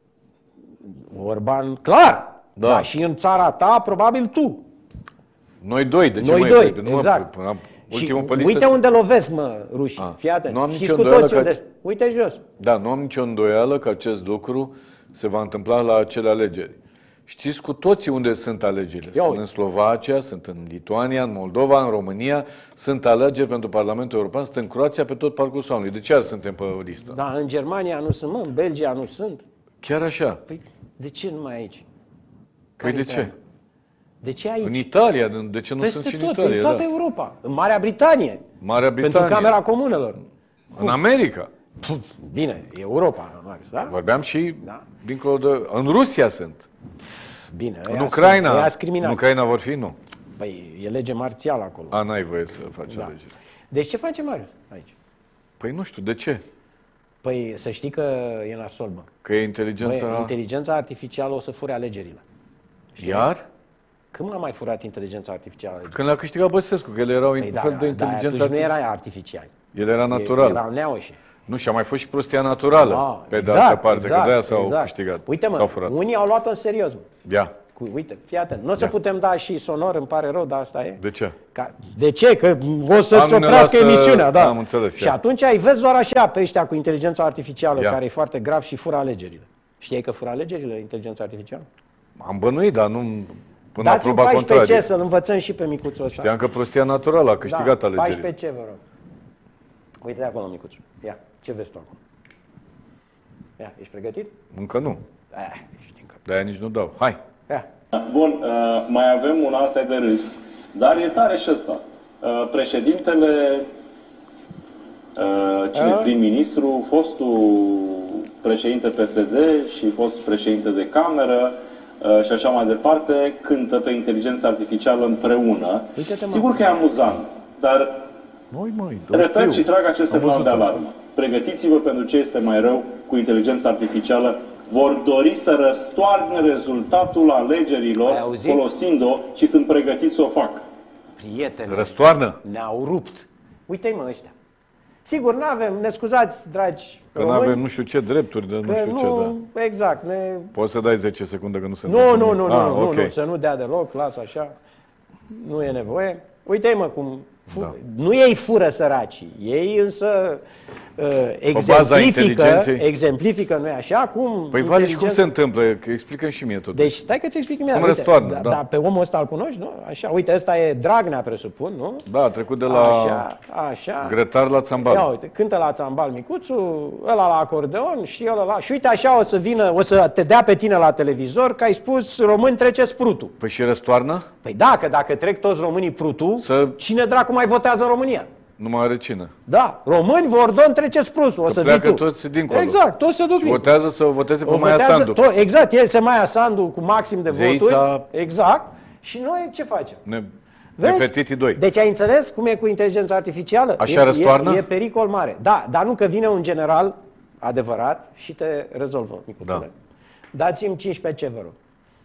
Orban, clar, da. da, și în țara ta, probabil tu. Noi doi, de ce Noi mai doi, trebuie? exact. Mă, și pe uite să... unde lovesc, mă, rușii. A, Fii atent. nu am Știți nicio cu îndoială toți că... unde... Uite jos. Da, nu am nicio îndoială că acest lucru se va întâmpla la acele alegeri. Știți cu toții unde sunt alegerile. Ia sunt uite. în Slovacia, sunt în Lituania, în Moldova, în România, sunt alegeri pentru Parlamentul European, sunt în Croația pe tot parcursul anului. De ce ar suntem pe listă? Da, în Germania nu sunt, mă, în Belgia nu sunt. Chiar așa. Păi, de ce nu mai aici? Păi de treaba? ce? De ce aici? În Italia, de ce nu Peste sunt și în tot, Italia? în toată da. Europa. În Marea Britanie. Marea Britanie. Pentru Camera Comunelor. În America. Bine, Europa, Marius, da? Vorbeam și Da. dincolo de... În Rusia sunt. Bine, În Ucraina. În În Ucraina vor fi, nu. Păi e lege marțială acolo. A, n-ai voie să faci Da. alegeri. Deci ce face Marius aici? Păi nu știu, de ce? Păi să știi că e nasol, bă. Că e inteligența... Băi, inteligența artificială o să fure alegerile. Știi? Iar? Când a mai furat inteligența artificială alegerile? Când l-a câștigat Băsescu, că el era un Păi fel de inteligență... Da, atunci nu era artificial. El era natural. Erau neaușe. Nu, și a mai fost și prostia naturală, Da, pe de exact, altă parte, exact, că de-aia s-au exact. câștigat, Uite, mă, s-au furat. unii au luat-o în serios, mă. Ia, Cu, uite, fii atent. Nu o să Da. putem da și sonor, îmi pare rău, dar asta e. de ce? Ca, de ce? Că o să-ți Am, ne oprească lasă- emisiunea, da. am înțeles, Și ia. atunci ai vezi doar așa pe ăștia cu inteligența artificială, Ia. care e foarte grav și fură alegerile. Știai că fură alegerile inteligența artificială? Am bănuit, dar nu până a Dați-mi proba paisprezece contrarie. ce să-l învățăm și pe micuțul ăsta. Știam că prostia naturală a câștigat da, alegerile. paisprezece ce, vă rog. Uite de acolo, micuțul. Ia, ce vezi tu acum? Ia, ești pregătit? Încă nu, Eh, ești încă. de-aia nici nu dau. Hai! Ia. Bun, uh, mai avem un asta de râs, dar e tare și ăsta. Uh, președintele, uh, cine, A? prim-ministru, fostul președinte P S D și fost președinte de cameră uh, și așa mai departe, cântă pe inteligența artificială împreună. Uite-te, mă. Sigur că e amuzant, dar Măi, măi, dar repet știu. și trag acest Am semnal văzut de asta. alarmă. Pregătiți-vă pentru ce este mai rău cu inteligența artificială. Vor dori să răstoarne rezultatul Ai alegerilor auzit? folosind-o și sunt pregătiți să o facă. Prietene, Răstoarnă? ne-au rupt. Uite-i, mă, ăștia. Sigur, n-avem, ne scuzați, dragi Că nu avem nu știu ce drepturi, de nu că știu nu, ce, da. exact, ne... Poți să dai zece secunde că nu se Nu, întâmplă nu, nimic. nu, nu, Ah, nu, ok. nu, să nu dea deloc, lasă așa, nu e nevoie. Uite-i, mă, cum... Fu- Da. Nu ei fură săracii, ei însă uh, baza exemplifică, inteligenței. exemplifică, nu-i așa, cum... Păi Vali, și cum inteligența- se întâmplă? Că explică și mie tot. Deci, stai că ți explic mie. Cum uite, răstoarnă, da, da. Dar pe omul ăsta îl cunoști, nu? Așa, uite, ăsta e Dragnea, presupun, nu? Da, a trecut de la Așa, așa. grătar la țambal. Ia uite, cântă la țambal micuțul, ăla la acordeon și ăla la... Și uite așa o să vină, o să te dea pe tine la televizor că ai spus români treceți prutul. Păi și răstoarnă? Păi da, că dacă trec toți românii prutul, Să- cine dracu mai votează în România? Nu mai are cine. Da, români, Vordon, treceți prutul, o să vii pleacă tu. toți dincolo. Exact, toți se duc. Și votează să voteze pe O Maia votează Sandu. tot- exact, iese Maia Sandu cu maxim de Zeița. voturi. Exact. Și noi ce facem? Ne... Vezi? Nefertiti doi. Deci ai înțeles cum e cu inteligența artificială? Așa e, răstoarnă? E, e pericol mare. Da, dar nu că vine un general adevărat și te rezolvă, micuțule. Da. Dați-mi cincisprezece ce, vă rog.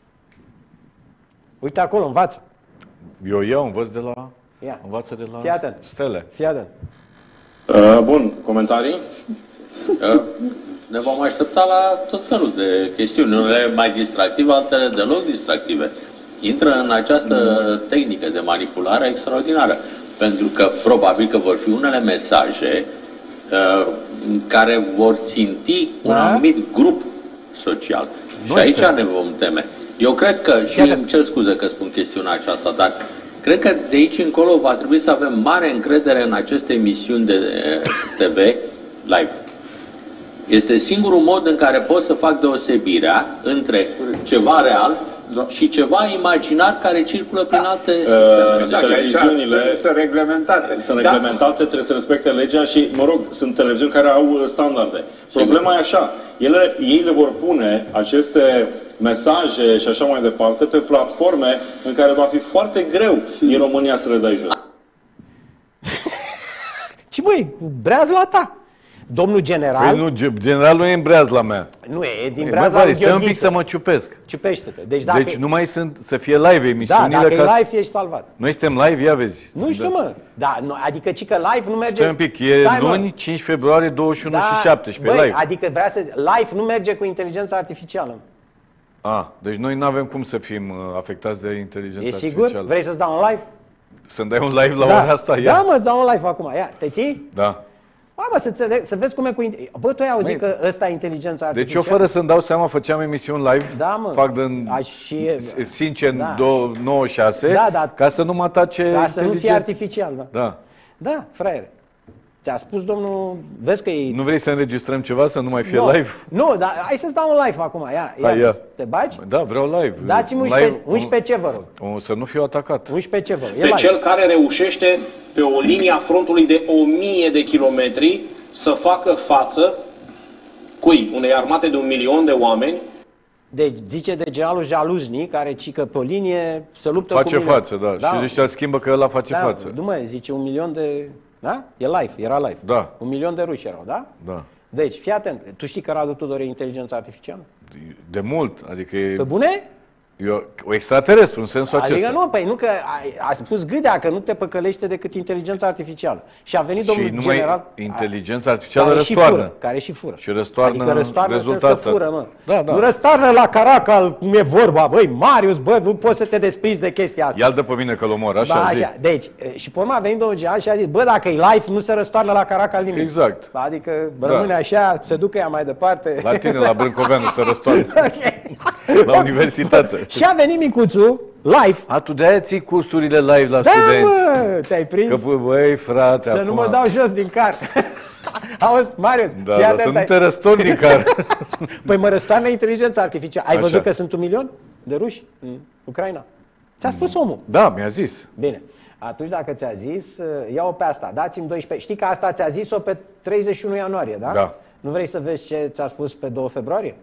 Uite acolo, învață. Eu iau, învăț de la... Ia. Învață de la Fii atent. stele. Fii atent. Uh, bun, comentarii? Uh, Ne vom aștepta la tot felul de chestiuni, unele mai distractive, altele deloc distractive. intră în această tehnică de manipulare extraordinară. Pentru că probabil că vor fi unele mesaje uh, care vor ținti un Da? anumit grup social. Nu și aici este. ne vom teme. Eu cred că, și Iată. îmi cer scuze că spun chestiunea aceasta, dar cred că de aici încolo va trebui să avem mare încredere în aceste emisiuni de T V live. Este singurul mod în care pot să fac deosebirea între ceva real și ceva imaginar care circulă prin alte sisteme. Da, televiziunile Sunt reglementate. sunt reglementate, trebuie să respecte legea și, mă rog, sunt televiziuni care au standarde. Problema e așa, ele, ei le vor pune aceste mesaje și așa mai departe pe platforme în care va fi foarte greu din România să le dai jos. Ce băi, cu breazla ta. Domnul general, Păi nu, ge- generalul e în breazla mea. nu e, e din Bă, breazla băi, lui stai un pic Gheorghiță. să mă ciupesc. Ciupește-te. Deci dacă, Deci nu mai sunt, să fie live da, emisiunile. dacă ca e să- live, ești salvat. Noi suntem live, ia vezi. Nu știu, mă. Da, nu, adică ci că live nu merge... Stai un pic, e Stai, mă. luni, cinci februarie, douăzeci și unu și șaptesprezece, băi, live. adică vrea să zic, live nu merge cu inteligența artificială. Ah, deci noi nu avem cum să fim uh, afectați de inteligența E sigur? artificială. Vrei să-ți dau un live? Să-mi dai un live la da. ora asta? Ia. Da, mă, îți dau un live acum. Ia, te ții? Da. Hai, mă, să, înțeleg, să vezi cum e cu... inte- Bă, tu ai auzit Măi, că ăsta e inteligența Deci artificială? eu, fără să-mi dau seama, făceam emisiuni live, Da, mă. fac din Aș și- sincer în Da. nouăzeci și șase, Da, da. ca să nu mă atace Ca să nu fie inteligent. artificial, da. Da. Da, fraiere. Ți-a spus domnul... Vezi că e... Nu vrei să înregistrăm ceva, să nu mai fie nu, live? Nu, dar hai să-ți dau un live acum. Ia, ia, Hai, ia. Te bagi? Da, vreau live. Dați-mi Un unsprezece, live, unsprezece ce vă rog. o- Să nu fiu atacat. unsprezece ce vă rog. E Pe live. cel care reușește pe o linie a frontului de o mie de kilometri să facă față cui? Unei armate de un milion de oameni. Deci zice de generalul Jaluzny, care cică pe o linie să luptă Face cu milion. față, da. Și ăștia schimbă că ăla face da, față. Nu mă, zice un milion de... Da? E live, era live. Da. Un milion de ruși erau, da? Da. Deci, fii atent. Tu știi că Radu Tudor e inteligența artificială? De mult. Adică e, Pe bune? e o, o extraterestru în sensul Adică acesta. nu, păi nu că a, a spus Gâdea că nu te păcălește decât inteligența artificială. Și a venit Și domnul numai general... inteligența artificială care și răstoarnă. fură, care și fură. Și răstoarnă adică răstoarnă în sens că rezultate. fură, mă. Da, da. Nu răstoarnă la Caracal, cum e vorba, băi, Marius, bă, nu poți să te desprinzi de chestia asta. Ia-l de pe mine că-l omor, așa, Ba, zi. așa. Deci, e, și pe urmă a venit domnul general și a zis, bă, dacă e live, nu se răstoarnă la Caracal nimic. Exact. Ba, adică rămâne așa, se ducă ea mai departe. La tine, la Brâncoveanu, să răstoarnă. Ok. La universitate. Și a venit micuțul, live. A, tu de-aia ții cursurile live la Da, studenți. mă, te-ai prins? Că, bă, băi, frate, Să acum... nu mă dau jos din car. Auzi, Marius, Da, fii dar atent, să nu ai- te răstorni din car. Păi mă răstoarnă inteligența artificială. Ai Așa. văzut că sunt un milion de ruși în Ucraina? Ți-a spus omul. Da, mi-a zis. Bine. Atunci dacă ți-a zis, ia-o pe asta, dați-mi doisprezece. Știi că asta ți-a zis-o pe treizeci și unu ianuarie, da? Da. Nu vrei să vezi ce ți-a spus pe doi februarie?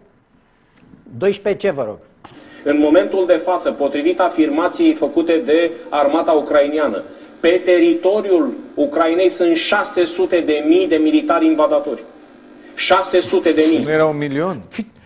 doisprezece ce, vă rog? În momentul de față, potrivit afirmației făcute de armata ucrainiană, pe teritoriul Ucrainei sunt șase sute de mii de militari invadatori. șase sute de mii. Nu era un milion?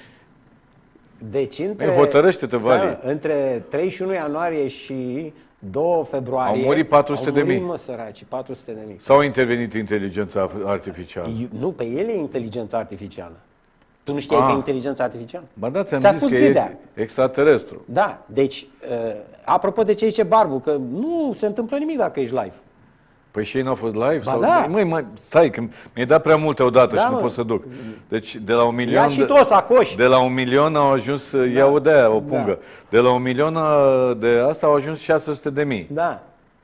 Deci între, Ei, hotărăște-te, stai, Vali. mă, între treizeci și unu ianuarie și doi februarie... Au murit patru sute de au murit, mii. mă, săraci, patru sute de mii. Sau a intervenit inteligența artificială? Eu- Nu, pe el e inteligența artificială. Tu nu știai Ah. că e inteligența artificială? Ba da, ți-am Ți-a zis spus că Gâdea. e extraterestru. Da, deci, uh, apropo de ce zice Barbu, că nu se întâmplă nimic dacă ești live. Păi și ei n-au fost live? Ba sau... da. Măi, măi, stai, că mi-ai dat prea multe odată Da, și nu mă. pot să duc. Deci de la un milion... Ia și de- tu o sacoș. De la un milion au ajuns, da. iau de aia, o pungă. Da. De la un milion uh, de asta au ajuns șase sute de mii. Da.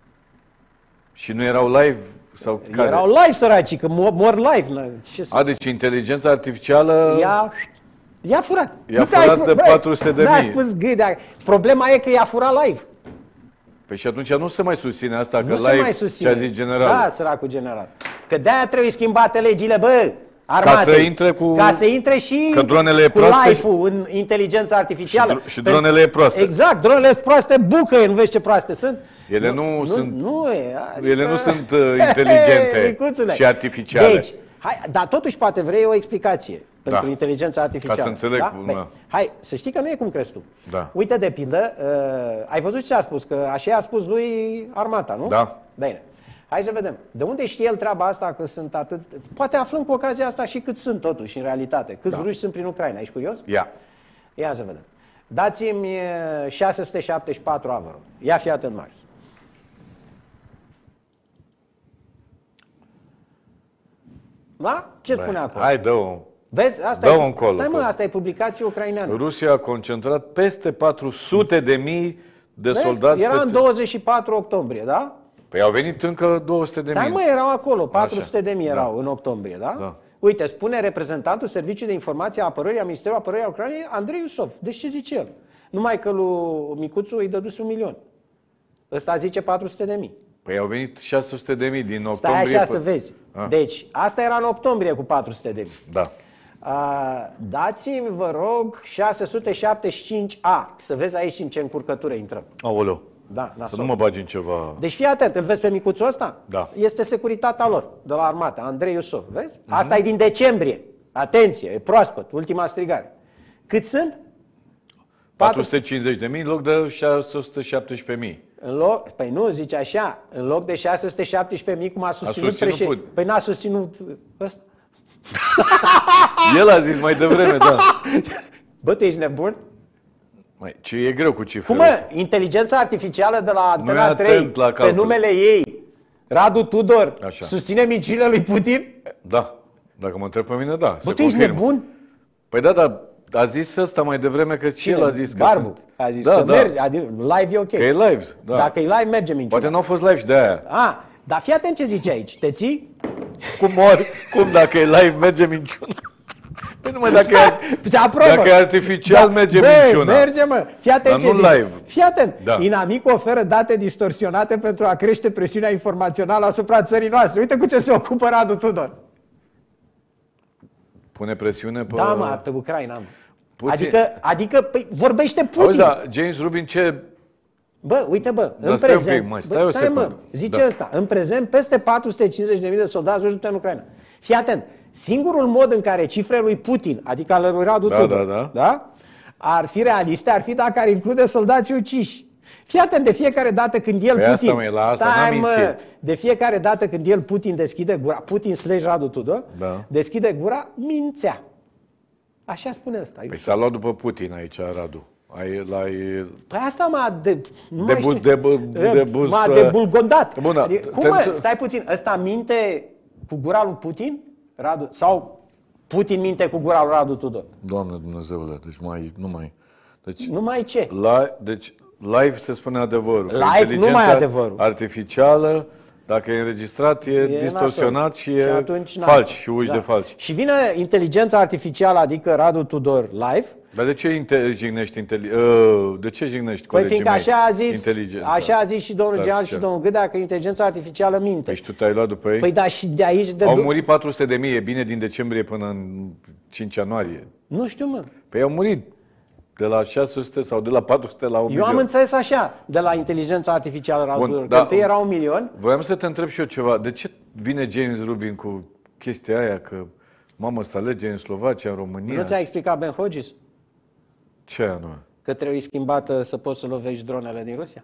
Și nu erau live? Sau care? Erau live, săraci, că mor, mor live. Na, ce să A, deci inteligența artificială... Ia, i-a furat. I-a Nu ți-ai furat spus- de băi, patru sute de n-a mii. spus Gâdea. Problema e că i-a furat live. Păi și atunci nu se mai susține asta, că Nu se live mai susține. ce a zis generalul. Da, săracul general. Că de-aia trebuie schimbate legile, bă, armatei. să intre cu- Ca să intre și Că dronele e cu proaste live-ul în inteligența artificială. Și dro- și dronele e proaste. Exact, dronele sunt proaste, bucăie, nu vezi ce proaste sunt? Ele nu sunt- Nu e. ele nu sunt, uh, inteligente Micuțule. și artificiale. Deci, hai, dar totuși poate vrei o explicație pentru Da. inteligența artificială. Ca să înțeleg Da? cum- Bine. da. Hai, să știi că nu e cum crezi tu. Da. Uite, de pildă, uh, ai văzut ce a spus? Că așa a spus lui armata, nu? Da. Bine. Hai să vedem. De unde știe el treaba asta că sunt atât... Poate aflăm cu ocazia asta și cât sunt totuși, în realitate. Câți da. ruși sunt prin Ucraina. Ești curios? Ia. Ia să vedem. Dați-mi șase sute șaptezeci și pattu A, vă rog. Ia fi atent, Marius. Da? Ce spune acolo? Hai, dă-o. Vezi? Asta Dă-o e, încolo, stai mă, că- asta e publicație ucraineană. Rusia a concentrat peste patru sute de mii de Vezi? soldați. Era pe- în douăzeci și patru octombrie, da? Păi au venit încă două sute de mii. Stai mă, erau acolo, patru sute de mii erau Da. în octombrie, da? Da. Uite, spune reprezentantul Serviciului de Informație a Apărării a Ministerului Apărării a Ucrainei, Andrei Iusov. Deci ce zice el? Numai că lui Micuțu îi dăduse un milion. Ăsta zice patru sute de mii. Păi au venit șase sute de mii din Stai octombrie. așa pă- să vezi. Ah. Deci, asta era în octombrie cu patru sute de mii. Da. A, dați-mi, vă rog, șase sute șaptezeci și cinci A. Să vezi aici în ce încurcătură intrăm. Aoleu. Da, Să nasol. nu mă bagi în ceva... Deci fii atent, îl vezi pe micuțul ăsta? Da. Este securitatea lor, de la armată, Andrei Iusov, vezi? Asta e din decembrie. Atenție, e proaspăt, ultima strigare. Cât sunt? patru sute cincizeci de mii în loc de șase sute șaptesprezece mii. În loc, păi nu, zice așa, în loc de șase sute șaptesprezece mii, cum a susținut, susținut președinte. Putin. Păi n-a susținut ăsta. El a zis mai devreme, da. Bă, tu ești nebun? Mai, ce e greu cu cifrele Cum mă? astea. Inteligența artificială de la Nu e Antena atent trei, la pe calcul. numele ei, Radu Tudor, Așa. susține minciunile lui Putin? Da. Dacă mă întreb pe mine, da. Bă, se tu ești confirmă. nebun? Păi da, dar a zis ăsta mai devreme că și el a zis că Barbu. sunt. A zis da, că da. merge, adică live e ok. Că e live, da. Dacă e live, merge minciuna. Poate n-au fost live și de aia. A, dar fii atent ce zice aici. Te ții? Cum mor? Cum dacă e live merge minciuna? Păi numai dacă e, Se aprobă. dacă e artificial merge Bă, minciuna. merge, mă. Fii atent Dar ce nu zice. live. Fii atent. Da. Inamic oferă date distorsionate pentru a crește presiunea informațională asupra țării noastre. Uite cu ce se ocupă Radu Tudor. Pune presiune pe... Da, mă, pe Ucraina, mă. Putin- Adică, adică păi, vorbește Putin. Auzi, da, James Rubin ce... Bă, uite, bă, Dar în stai un prezent, pic, mă, bă, stai o stai, mă, secundă. zice Da. ăsta, în prezent peste patru sute cincizeci de mii de soldați ajută în Ucraina. Fii atent, singurul mod în care cifrele lui Putin, adică ale lui Radu Da, Tudor, da, da. da, ar fi realiste, ar fi dacă ar include soldații uciși. Fii atent, de fiecare dată când el Păi asta, Putin, mă, la asta stai, n-am mă, mințit. de fiecare dată când el Putin deschide gura, Putin slash Radu Tudor, Da. deschide gura, mințea. Așa spune ăsta. Păi s-a luat după Putin aici, Radu. Ai, l-ai... Păi asta m-a de, nu De mai bu- știu. de bu- de buz- M-a debulgondat. Bun, da, Adică, cum te- mă, te- stai puțin, ăsta minte cu gura lui Putin? Radu, sau Putin minte cu gura lui Radu Tudor? Doamne Dumnezeule, deci mai, nu mai... Deci, Nu mai ce? la, deci live se spune adevărul. Că Live, nu inteligența mai adevărul. artificială, dacă e înregistrat, e, E distorsionat nasol. și e atunci, na. falci și uși Da. de falci. Și vine inteligența artificială, adică Radu Tudor live. Dar de ce inte- jignești inteli- uh, De ce jignești Păi colegii fiindcă mei? așa a zis, Inteligența așa a zis și domnul general și artificială. domnul Gâdea că inteligența artificială minte. Păi și tu te-ai luat după ei? Păi da, și de aici de Au du- murit patru sute de mii, e bine, din decembrie până în cinci ianuarie. Nu știu, mă. Păi au murit de la șase sute sau de la patru sute la un Eu milion. am înțeles așa, de la inteligența artificială Radu Bun, Tudor, că da. întâi era un milion. Voiam să te întreb și eu ceva. De ce vine James Rubin cu chestia aia că mamă, ăsta lege în Slovacia, în România? Nu ți-a explicat Ben Hodges Ce anume? că trebuie schimbată să poți să lovești dronele din Rusia?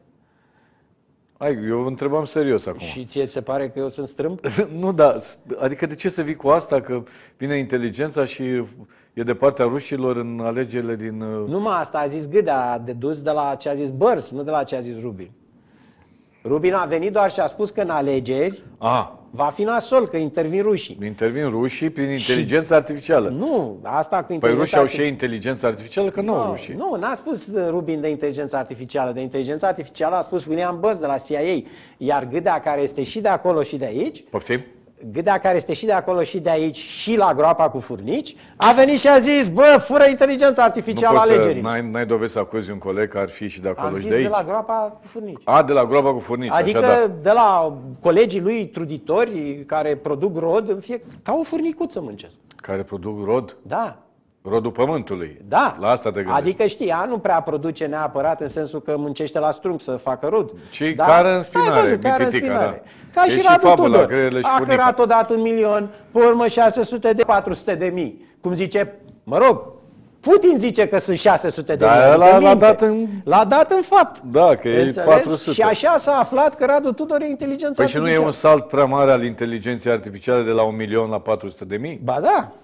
Hai, eu întrebam serios acum. Și ție ți se pare că eu sunt strâmb? Nu, da, adică de ce să vii cu asta că vine inteligența și e de partea rușilor în alegerile din... uh, Numai asta a zis Gâdea, a dedus de la ce a zis Bărs, nu de la ce a zis Rubin. Rubin a venit doar și a spus că în alegeri Aha, va fi nasol, că intervin rușii. intervin rușii prin inteligența artificială. Nu, asta cu Păi inteligența rușii au și artificială. ei inteligența artificială, că nu au rușii. Nu, n-a spus uh, Rubin de inteligența artificială. De inteligența artificială a spus William Burns de la C I A. Iar Gâdea, care este și de acolo și de aici, Poftim? Gâdea, care este și de acolo și de aici și la groapa cu furnici, a venit și a zis, bă, fură inteligența Nu artificială poți să, alegerii. n-ai, n-ai dovezi să acuzi un coleg că ar fi și de acolo Am și zis de de aici. la groapa cu furnici. A, de la groapa cu furnici, Adică așa, da. de la colegii lui truditori care produc rod, în fie, ca o furnicuță mâncesc. Care produc rod, Da, rodul pământului. da. La asta te gândești. Adică știi, ea nu prea produce neapărat în sensul că muncește la strung să facă rod. Ci cară în spinare, Ai văzut, cară în mititica, spinare. da. Ca E și și Radu fabula, Tudor. creierele și A furnica. cărat odată un milion, pe urmă șase sute de patru sute de mii. Cum zice, mă rog, Putin zice că sunt șase sute de Da, mii. ăla adică l-a minte. dat în- L-a dat în fapt. Da, că e Înțelegi? patru sute. Și așa s-a aflat că Radu Tudor e inteligența Păi și nu e artificială. un salt prea mare al inteligenței artificiale de la un milion la patru sute de mii? Ba da.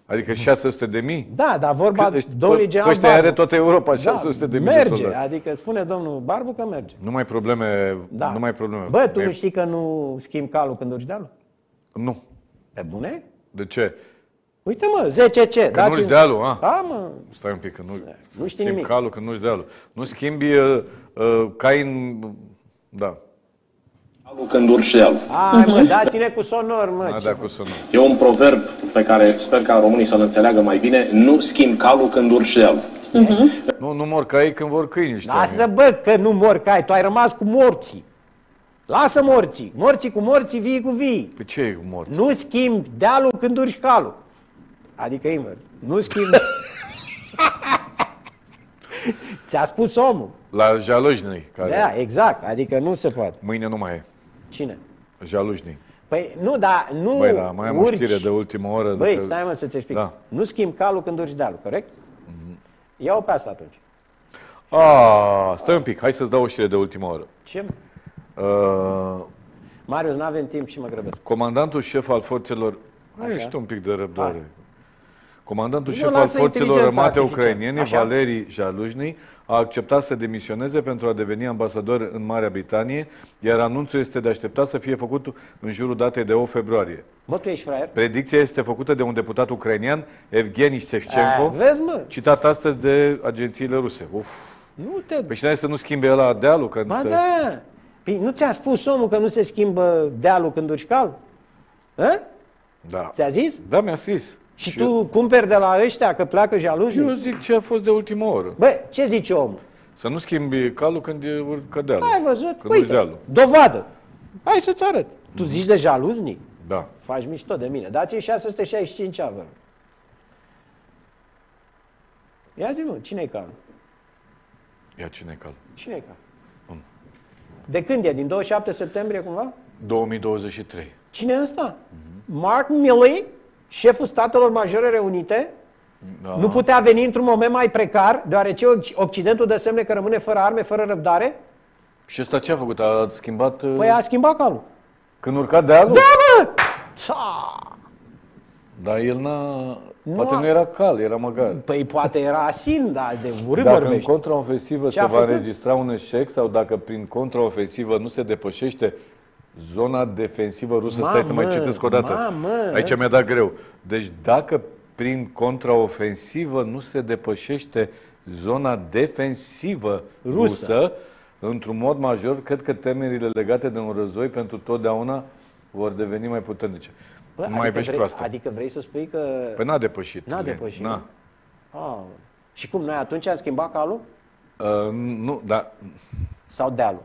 Adică șase sute de mii? Da, dar vorba Cât- domnului general ăștia are Barbu. toată Europa, șase sute de mii de merge, soldați. adică spune domnul Barbu că merge. Nu mai probleme, Da. nu mai probleme. Bă, tu E- nu știi că nu schimbi calul când urci dealul? Nu. Pe bune? De ce? Uite mă, zece ce? Că nu-și dealul, a? Da, mă. Stai un pic, că nu, Nu știi schimbi nimic. calul, că nu-și dealul. Nu schimbi uh, uh, cai în... Da. Când urci dealul. Hai mă, dați-ne cu sonor, mă. A, ce- da, cu sonul. E un proverb pe care sper ca românii să-l înțeleagă mai bine. Nu schimbi calul când urci dealul. Nu, nu mor caii când vor câini ăștia. Lasă, bă, că nu mor cai, tu ai rămas cu morții. Lasă morții. Morții cu morții, vii cu vii. Pe ce e cu mort? Nu schimbi dealul când urci calul. Adică invers. Nu schimbi... Ți-a spus omul. La Jalojnii, care Da, exact. Adică nu se poate. mâine nu mai e. Cine? Jalojnii. Păi nu, dar nu Băi, da, mai am o urci. știre de ultimă oră. Băi, că- stai mă să-ți explic. Da. Nu schimbi calul când urci dealul, corect? Ia-o pe asta atunci. A, stai un pic, hai să-ți dau o știre de ultimă oră. Ce? Uh, Marius, n-avem timp și mă grăbesc. comandantul șef al forțelor... Hai Așa. și tu un pic de răbdare. Hai. Comandantul Nu șef al lasă forțelor inteligența armate artificială. ucrainene, Așa. Valerii Jalujny, a acceptat să demisioneze pentru a deveni ambasador în Marea Britanie, iar anunțul este de așteptat să fie făcut în jurul datei de opt februarie. Bă, tu ești fraier? Predicția este făcută de un deputat ucrainean, Evgeni Shevchenko, A, vezi, mă? citat astăzi de agențiile ruse. Uf. Nu te... Păi și n-ai să nu schimbe ăla dealul? Că Ba să... da! Păi nu ți-a spus omul că nu se schimbă dealul când duci calul? Hă? Da. Ți-a zis? Da, mi-a zis. Și, tu cumperi de la ăștia că pleacă jaluzi? Eu zic ce a fost de ultimă oră. Bă, ce zice omul? Să nu schimbi calul când e urcă dealul. Ai văzut? Când urci Uite, dealul. dovadă. Hai să-ți arăt. Tu zici de jaluzni? Da. Faci mișto de mine. Dați-mi șase sute șaizeci și cinci, vă rog. Ia zi, mă, cine-i calul? Ia cine calul? Cine-i calul? De când e? Din douăzeci și șapte septembrie, cumva? două mii douăzeci și trei. Cine e ăsta? Mark Milley, șeful Statelor Majore Unite, Da. nu putea veni într-un moment mai precar, deoarece Occidentul dă semne că rămâne fără arme, fără răbdare? Și ăsta ce a făcut? A schimbat... uh, Păi a schimbat calul. Când urca dealul? Da, bă! Ța! Dar el n-a... Nu Poate a- nu era cal, era măgar. Păi poate era asin, dar de urât Dacă în vorbești. contraofensivă Ce se a va făcut? înregistra un eșec sau dacă prin contraofensivă nu se depășește zona defensivă rusă, stai să mai Mamă, citesc o dată. mamă. Aici mi-a dat greu. Deci dacă prin contraofensivă nu se depășește zona defensivă rusă, Rusă. într-un mod major, cred că temerile legate de un război pentru totdeauna vor deveni mai puternice. Bă, nu mai vezi vrei, proastă. adică vrei să spui că... Păi n-a depășit. N-a Lin. depășit, N-a. Ah. Și cum, noi atunci am schimbat calul? Uh, nu, da. Sau dealul?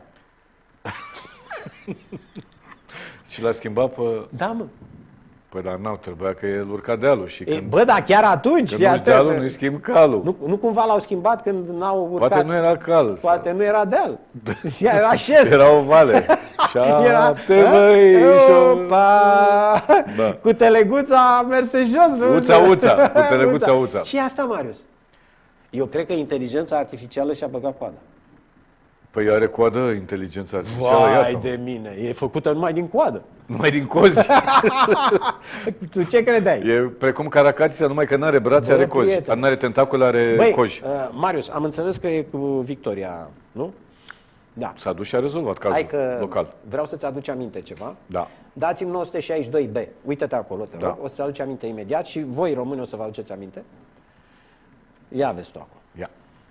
Și l-a schimbat pe... Da, mă. Păi dar n-au trebuia că el urca dealul și E, când, bă, dar chiar atunci, când fii nu-și atent, dealul, că- nu-i schimb calul. nu, nu cumva l-au schimbat când n-au urcat. Poate nu era cal. Poate nu era deal. Și era șest. Era o vale. Șapte băi și o... Opa! Da. Cu teleguța a mers în jos, nu? Uța, uța. Cu teleguța, uța. Ce e asta, Marius? Eu cred că inteligența artificială și-a băgat coada. Păi are coadă inteligența artificială, Vai iată. de mine, e făcută numai din coadă. Numai din cozi. Tu ce credeai? E precum caracatița, numai că n-are brațe, Bă, are cozi. prieten. N-are tentacule, are Băi, coji. uh, Marius, am înțeles că e cu Victoria, nu? Da. S-a dus și a rezolvat cazul Hai că local. vreau să-ți aduci aminte ceva. Da. Dați-mi nouă sute șaizeci și doi B. Uită-te acolo, te Da. rog. O să-ți aduci aminte imediat și voi, români, o să vă aduceți aminte. Ia vezi tu acolo. Ia.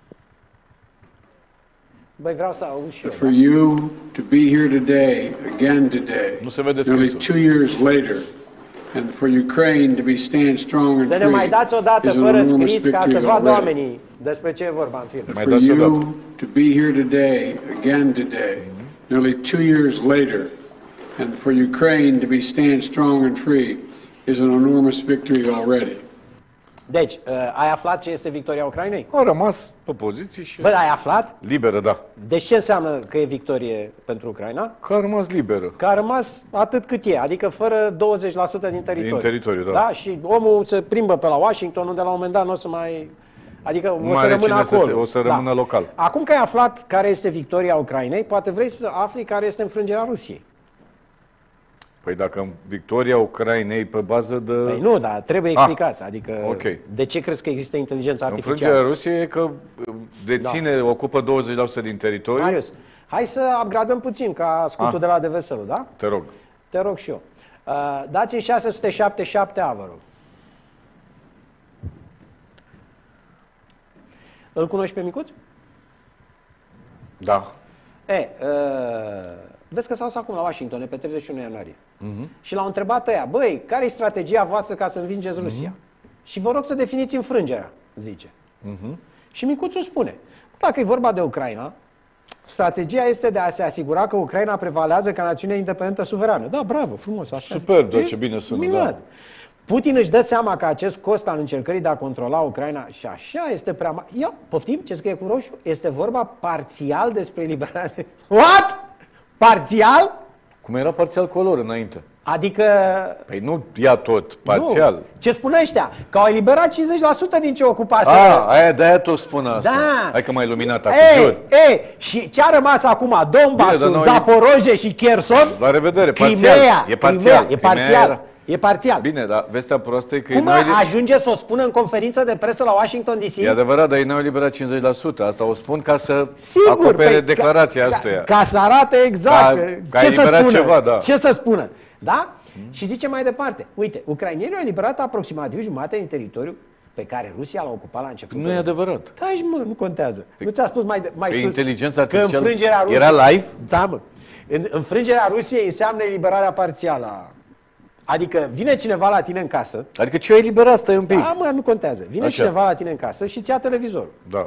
Băi, vreau să aud și eu. For you to be here today, again today, Nu se vede nearly scrisul. two years later, and for Ukraine to be stand strong and Să ne free mai dați o dată is an fără enormous scris ca să victory vadă already. oamenii despre ce e vorba în film. Mai For dați o you dată. to be here today, again today, nearly two years later, and for Ukraine to be stand strong and free is an enormous victory already. Deci, uh, ai aflat ce este victoria Ucrainei? A rămas pe poziții și... Bă, ai aflat? Liberă, da. Deci ce înseamnă că e victorie pentru Ucraina? Că a rămas liberă. Că a rămas atât cât e, adică fără douăzeci la sută din teritoriu. Din teritoriu, da. Da, și omul se plimbă pe la Washington, unde la un moment dat nu o să mai... Adică o mai să are rămână cine să acolo. se- o să rămână local. Acum că ai aflat care este victoria Ucrainei, poate vrei să afli care este înfrângerea Rusiei. Păi dacă victoria Ucrainei pe bază de... Păi nu, dar trebuie explicat. Ah, adică okay. De ce crezi că există inteligența artificială? Înfrângerea Rusiei e că deține, da. ocupă douăzeci la sută din teritoriu. Marius, hai să upgradăm puțin ca scutul ah. de la Deveselu, da? Te rog. Te rog și eu. Uh, dați-mi șase sute șaptezeci și șapte A, vă rog. Îl cunoști pe Micuț? Da. E, uh, vezi că s-au dus acum la Washington, pe treizeci și unu ianuarie. Uh-huh. Și l-au întrebat ăia, băi, care e strategia voastră ca să învingeți Rusia? Uh-huh. Și vă rog să definiți înfrângerea, zice. Uh-huh. Și Micuțul spune, dacă e vorba de Ucraina, strategia este de a se asigura că Ucraina prevalează ca națiune independentă suverană. Da, bravo, frumos, așa. Super, da, ce bine sună, da. Putin își dă seama că acest cost al încercării de a controla Ucraina și așa este prea mare. Ia, poftim, ce scrie cu roșu? Este vorba parțial despre eliberarea de... What? Parțial? Cum era parțial color înainte. Adică... Păi nu ia tot, parțial. Nu. Ce spune ăștia? Că au eliberat cincizeci la sută din ce ocupase. A, aia de-aia tot spun asta. Da. Hai că m-ai luminat acum, e, jur. E, și ce a rămas acum? Donbassul, Zaporoje și Kherson? La revedere, parțial. Crimea, E parțial. Crimea, e parțial. E parțial. Bine, dar vestea proastă e că... Cum ajunge să o spună în conferință de presă la Washington D C? E adevărat, dar ei n-au eliberat cincizeci la sută. Asta o spun ca să Sigur, acopere pe, declarația ca, astuia. Ca să arate exact ca, ca ce să spună. Ceva, da. Ce să spună. Da? Hmm. Și zice mai departe. Uite, ucrainienii au eliberat aproximativ jumătate din teritoriu pe care Rusia l-a ocupat la început. Nu e adevărat. Da, și mă, nu contează. Pe, nu ți-a spus mai, mai pe sus inteligența că artificială înfrângerea Rusiei... era live? Da, mă. Înfrângerea Rusiei înseamnă eliberarea parțială. Adică vine cineva la tine în casă. Adică ce ai eliberat, stai un pic. Da, mă, nu contează. Vine Așa. cineva la tine în casă și îți ia televizorul. Da.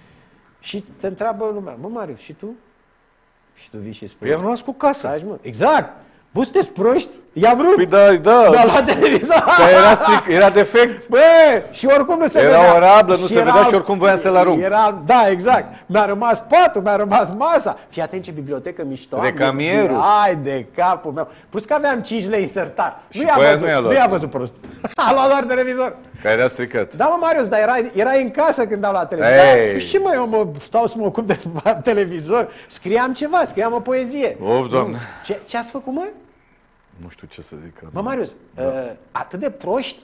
Și te întreabă lumea, mă, Marius, și tu? Și tu vii și spui... Păi am rămas cu casa. Stai, mă. Exact! Bă, sunteți proști? I-a vrut! Păi da, da. Mi-a luat televizor! Dar era stric, era defect. Bă, și oricum nu se era vedea. Era o rablă, nu și se era, vedea și oricum voiam să-l arunc. Era, da, exact. Mi-a rămas patul, mi-a rămas masa. Fii atent ce bibliotecă mișto. Recamierul. Hai de capul meu. Plus că aveam cinci lei insertar. Și nu i-a văzut, nu i-a, nu i-a văzut prost. A luat doar televizor. Care era stricat. Da, mă, Marius, dar era, era în casă când am luat televizor. Hey. Da, și mă, eu mă stau să mă ocup de televizor. Scriam ceva, scriam o poezie. Of, Doamne. Ce, ce ați făcut, mă? Nu știu ce să zic. Mă, Marius, da. uh, atât de proști?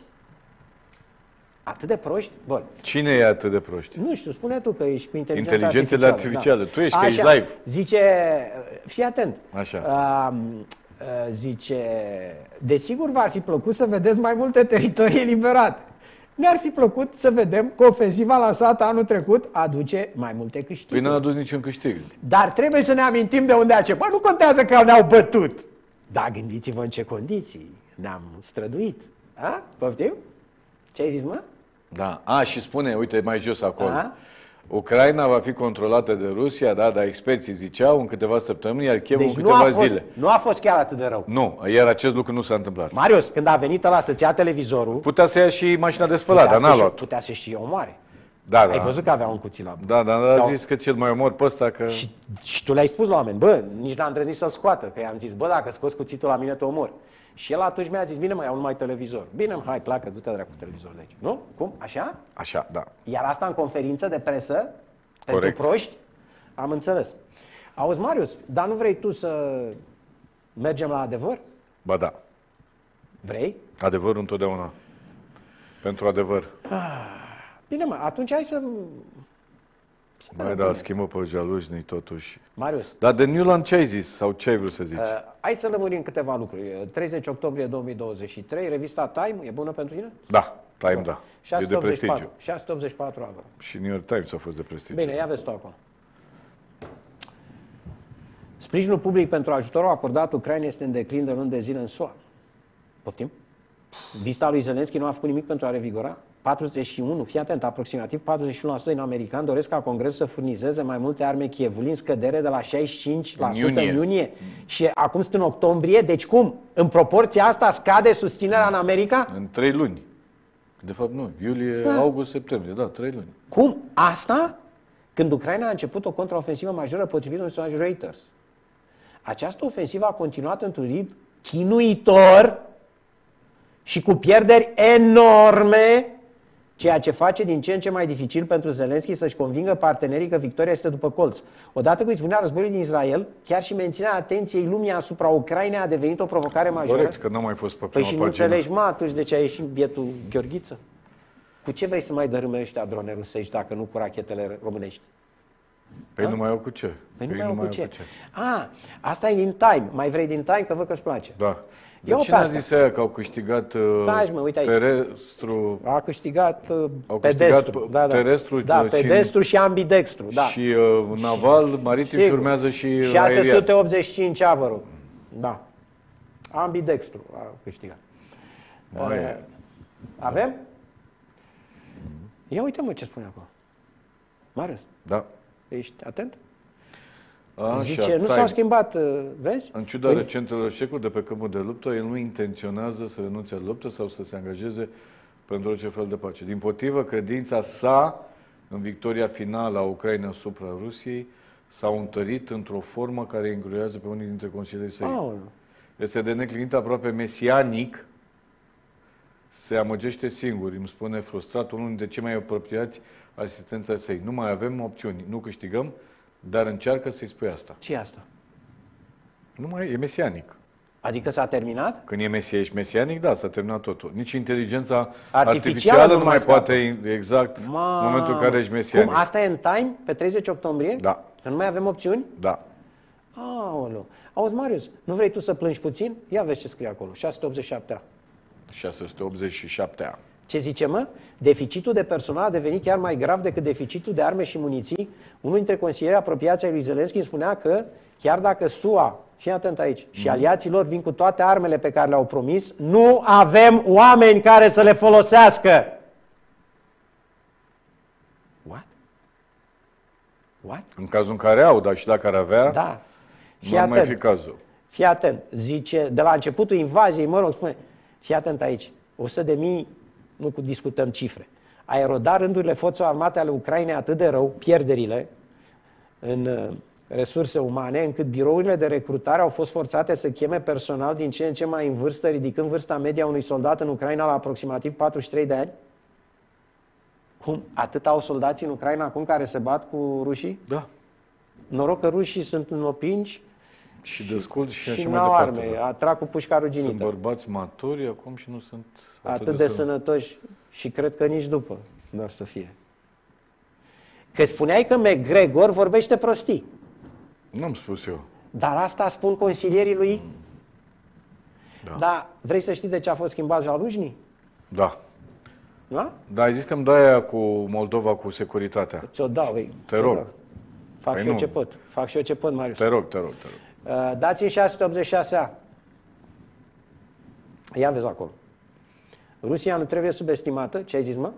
Atât de proști? Bun. Cine e atât de proști? Nu știu, spune tu că ești cu inteligența Inteligențele artificială. artificiale. Da. Tu ești, Așa, că ești live. Zice, fii atent. Așa. Uh, uh, zice, desigur v-ar fi plăcut să vedeți mai multe teritorii eliberate. Ne-ar fi plăcut să vedem că ofensiva lansată anul trecut aduce mai multe câștiguri. Păi n-a adus niciun câștig. Dar trebuie să ne amintim de unde a început. Nu contează că ne-au bătut. Da, gândiți-vă în ce condiții ne-am străduit. A? Poftim? Ce ai zis, mă? Da. A, și spune, uite, mai jos acolo. A? Ucraina va fi controlată de Rusia, da, dar experții ziceau în câteva săptămâni, iar Chievul deci în câteva nu a fost, zile. Nu a fost chiar atât de rău. Nu, iar acest lucru nu s-a întâmplat. Marius, când a venit ăla să-ți ia televizorul... Putea să ia și mașina de spălat, dar n-a luat. Putea să și omoare. Da, Ai da. văzut că avea un cuțit la Da, dar a zis că cel mai omor pe ăsta că... Și, și tu le-ai spus la oameni, bă, nici n-am îndrăznit să-l scoată, că i-am zis, bă, dacă scoți cuțitul la mine, te omor. Și el atunci mi-a zis, bine mă, iau numai televizor. Bine, hai, pleacă, du-te dracu cu televizorul de aici. Nu? Cum? Așa? Așa, da. Iar asta în conferință de presă, Corect. pentru proști, am înțeles. Auzi, Marius, dar nu vrei tu să mergem la adevăr? Ba da. Vrei? Adevărul întotdeauna. Pentru adevăr. Bine, mă, atunci hai să... să Mai da, schimbă pe Jalujnii totuși. Marius. Dar de Newland ce ai zis? Sau ce ai vrut să zici? Uh, hai să lămurim câteva lucruri. treizeci octombrie două mii douăzeci și trei, revista Time, e bună pentru tine? Da, Time, da. E de prestigiu. șase sute optzeci și patru avem. Și New York Times a fost de prestigiu. Bine, ia vezi tu acolo. Sprijinul public pentru ajutorul acordat Ucrainei este în declin de luni de zile în S U A. Poftim? Vizita lui Zelensky nu a făcut nimic pentru a revigora. patruzeci și unu, fii atent, aproximativ patruzeci și unu la sută din americani doresc ca Congresul să furnizeze mai multe arme Chievului, în scădere de la șaizeci și cinci la sută în iunie. în iunie. Și acum sunt în octombrie, deci cum? În proporția asta scade susținerea în America? În trei luni. De fapt nu, iulie, da. august, septembrie, da, trei luni. Cum? Asta? Când Ucraina a început o contraofensivă majoră potrivit unui sondaj Reuters. Această ofensivă a continuat într-un ritm chinuitor și cu pierderi enorme ceea ce face din ce în ce mai dificil pentru Zelensky să-și convingă partenerii că victoria este după colț. Odată cu izbucnirea războiului din Israel, chiar și menținerea atenției lumii asupra Ucrainei a devenit o provocare majoră. Corect, că n-a mai fost pe Păi prima și nu pagină. înțelegi, mă, atunci de ce a ieșit bietul Gheorghiță? Cu ce vrei să mai dărâme ăștia drone rusești dacă nu cu rachetele românești? Păi Da? nu mai au cu ce. Păi nu Păi mai au cu ce. A, asta e din time. Mai vrei din time? Că văd că îți place. Da. De Eu cine pe a asta. zis aia că au câștigat uh, Stai, mă, uite aici. terestru A câștigat uh, Au pedestru. câștigat Da, da. terestru, da, și- pedestru și ambidextru. Da. și uh, naval, maritim și Sigur. urmează și aerian. șase sute optzeci și cinci A, vă rog. Da. Ambidextru a câștigat. Mai Uh, e. avem? Ia uite, mă, ce spune acolo. Marius, Da. ești atent? Așa, Zice, nu tai. s-au schimbat, uh, vezi? În ciuda Păi- recentelor eșecuri de pe câmpul de luptă, el nu intenționează să renunțe la luptă sau să se angajeze pentru orice fel de pace. Dimpotrivă, credința sa în victoria finală a Ucrainei asupra Rusiei s-a întărit într-o formă care îngruiază pe unii dintre consilierii săi. Aoleu. Este de neclinit aproape mesianic, se amăgește singur, îmi spune frustrat unul dintre cei mai apropiați asistența săi. Nu mai avem opțiuni, nu câștigăm, dar încearcă să-i spui asta. Ce e asta? Nu mai e mesianic. Adică s-a terminat? Când e mesie, ești mesianic, da, s-a terminat totul. Nici inteligența Artificială artificială nu nu mai mai scapă. poate, exact, în Mamă. momentul în care ești mesianic. Cum? Asta e în time? Pe treizeci octombrie? Da. Că nu mai avem opțiuni? Da. Aoleu. Auzi, Marius, nu vrei tu să plângi puțin? Ia vezi ce scrie acolo. șase sute optzeci și șapte A. șase sute optzeci și șapte ani. Ce zice, mă? Deficitul de personal a devenit chiar mai grav decât deficitul de arme și muniții. Unul dintre consilierii apropiați ai lui Zelensky îmi spunea că chiar dacă S U A, fii atent aici, și aliații lor vin cu toate armele pe care le-au promis, nu avem oameni care să le folosească. What? What? În cazul în care au, dar și dacă ar avea, Da. Fii nu ar mai fi atent. cazul. Fii atent. Zice, de la începutul invaziei, mă rog, spune, fii atent aici. o sută de mii, nu cu discutăm cifre. A erodat rândurile forțelor armate ale Ucrainei atât de rău, pierderile în uh, resurse umane, încât birourile de recrutare au fost forțate să cheme personal din ce în ce mai în vârstă, ridicând vârsta media unui soldat în Ucraina la aproximativ patruzeci și trei de ani. Cum? Atât au soldați în Ucraina acum care se bat cu rușii? Da. Noroc că rușii sunt înopinși Și desculți și, și așa nu mai au departe. arme, da. atrag cu pușca Sunt ruginită. bărbați maturi acum și nu sunt Atât de sănătoși și cred că nici după doar să fie. Că spuneai că McGregor vorbește prostii. Nu am spus eu. Dar asta spun consilierii lui. Da. Dar vrei să știi de ce a fost schimbat Jaluzhny? Da. Da? Dar ai zis că îmi dai aia cu Moldova, cu securitatea. Ți-o dau, ei. Te ți-o rog. dau. Fac Păi și eu nu. ce pot. Fac și eu ce pot, Marius. Te rog, te rog, te rog. Uh, dați-mi șase sute optzeci și șase A. Ia vezi acolo. Rusia nu trebuie subestimată. Ce ai zis, mă?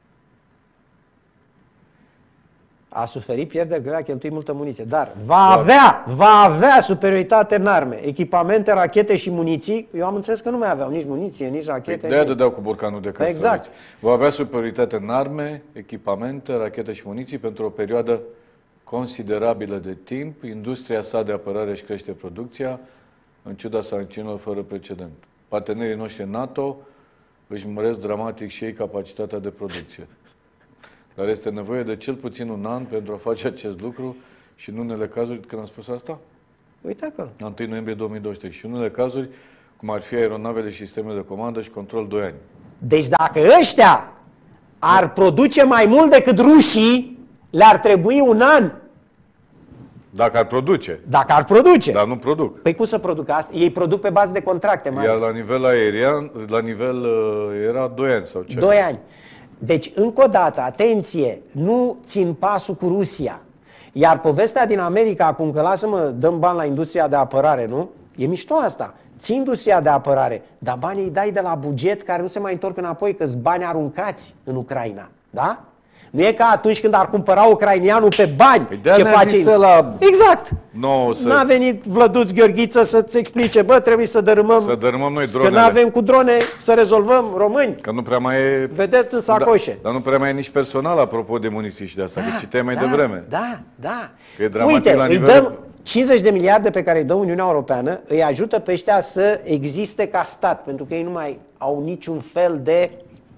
A suferit pierderi grele, a cheltuit multă muniție. Dar va avea, va avea superioritate în arme, echipamente, rachete și muniții. Eu am înțeles că nu mai aveau nici muniție, nici rachete. Păi de-aia nici... dădeau cu borcanul de casă. Exact. Va avea superioritate în arme, echipamente, rachete și muniții pentru o perioadă considerabilă de timp. Industria sa de apărare își crește producția, în ciuda sancțiunilor fără precedent. Partenerii noștri NATO își măresc dramatic și ei capacitatea de producție. Dar este nevoie de cel puțin un an pentru a face acest lucru și în unele cazuri, când am spus asta? Uite acolo. La întâi noiembrie două mii douăzeci și trei. Și în unele cazuri, cum ar fi aeronavele și sistemele de comandă și control doi ani. Deci dacă ăștia ar produce mai mult decât rușii, le-ar trebui un an. Dacă ar produce, Dacă ar produce. dar nu produc. Păi cum să producă asta? Ei produc pe bază de contracte, mai Iar ales. la nivel aerian, la nivel uh, era doi ani sau ce? Doi ani. Deci, încă o dată, atenție, nu țin pasul cu Rusia. Iar povestea din America, acum că lasă-mă, dăm bani la industria de apărare, nu? E mișto asta. Ții industria de apărare, dar banii îi dai de la buget care nu se mai întorc înapoi, că-s bani aruncați în Ucraina. Da? Nu e ca atunci când ar cumpăra ucrainianul pe bani. Păi de-aia ce ne-a face zis ăla Exact. nouă să- N-a venit Vlăduț Gheorghiță să-ți explice, bă, trebuie să dărâmăm, Să dărâmăm noi că dronele. nu avem cu drone să rezolvăm români. Că nu prea mai e... Vedeți în sacoșe. Da, dar nu prea mai e nici personal, apropo de muniții și de asta, că citeai mai da, devreme. Da, da. Că e dramatic Uite, la îi nivel- dăm cincizeci de miliarde pe care îi dă Uniunea Europeană, îi ajută pe ăștia să existe ca stat, pentru că ei nu mai au niciun fel de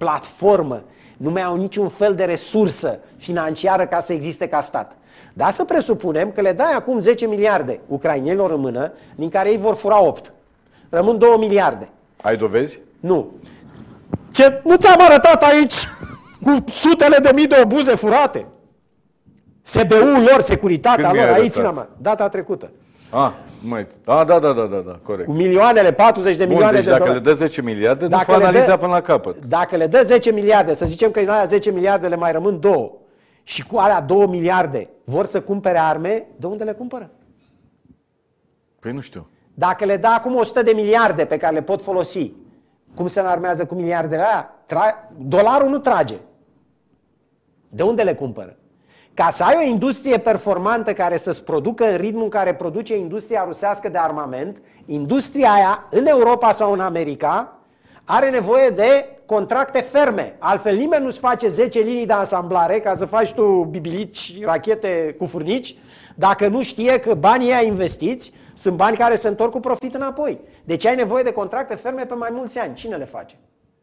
platformă, nu mai au niciun fel de resursă financiară ca să existe ca stat. Dar să presupunem că le dai acum zece miliarde ucrainenilor în mână, din care ei vor fura opt. Rămân două miliarde. Ai dovezi? Nu. Ce, nu ți-am arătat aici cu sutele de mii de obuze furate? S B U-ul lor, securitatea Când lor, mi-ai aici arătat? ținem, data trecută. Ah, mai, da, da, da, da, da, da, corect. Cu milioanele, patruzeci de Bun, milioane deci de dacă dolari. le dă zece miliarde, nu Dacă fă le analiza dă- până la capăt. Dacă le dă zece miliarde, să zicem că din alea zece miliarde le mai rămân două și cu alea două miliarde vor să cumpere arme, de unde le cumpără? Păi nu știu. Dacă le dă acum o sută de miliarde pe care le pot folosi, cum se înarmează cu miliardele alea? Tra- dolarul nu trage. De unde le cumpără? Ca să ai o industrie performantă care să-ți producă în ritmul în care produce industria rusească de armament, industria aia, în Europa sau în America, are nevoie de contracte ferme. Altfel nimeni nu-ți face zece linii de asamblare ca să faci tu bibilici, rachete cu furnici, dacă nu știe că banii ăia investiți sunt bani care se întorc cu profit înapoi. Deci ai nevoie de contracte ferme pe mai mulți ani. Cine le face?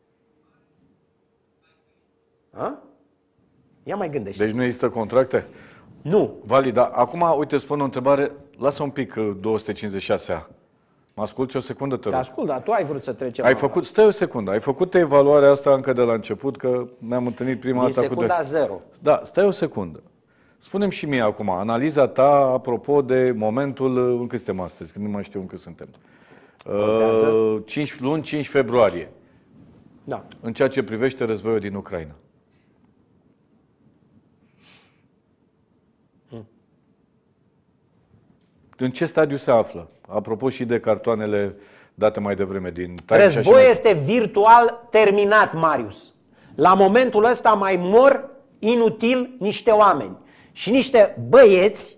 A? Ia mai gândește. Deci nu există contracte? Nu. Vali, dar acum, uite, spun o întrebare, lasă un pic uh, două sute cincizeci și șase A. Mă asculți o secundă, te Te rog. ascult, dar tu ai vrut să trecem. Ai la- făcut, stai o secundă, ai făcut evaluarea asta încă de la început, că ne-am întâlnit prima din dată cu secunda doi. zero. Da, stai o secundă. Spune-mi și mie acum, analiza ta apropo de momentul, în cât suntem astăzi, când nu mai știu încă suntem. Contează? Uh, cinci luni, cinci februarie, Da. în ceea ce privește războiul din Ucraina. În ce stadiu se află? Apropo și de cartoanele date mai devreme din Time și așa Războiul mai- este virtual terminat, Marius. La momentul ăsta mai mor inutil niște oameni și niște băieți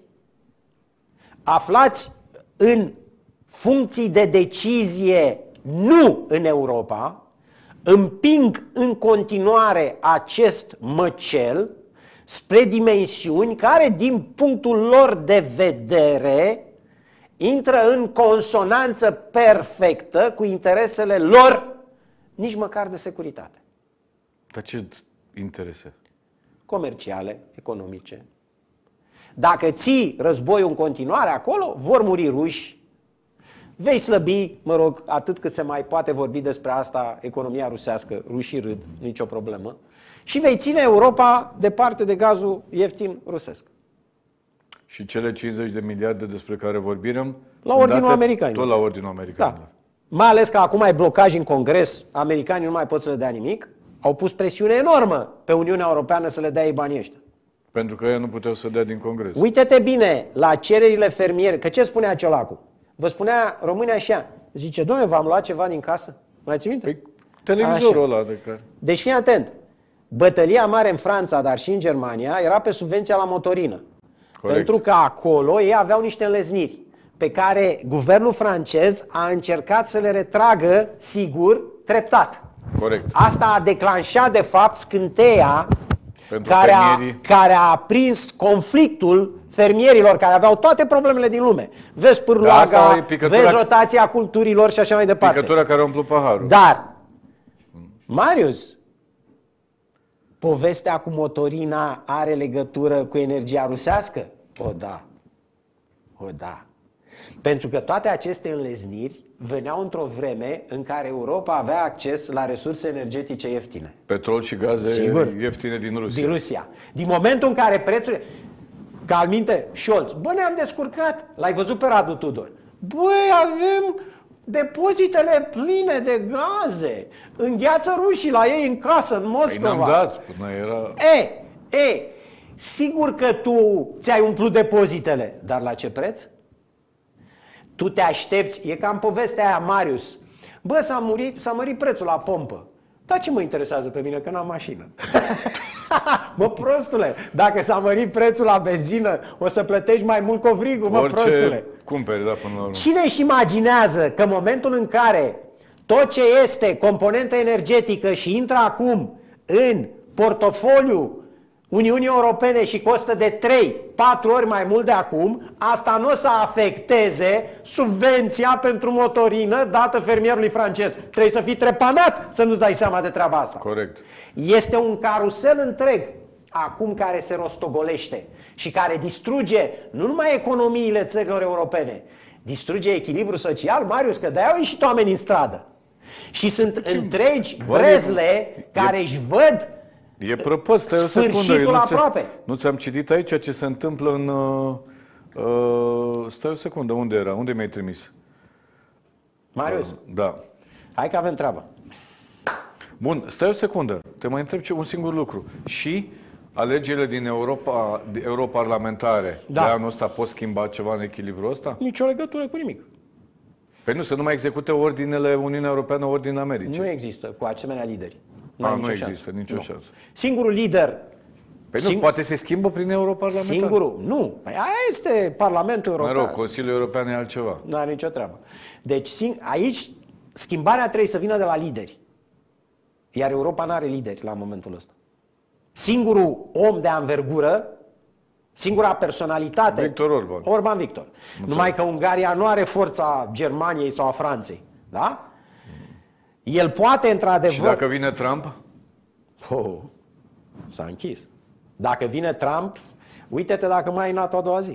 aflați în funcții de decizie nu în Europa, împing în continuare acest măcel spre dimensiuni care, din punctul lor de vedere, intră în consonanță perfectă cu interesele lor, nici măcar de securitate. Dar ce interese? Comerciale, economice. Dacă ții războiul în continuare acolo, vor muri ruși, vei slăbi, mă rog, atât cât se mai poate vorbi despre asta, economia rusească, rușii râd, nicio problemă, și vei ține Europa departe de gazul ieftin rusesc. Și cele cincizeci de miliarde despre care vorbim, La sunt ordinul date americanilor. Tot la ordinul americanilor. Da. Mai ales că acum ai blocaj în Congres, americanii nu mai pot să le dea nimic, au pus presiune enormă pe Uniunea Europeană să le dea ei banii ăștia. Pentru că ei nu puteau să dea din Congres. Uite-te bine la cererile fermieri, că ce spunea Ciolacu? Vă spunea românii așa, zice, dom'le, v-am luat ceva din casă? Mai ții minte? Păi, televizorul ăla de care... Deci fii atent, bătălia mare în Franța, dar și în Germania, era pe subvenția la motorină. Corect. Pentru că acolo ei aveau niște înlezniri pe care guvernul francez a încercat să le retragă, sigur, treptat. Corect. Asta a declanșat, de fapt, scânteia Pentru care a, fermierii. care a aprins conflictul fermierilor care aveau toate problemele din lume. Vezi Da, pârloaga, asta e picătura- vezi rotația culturilor și așa mai departe. Picătura care a umplut paharul. Dar, Marius, povestea cu motorina are legătură cu energia rusească? O da. O da. Pentru că toate aceste înlezniri veneau într-o vreme în care Europa avea acces la resurse energetice ieftine. Petrol și gaze Sigur. ieftine din Rusia. Din Rusia. Din momentul în care prețurile... Ca alminte, Scholz, bă, ne-am descurcat. L-ai văzut pe Radu Tudor. Băi, avem depozitele pline de gaze. Îngheață rușii la ei în casă, în Păi Moscova. n-am dat, până era... E, e, sigur că tu ți-ai umplut depozitele, dar la ce preț? Tu te aștepți, e ca în povestea aia, Marius. Bă, s-a, murit, s-a mărit prețul la pompă. Dar ce mă interesează pe mine, că n-am mașină? Mă, prostule, dacă s-a mărit prețul la benzină, o să plătești mai mult covrigul, mă, Orice prostule. cumperi, da, până la urmă. Cine își imaginează că în momentul în care tot ce este componentă energetică și intră acum în portofoliu Uniunii Europene și costă de trei patru ori mai mult de acum, asta nu o să afecteze subvenția pentru motorină dată fermierului francez. Trebuie să fii trepanat să nu-ți dai seama de treaba asta. Corect. Este un carusel întreg acum care se rostogolește și care distruge nu numai economiile țărilor europene, distruge echilibrul social, Marius, că de-aia au ieșit oamenii în stradă. Și sunt întregi brezle care își văd E prăpăst, stai o secundă. sfârșitul Nu aproape. Nu ți-am citit aici ce se întâmplă în... Uh, uh, stai o secundă, unde era? Unde mi-ai trimis? Marius, Uh, da. hai că avem treabă. Bun, stai o secundă. Te mai întreb ce, un singur lucru. Și alegerile din Europa, europarlamentare Da. de anul ăsta pot schimba ceva în echilibrul ăsta? Nicio legătură cu nimic. Păi nu, să nu mai execute ordinele Uniunea Europeană, ordinea Americii. Nu există cu asemenea lideri. A, ai nu nicio există șansă. nicio Nu. șansă. Singurul lider, Păi nu, Sing- poate se schimbă prin europarlamentar. singurul, nu, păi aia este Parlamentul Mă European. rog, Consiliul European e altceva. Nu are nicio treabă. Deci sing- aici schimbarea trebuie să vină de la lideri. Iar Europa nu are lideri la momentul ăsta. Singurul om de anvergură, singura personalitate... Victor Orban. Orban Victor. Numai că Ungaria nu are forța Germaniei sau a Franței. Da? El poate, într-adevăr... Și dacă vine Trump? Oh, s-a închis. Dacă vine Trump, uite-te dacă mai ai NATO a doua zi.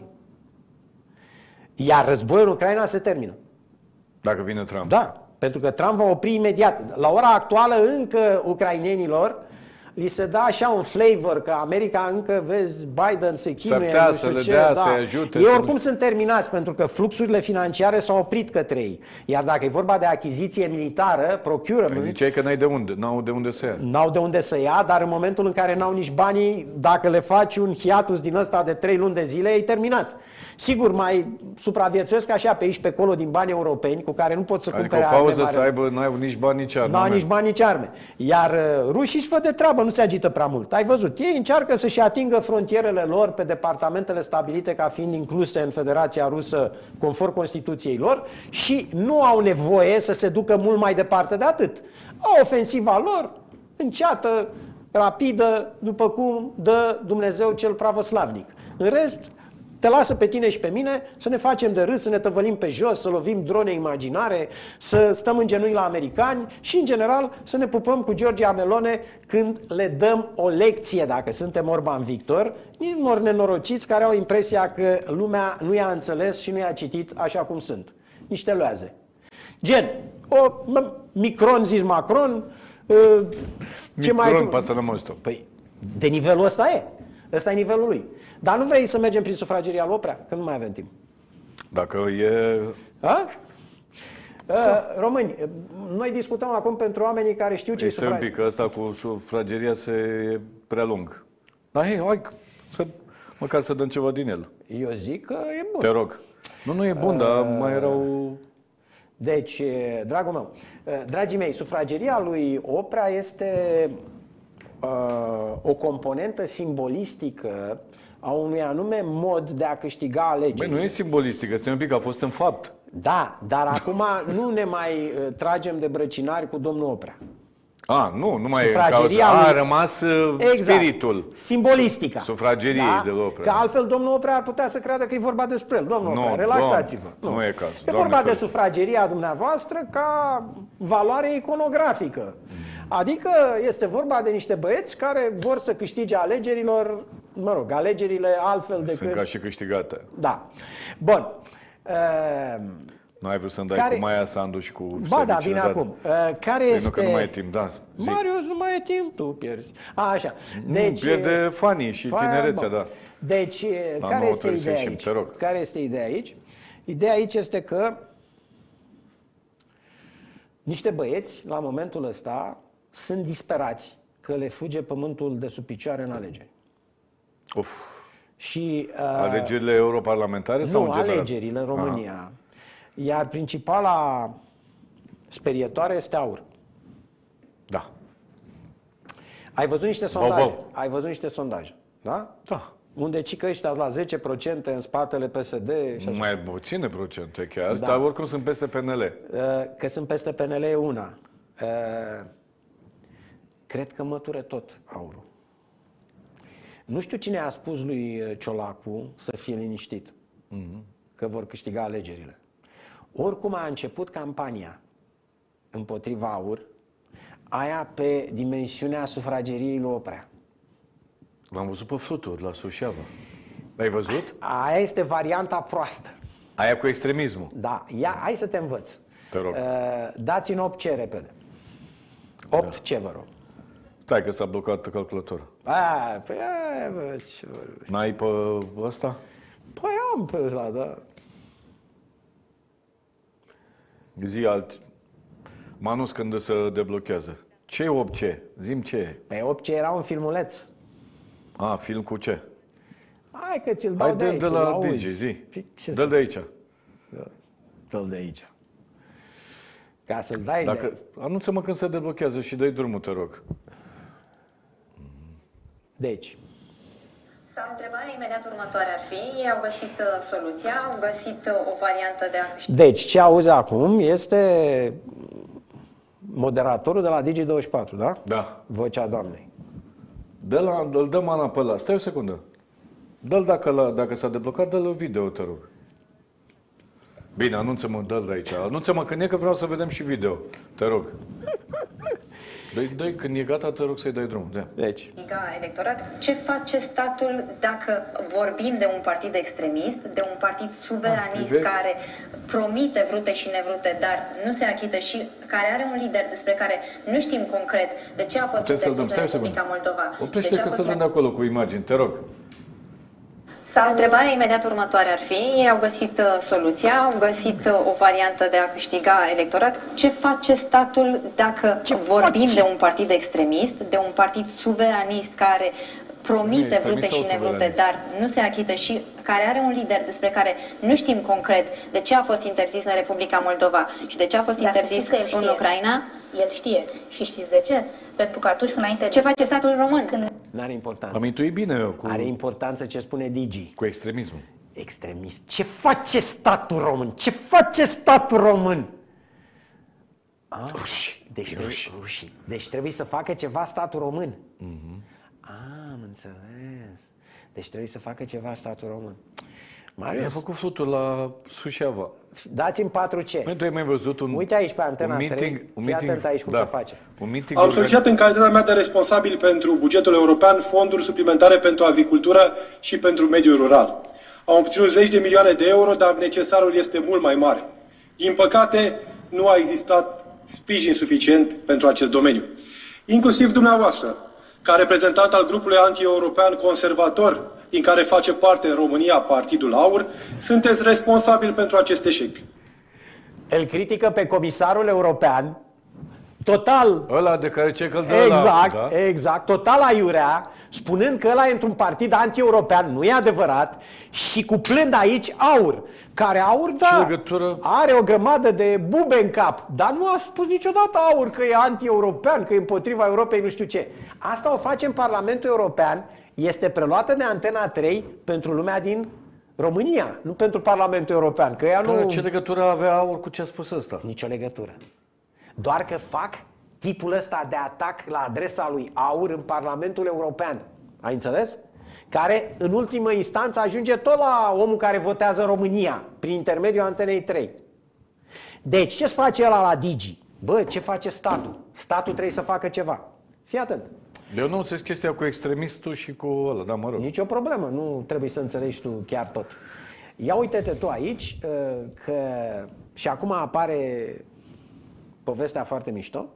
Iar războiul în Ucraina se termină. Dacă vine Trump. Da, pentru că Trump va opri imediat. La ora actuală încă ucrainenilor li se dă așa un flavor că America încă, vezi, Biden se chinuie, putea nu să știu le ce, dea, da. să-i ajute, Ei să oricum nu- sunt terminați pentru că fluxurile financiare s-au oprit către ei. Iar dacă e vorba de achiziție militară, procurement, Păi ziceai că n-ai de unde, n-au de unde să ia. n-au de unde să ia, dar în momentul în care n-au nici banii, dacă le faci un hiatus din ăsta de trei luni de zile, e terminat. Sigur, mai supraviețuiesc așa pe aici, pe acolo, din bani europeni, cu care nu pot să Adică cumpere o pauză arme mari. să aibă, n-ai nici bani, nici arme. N-au nici bani, nici arme. Iar uh, rușii își fă de treabă, nu se agită prea mult. Ai văzut, ei încearcă să-și atingă frontierele lor pe departamentele stabilite ca fiind incluse în Federația Rusă conform Constituției lor și nu au nevoie să se ducă mult mai departe de atât. Au ofensiva lor, înceată, rapidă, după cum dă Dumnezeu cel pravoslavnic. În rest, te lasă pe tine și pe mine să ne facem de râs, să ne tăvălim pe jos, să lovim drone imaginare, să stăm în genunchi la americani și, în general, să ne pupăm cu Giorgia Melone când le dăm o lecție, dacă suntem Orban Victor, nimeni nenorociți care au impresia că lumea nu i-a înțeles și nu i-a citit așa cum sunt. Niște loaze. Gen, o m- Micron zis Macron, uh, ce mai... Micron, pe asta n-am auzit-o. Păi, de nivelul ăsta e. Ăsta e nivelul lui. Dar nu vrei să mergem prin sufrageria lui Oprea? Că nu mai avem timp. Dacă e... A? Uh, români, noi discutăm acum pentru oamenii care știu ce e Este un sufrageria. pic, că ăsta cu sufrageria se e prea lung. Dar hei, hai, să, măcar să dăm ceva din el. Eu zic că e bun. Te rog. Nu, nu e bun, dar mai erau... Deci, dragul meu, dragii mei, sufrageria lui Oprea este uh, o componentă simbolistică a unui anume mod de a câștiga alegeri. Băi, nu e simbolistică, este un pic, a fost în fapt. Da, dar acum nu ne mai uh, tragem de brăcinari cu domnul Oprea. A, nu, nu mai e Sufrageria cauza. A, lui- a rămas uh, Exact. spiritul. Simbolistica. Sufrageriei de Oprea. Că altfel domnul Oprea ar putea să creadă că e vorba despre el. Domnul Nu, Oprea, relaxați-vă. Doamne, nu e cazul. E Doamne vorba de ferește. sufrageria dumneavoastră ca valoare iconografică. Adică este vorba de niște băieți care vor să câștige alegerilor, mă rog, alegerile altfel decât... Sunt ca și câștigate. Da. Bun. Uh, Nu ai vrut să-mi dai Care- cu Maia Sandu și cu Ba da, serviciile vine de- acum. Uh, care Păi este... nu, că nu mai e timp, da. Zi. Marius, nu mai e timp, tu pierzi. A, așa. Deci, pierde fanii și Fa- tinerețea, bun. da. Deci, La care nouă este trebuie să ideea ieșim, aici? te rog. Care este ideea aici? Ideea aici este că niște băieți, la momentul ăsta, sunt disperați că le fuge pământul de sub picioare în alegeri. Uf. Și, uh, Alegerile europarlamentare sau nu, în general? alegerile în România. Iar principala sperietoare este AUR. Da. Ai văzut niște sondaje? bau. Ai văzut niște sondaje, da? Da. Unde ci că ăștia la zece la sută în spatele P S D și așa. Mai puține procente chiar, Da. dar oricum sunt peste P N L. Uh, Că sunt peste P N L e una. Uh, Cred că mătură tot aurul. Nu știu cine a spus lui Ciolacu să fie liniștit, mm-hmm. că vor câștiga alegerile. Oricum a început campania împotriva AUR, aia pe dimensiunea sufrageriei lui Oprea. L-am văzut pe fluturi la Suceava. L-ai văzut? Aia este varianta proastă. Aia cu extremismul. Da, ia, hai să te învăț. Te rog. Uh, dați-mi opt ce repede. opt da. Ce vă rog? Stai că s-a blocat calculatorul. Aia, păi aia, bă, ce vorbești? N-ai pe ăsta? Păi am pe ăsta, da. Zi alt. Manus când se deblochează. Ce e opt ce? Zi-mi ce e. Pe opt ce era un filmuleț. A, film cu ce? Hai că ți-l dau Hai, de aici. de la Digi, zi. Dă-l de aici. Dă-l de aici. Ca să-l dai Dacă... de... Anunță-mă când se deblochează și dă-i drumul, te rog. Deci. Sau întrebarea imediat următoare ar fi, ei au găsit uh, soluția, au găsit uh, o variantă de a câștiga. Deci, ce auzi acum este moderatorul de la Digi douăzeci și patru, da? Da. Vocea Doamnei. Dă la, îl dă mana pe ăla. Stai o secundă. Dă-l dacă, la, dacă s-a deblocat, dă-l video, te rog. Bine, anunță-mă, dă-l de aici. Anunță-mă când e, că vreau să vedem și video. Te rog. Dă-i, dă-i, când e gata, te rog să-i dai drumul. De. Deci. Electorat. Ce face statul dacă vorbim de un partid extremist, de un partid suveranist ah, care promite vrute și nevrute, dar nu se achită și care are un lider despre care nu știm concret de ce a fost interzisă Republica Moldova? Oprește că să-l dăm de acolo cu imagini, te rog. Sau întrebarea imediat următoare ar fi, ei au găsit uh, soluția, au găsit uh, o variantă de a câștiga electorat. Ce face statul dacă Ce vorbim face? de un partid extremist, de un partid suveranist care promite vrute și nevrute, dar nu se achită și care are un lider despre care nu știm concret de ce a fost interzis în Republica Moldova și de ce a fost dar interzis în Ucraina? El știe. Și știți de ce? Pentru că atunci înainte... Ce face statul român? Când... N-are importanță. Am intuit bine eu cu... Are importanță ce spune Digi. Cu extremismul. Extremist. Ce face statul român? Ce face statul român? Ah, ruși. Deci, ruși. Ruși. Deci trebuie să facă ceva statul român. Mm-hmm. Ah, am înțeles. Deci trebuie să facă ceva statul român. Marius. A făcut flutul la Suceava. Dați-mi patru ce. Măi, tu ai mai văzut un... Uite aici pe Antena un meeting, trei, un fii meeting, atent aici cum da, se face. Un meeting Am solicitat în calitatea mea de responsabil pentru bugetul european fonduri suplimentare pentru agricultură și pentru mediul rural. Am obținut zeci de milioane de euro, dar necesarul este mult mai mare. Din păcate, nu a existat sprijin suficient pentru acest domeniu. Inclusiv dumneavoastră, ca reprezentant al grupului anti-european conservator, din care face parte în România Partidul AUR, sunteți responsabili pentru acest eșec. Îl critică pe comisarul european, total... Ăla de care ce că dă Exact, la, da? exact, total aiurea, spunând că ăla e într-un partid anti-european, nu e adevărat, și cuplând aici AUR, care AUR, da, legătură? are o grămadă de bube în cap, dar nu a spus niciodată AUR că e anti-european, că e împotriva Europei, nu știu ce. Asta o face în Parlamentul European, este preluată de Antena trei pentru lumea din România, nu pentru Parlamentul European. Că ea da, nu... Ce legătură avea AUR cu ce a spus ăsta? Nicio legătură. Doar că fac tipul ăsta de atac la adresa lui AUR în Parlamentul European. Ai înțeles? Care, în ultimă instanță, ajunge tot la omul care votează România, prin intermediul Antenei trei. Deci, ce-ți face ăla la Digi? Bă, ce face statul? Statul trebuie să facă ceva. Fii atent. Eu nu înțeles chestia cu extremistul și cu ăla, da, mă rog. Nici o problemă, nu trebuie să înțelegi tu chiar tot. Ia uite-te tu aici, că și acum apare povestea foarte mișto.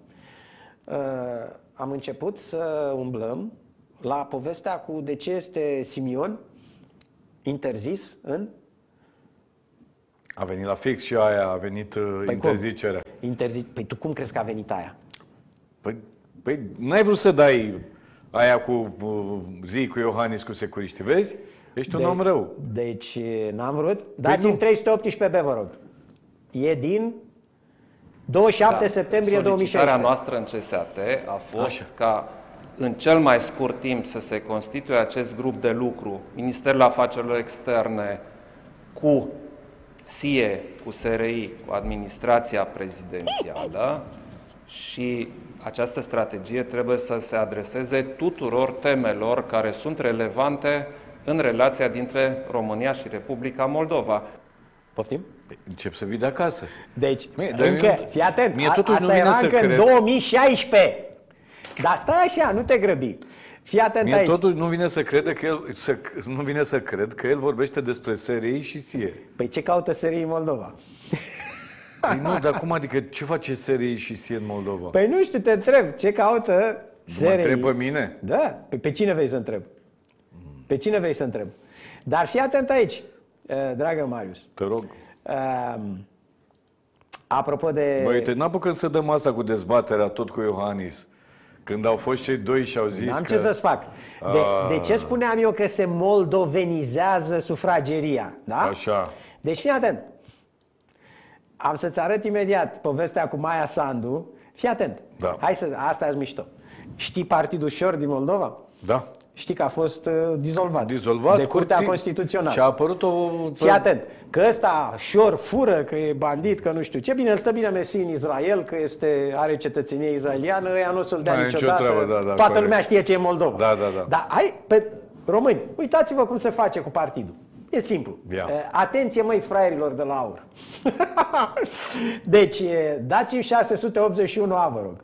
Am început să umblăm la povestea cu de ce este Simion interzis în... A venit la fix și aia, a venit păi interzicerea. Interzi... Păi tu cum crezi că a venit aia? Păi, păi n-ai vrut să dai aia cu zi cu Iohannis cu securiști, vezi? Ești un de, om rău. Deci n-am vrut. Dați-mi trei sute optsprezece B, vă rog. E din douăzeci și șapte da. septembrie două mii șaisprezece. Solicitarea noastră în C S A T a fost Așa. ca în cel mai scurt timp să se constituie acest grup de lucru, Ministerul Afacerilor Externe cu S I E, cu S R I, cu administrația prezidențială și această strategie trebuie să se adreseze tuturor temelor care sunt relevante în relația dintre România și Republica Moldova. Poftim? Încep să vii de acasă. Deci, Mie, încă, fii atent, mie totuși asta nu vine era să încă cred. în două mii șaisprezece. Dar stai așa, nu te grăbi. Fii atent Mie aici. totuși nu vine să crede că el, să, nu vine să cred că el vorbește despre S R I și S I E. Păi ce caută S R I în Moldova? Păi nu, dar cum adică ce face S R I și S I E în Moldova? Păi nu știu, te întreb, ce caută S R I? Mă întreb pe mine? Da, pe, pe cine vrei să întreb? Pe cine vrei să întreb? Dar fii atent aici, dragă Marius. Te rog. Uh, apropo de... Băi, uite, n-apucăm să dăm asta cu dezbaterea tot cu Iohannis. Când au fost cei doi și au zis N-am că... ce să-ți fac. De, de ce spuneam eu că se moldovenizează sufrageria? Da? Așa. Deci fii atent. Am să-ți arăt imediat povestea cu Maia Sandu. Fii atent. Da. Hai să... Asta e mișto. Știi Partidul Șor din Moldova? Da. Știi că a fost uh, dizolvat. Dizolvat. De Curtea cu... Constituțională. Și a apărut o... Fii atent. Că ăsta Șor fură, că e bandit, că nu știu ce. Bine, îl stă bine Messi în Israel, că este, are cetățenie izraeliană, ăia nu o să-l dea Mai niciodată. treabă, da, da, Toată corect. lumea știe ce e Moldova. Da, da, da. Dar hai, pe români, uitați-vă cum se face cu partidul. E simplu. Ia. Atenție, măi, fraierilor de la aur. Deci, dați-mi șase sute optzeci și unu A, vă rog.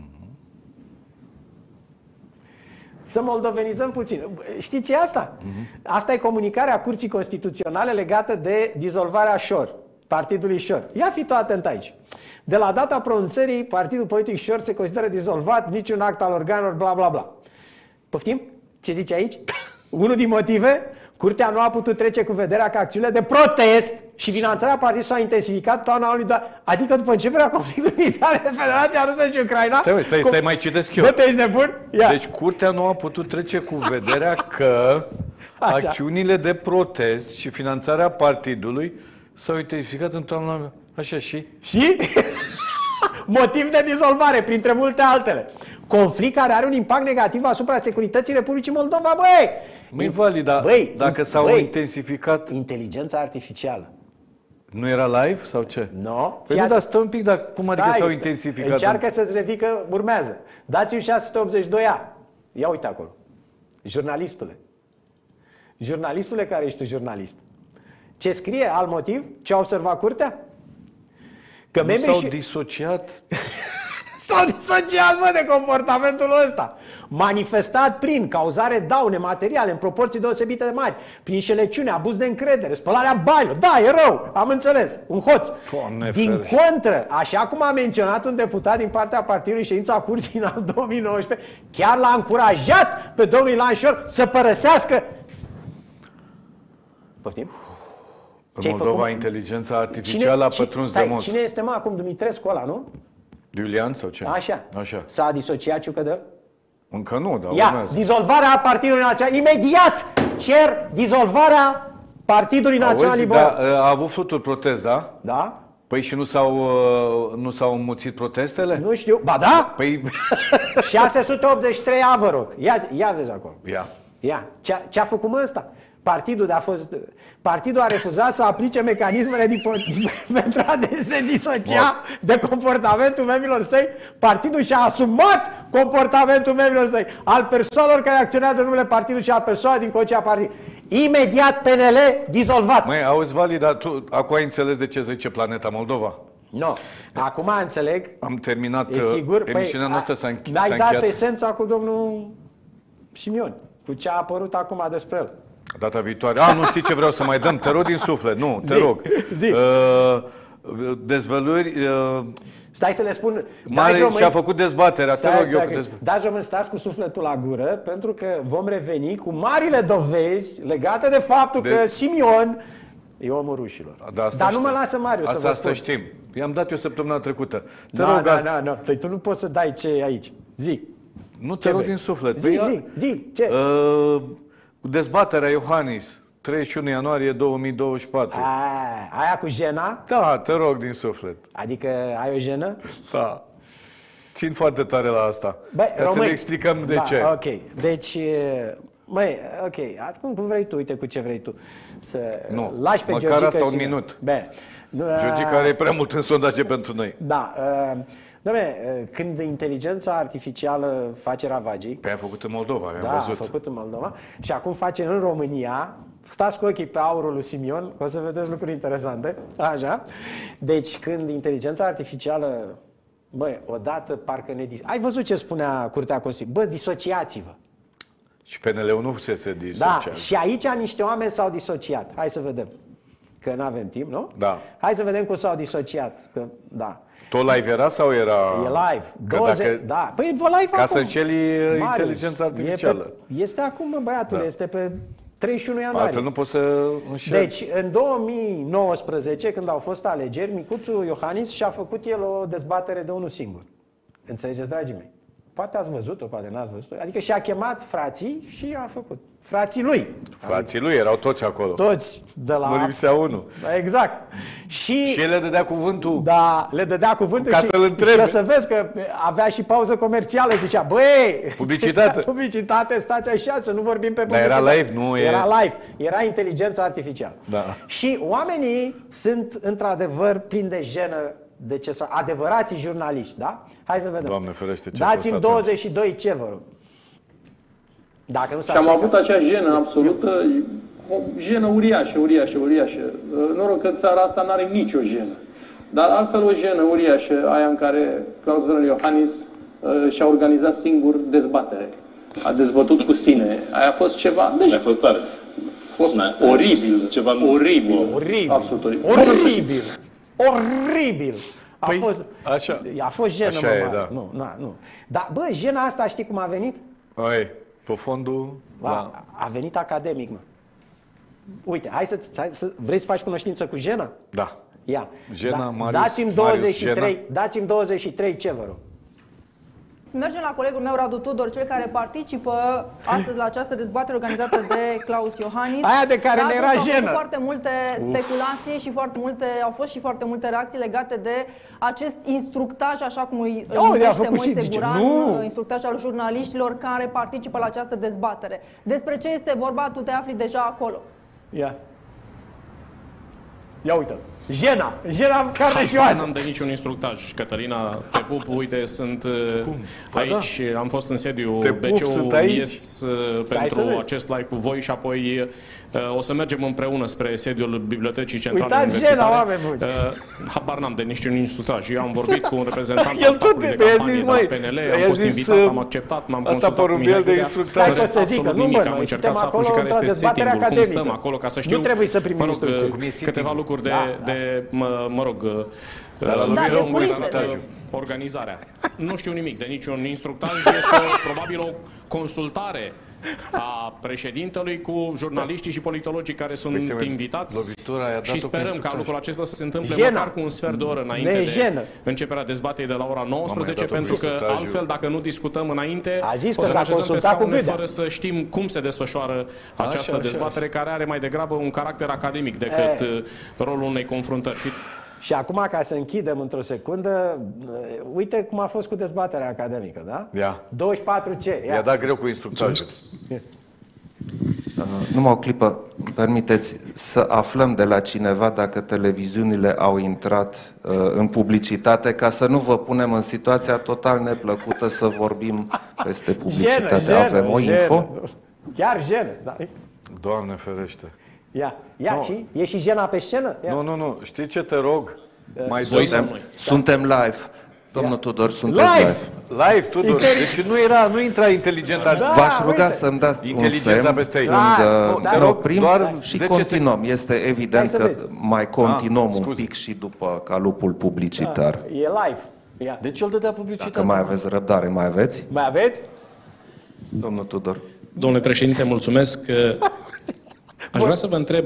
Să moldovenizăm puțin. Știți ce e asta? Asta e comunicarea Curții Constituționale legată de dizolvarea Șor, Partidului Șor. Ia fi tu atent aici. De la data pronunțării, Partidul Politic Șor se consideră dizolvat, niciun act al organelor, bla bla bla. Poftim? Ce zice aici? Unul din motive, Curtea nu a putut trece cu vederea că acțiunile de protest și finanțarea partidului s-au intensificat toamna anului doi. Adică după începerea conflictului militar de Federația Rusă și Ucraina... Stai, stai, stai, mai citesc eu. Bă, tu ești nebun? Ia. Deci Curtea nu a putut trece cu vederea că Așa. acțiunile de protest și finanțarea partidului s-au intensificat în toamna... Așa și? Și? Motiv de dizolvare, printre multe altele. Conflict care are un impact negativ asupra securității Republicii Moldova, băi! Măi, Vali, dar Băi, dacă s-au băi, intensificat... Inteligența artificială. Nu era live sau ce? No. Păi nu, dar stă un pic, dar cum adică Stai, s-au stai. intensificat? Încearcă să-ți revii că urmează. Dați-mi șase sute optzeci și doi A. Ia uite acolo. Jurnalistule. Jurnalistule care ești tu jurnalist. Ce scrie al motiv? Ce a observat Curtea? Că Nu membrii s-au și... disociat? S-au disociat, mă, de comportamentul ăsta. Manifestat prin cauzare daune materiale în proporții deosebite de mari, prin șeleciune, abuz de încredere, spălarea banilor. Da, e rău, am înțeles, un hoț. Doamne Din ferește. contră, așa cum a menționat un deputat din partea partidului în ședința curții în al două mii nouăsprezece, chiar l-a încurajat pe domnul Ilan Șor să părăsească... Poftim? În Ce-ai Moldova, făcut? inteligența artificială a pătruns stai, de mult. Cine este, mă, acum Dumitrescu ăla, nu? Iulian sau ce? Așa. Așa. S-a disociat Ciucădăl? Încă nu, dar Ia, urmează. dizolvarea Partidului Național. Imediat cer dizolvarea Partidului Național Auzi, Liberal. da, a avut fluturi protest, da? Da? Păi și nu s-au, uh, nu s-au înmulțit protestele? Nu știu. Ba da? Păi... șase sute optzeci și trei A, vă rog. Ia, ia vezi acolo. Ia. Ia. Ce-a, ce-a făcut mă ăsta? Partidul, de a fost, partidul a refuzat să aplice mecanismele din, pentru a de se disocia de comportamentul membrilor săi. Partidul și-a asumat comportamentul membrilor săi, al persoanelor care acționează în numele partidului și al persoanelor din conducerea partidului. Imediat P N L dizolvat. Măi, auzi, Vali, dar tu acum ai înțeles de ce zice Planeta Moldova? Nu. No. Acum înțeleg. Am terminat, E sigur? emisiunea Păi, noastră s-a înch- n-ai s-a dat încheiat. esența cu domnul Simion, cu ce a apărut acum despre el. Data viitoare. A, nu știi ce vreau să mai dăm? Te rog din suflet. Nu, te Zi, rog. zi. Uh, dezvăluiri... Uh, Stai să le spun. mare Dați, și-a făcut dezbaterea. Te Stai, rog eu stai, cu că- dezbaterea. dați, români, stați cu sufletul la gură, pentru că vom reveni cu marile dovezi legate de faptul De- că Simion e omul rușilor. Da, asta Dar nu știm. mă lasă Marius să Asta, vă asta spun. știm. I-am dat eu săptămâna trecută. Te Da, rog, da, asta... da, da. Păi tu nu poți să dai ce e aici. Zi. Nu te Ce rog vrei? din suflet. Zi, Păi, zi, zi. Ce? Uh, dezbaterea Iohannis, treizeci și unu ianuarie două mii douăzeci și patru. A, aia cu jena? Da, te rog din suflet. Adică ai o jenă? Da. Țin foarte tare la asta. Băi, Ca să români- le explicăm de da, ce. Ok, deci, măi, ok, acum cum vrei tu, uite cu ce vrei tu. Să Nu, lași pe măcar Georgica asta un și- minut. Bine. Nu, Georgica are prea mult în sondaje pentru noi. Da, uh, Doamne, când inteligența artificială face ravagii... Pe a făcut în Moldova, am da, văzut. a făcut în Moldova. Și acum face în România. Stați cu ochii pe aurul lui Simion, o să vedeți lucruri interesante. Așa. Deci când inteligența artificială... Băi, odată parcă ne... Dis... Ai văzut ce spunea Curtea Constituției? Bă, disociați-vă. Și P N L-ul nu se se disociază. Da, și aici niște oameni s-au disociat. Hai să vedem. Că nu avem timp, nu? Da. Hai să vedem cum s-au disociat. Că, da. Tot live era sau era... E live. Că douăzeci, dacă... Da. Păi vă live Ca acum. să celi inteligența artificială. E pe... Este acum, mă, băiatule, Da. este pe treizeci și unu ianuarie. Altfel nu poți să înșel. Deci, în două mii nouăsprezece, când au fost alegeri, Micuțu Iohannis și-a făcut el o dezbatere de unul singur. Înțelegeți, dragii mei? Poate ați văzut-o, poate n-ați văzut-o. Adică și-a chemat frații și a făcut. Frații lui. Frații lui erau toți acolo. Toți. De la... Nu lipsea unul. Exact. Și... Și el le dădea cuvântul. Da, le dădea cuvântul Ca și, să-l întrebe. și o să vezi că avea și pauză comercială. Zicea, băi, Publicitate. publicitate, stați așa, să nu vorbim pe Dar publicitate. era live, nu e- Era live. Era inteligența artificială. Da. Și oamenii sunt într-adevăr plini de jenă de ce să... Adevărații jurnaliști, da? Hai să vedem. Doamne ferește, ce Dați-mi fost douăzeci și doi ce, vă rog. Dacă nu s-a Și am stricat. avut acea jenă absolută, o jenă uriașă, uriașă, uriașă. Noroc că țara asta nu are nicio jenă. Dar altfel o jenă uriașă, aia în care Klaus Werner Iohannis uh, și-a organizat singur dezbatere. A dezbătut cu sine. Aia a fost ceva... Deci, A fost tare. a fost oribil. Ceva Oribil. Oribil. Absolut oribil. Oribil. Oribil. A Păi, fost, așa. A fost jenă, Așa mă, e, mare. da. Nu, na, nu. Dar, bă, jena asta știi cum a venit? Oi, pe fondul... A, Da. a venit academic, mă. Uite, hai să, hai să... Vrei să faci cunoștință cu jena? Da. Ia. Jena, Marius- Dați-mi Marius douăzeci și trei, Jena. dați-mi douăzeci și trei ce, vă rog. Mergem la colegul meu, Radu Tudor, cel care participă astăzi la această dezbatere organizată de Klaus Iohannis. Aia de care Radu, ne era s-au făcut jenă. foarte multe speculații și foarte multe, au fost și foarte multe reacții legate de acest instructaj, așa cum îi îl Oh, i-a numește făcut și Moise zice, Guran, nu. instructaj al jurnaliștilor care participă la această dezbatere. Despre ce este vorba, tu te afli deja acolo. Ia. Ia uite. Jena. Jena carne și Nu oasă. am de niciun instructaj, Cătălina, te pup, uite, sunt Cum? aici, da. am fost în sediu Te B pup, C-ul, sunt aici. ies uh, Stai să pentru vezi. acest live cu voi și apoi uh, o să mergem împreună spre sediul Bibliotecii Centrale Uitați Universitare. Jena, oameni buni. Uh, habar n-am de niciun instructaj. Eu am vorbit cu un reprezentant El al tot stafului de i-a campanie zis, de la măi, P N L, i-a am fost zis, invitat, uh, am acceptat, m-am asta consultat cu porumbel Mihai de Gudea. instructaj. Stai În că rest, să zică, absolut nu, nimic. bă, Am noi încercat suntem să aflu și acolo care într-o este dezbatere setting-ul, cum academică. stăm acolo, ca să știu, Nu trebuie să primim mă rog, instrucții. Cum e câteva lucruri de, Da, da. de mă, mă rog, la uh, lovire de în culise, organizarea. de- organizarea. Nu știu nimic de niciun instructaj, este probabil o consultare a președintelui cu jurnaliștii și politologii care sunt Păi, invitați lovitura i-a dat-o și cu sperăm ca instructaj. lucrul acesta să se întâmple Jenă. măcar cu un sfert de oră înainte Ne de jenă. începerea dezbaterii de la ora nouăsprezece, dat-o cu pentru că instructajul. altfel, dacă nu discutăm înainte, A zis o că să s-a ne așezăm pe consultat cu scaune Gâdea. fără să știm cum se desfășoară această așa, dezbatere, așa. care are mai degrabă un caracter academic decât E. uh, rolul unei confruntări. Și Și acum, ca să închidem într-o secundă, uite cum a fost cu dezbaterea academică, da? Ia. douăzeci și patru ce? I-a dat greu cu instructajul. Numai o clipă, permiteți să aflăm de la cineva dacă televiziunile au intrat uh, în publicitate, ca să nu vă punem în situația total neplăcută să vorbim peste publicitate. Jenă, Avem o jenă, info? Chiar jenă, da? Doamne ferește. Ia, ia, Nu. și? E și jena pe scenă? Ia. Nu, nu, nu. Știi ce te rog? Mai voi dăm- sau noi? Suntem live. Domnul Tudor, sunteți Live! live. Live, Tudor. Deci nu era, nu intra inteligența Da, artificială. V-aș ruga uite. să-mi dați un Inteligența semn peste aici. când Da, uh, te ne rog, oprim doar și zece continuăm. Este evident Stai să că vezi. mai continuăm Ah, un scuze. pic și după calupul publicitar. E live. Ia. Deci el dădea publicitate. Dacă mai aveți răbdare, mai aveți? Mai aveți? Domnul Tudor. Domnule președinte, mulțumesc. Aș vrea să vă întreb,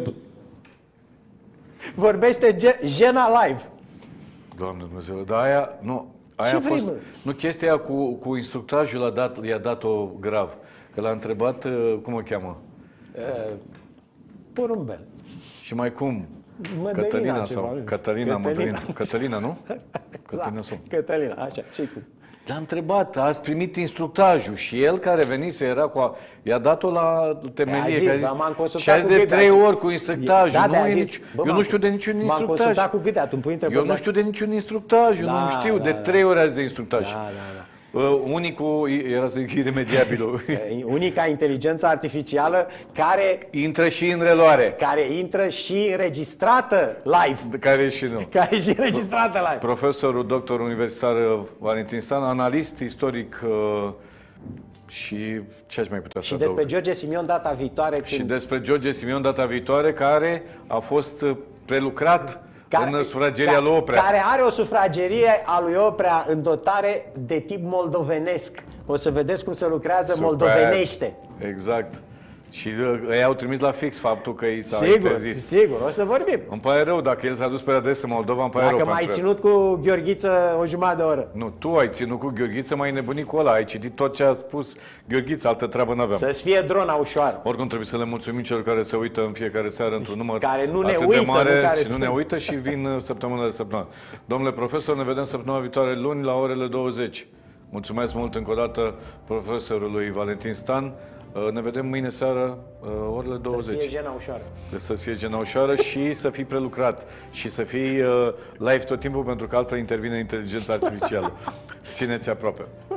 Vorbește ge- jena live. Doamne Dumnezeu, dar aia, nu, aia Ce a vrei, fost, mă? nu, chestia aia cu, cu instructajul a dat, i-a dat-o grav. Că l-a întrebat, uh, cum o cheamă? Uh, porumbel. Și mai cum? Mădălina Cătălina ceva, sau nu? Cătălina, Cătălina. Mădălina. Cătălina, nu? Cătălina Da, sau? Cătălina, așa, ce cu? L-a întrebat, ați primit instructajul și el care venise, era cu a, i-a dat-o la temelie. A zis, că a zis, da, m-am consultat și azi cu de Gâdea. trei ori cu instructajul. Da, nu de-aia e zis, nici, bă, eu nu m-am- știu de niciun M-am instructaj. consultat cu Gâdea, tu îmi pui întrebări. Eu nu știu de niciun instructaj, eu Da, nu știu, da, de da. trei ori azi de instructaj. Da, da, da. Uh, unicul era să zic iremediabilul. Unica inteligență artificială care intră și în reluare. Care intră și înregistrată live. Care și nu. Care e și înregistrată live. Profesorul, doctor universitar Valentin Stan, analist istoric uh, și ce aș mai putea Și să despre adaug? George Simion data viitoare. Și când... despre George Simion data viitoare, care a fost prelucrat care, în sufrageria ca, lui Oprea. Care are o sufragerie a lui Oprea în dotare de tip moldovenesc. O să vedeți cum se lucrează Super. moldovenește. Exact. Și ei au trimis la fix faptul că i s-a Sigur, interzis. sigur, o să vorbim. Îmi pare rău, dacă el s-a dus pe adresă Moldova, îmi pare Dacă rău. m-ai pentru el. ținut cu Gheorghiță o jumătate de oră. Nu, tu ai ținut cu Gheorghiță, mai nebunit cu ăla. Ai citit tot ce a spus Gheorghiță, altă treabă n-aveam. Să-ți fie drona ușoară. Oricum trebuie să le mulțumim celor care se uită în fiecare seară într-un număr Care nu ne atât uită, de mare nu care și nu sunt. ne uită și vin uh, săptămână de săptămână. Domnule profesor, ne vedem săptămâna viitoare luni la orele douăzeci. Mulțumesc mult încă o dată profesorului Valentin Stan. Uh, Ne vedem mâine seară, uh, orele douăzeci. Să-ți fie jena ușoară. Să-ți fie jena ușoară și să fii prelucrat. Și să fii uh, live tot timpul, pentru că altfel intervine inteligența artificială. Țineți aproape.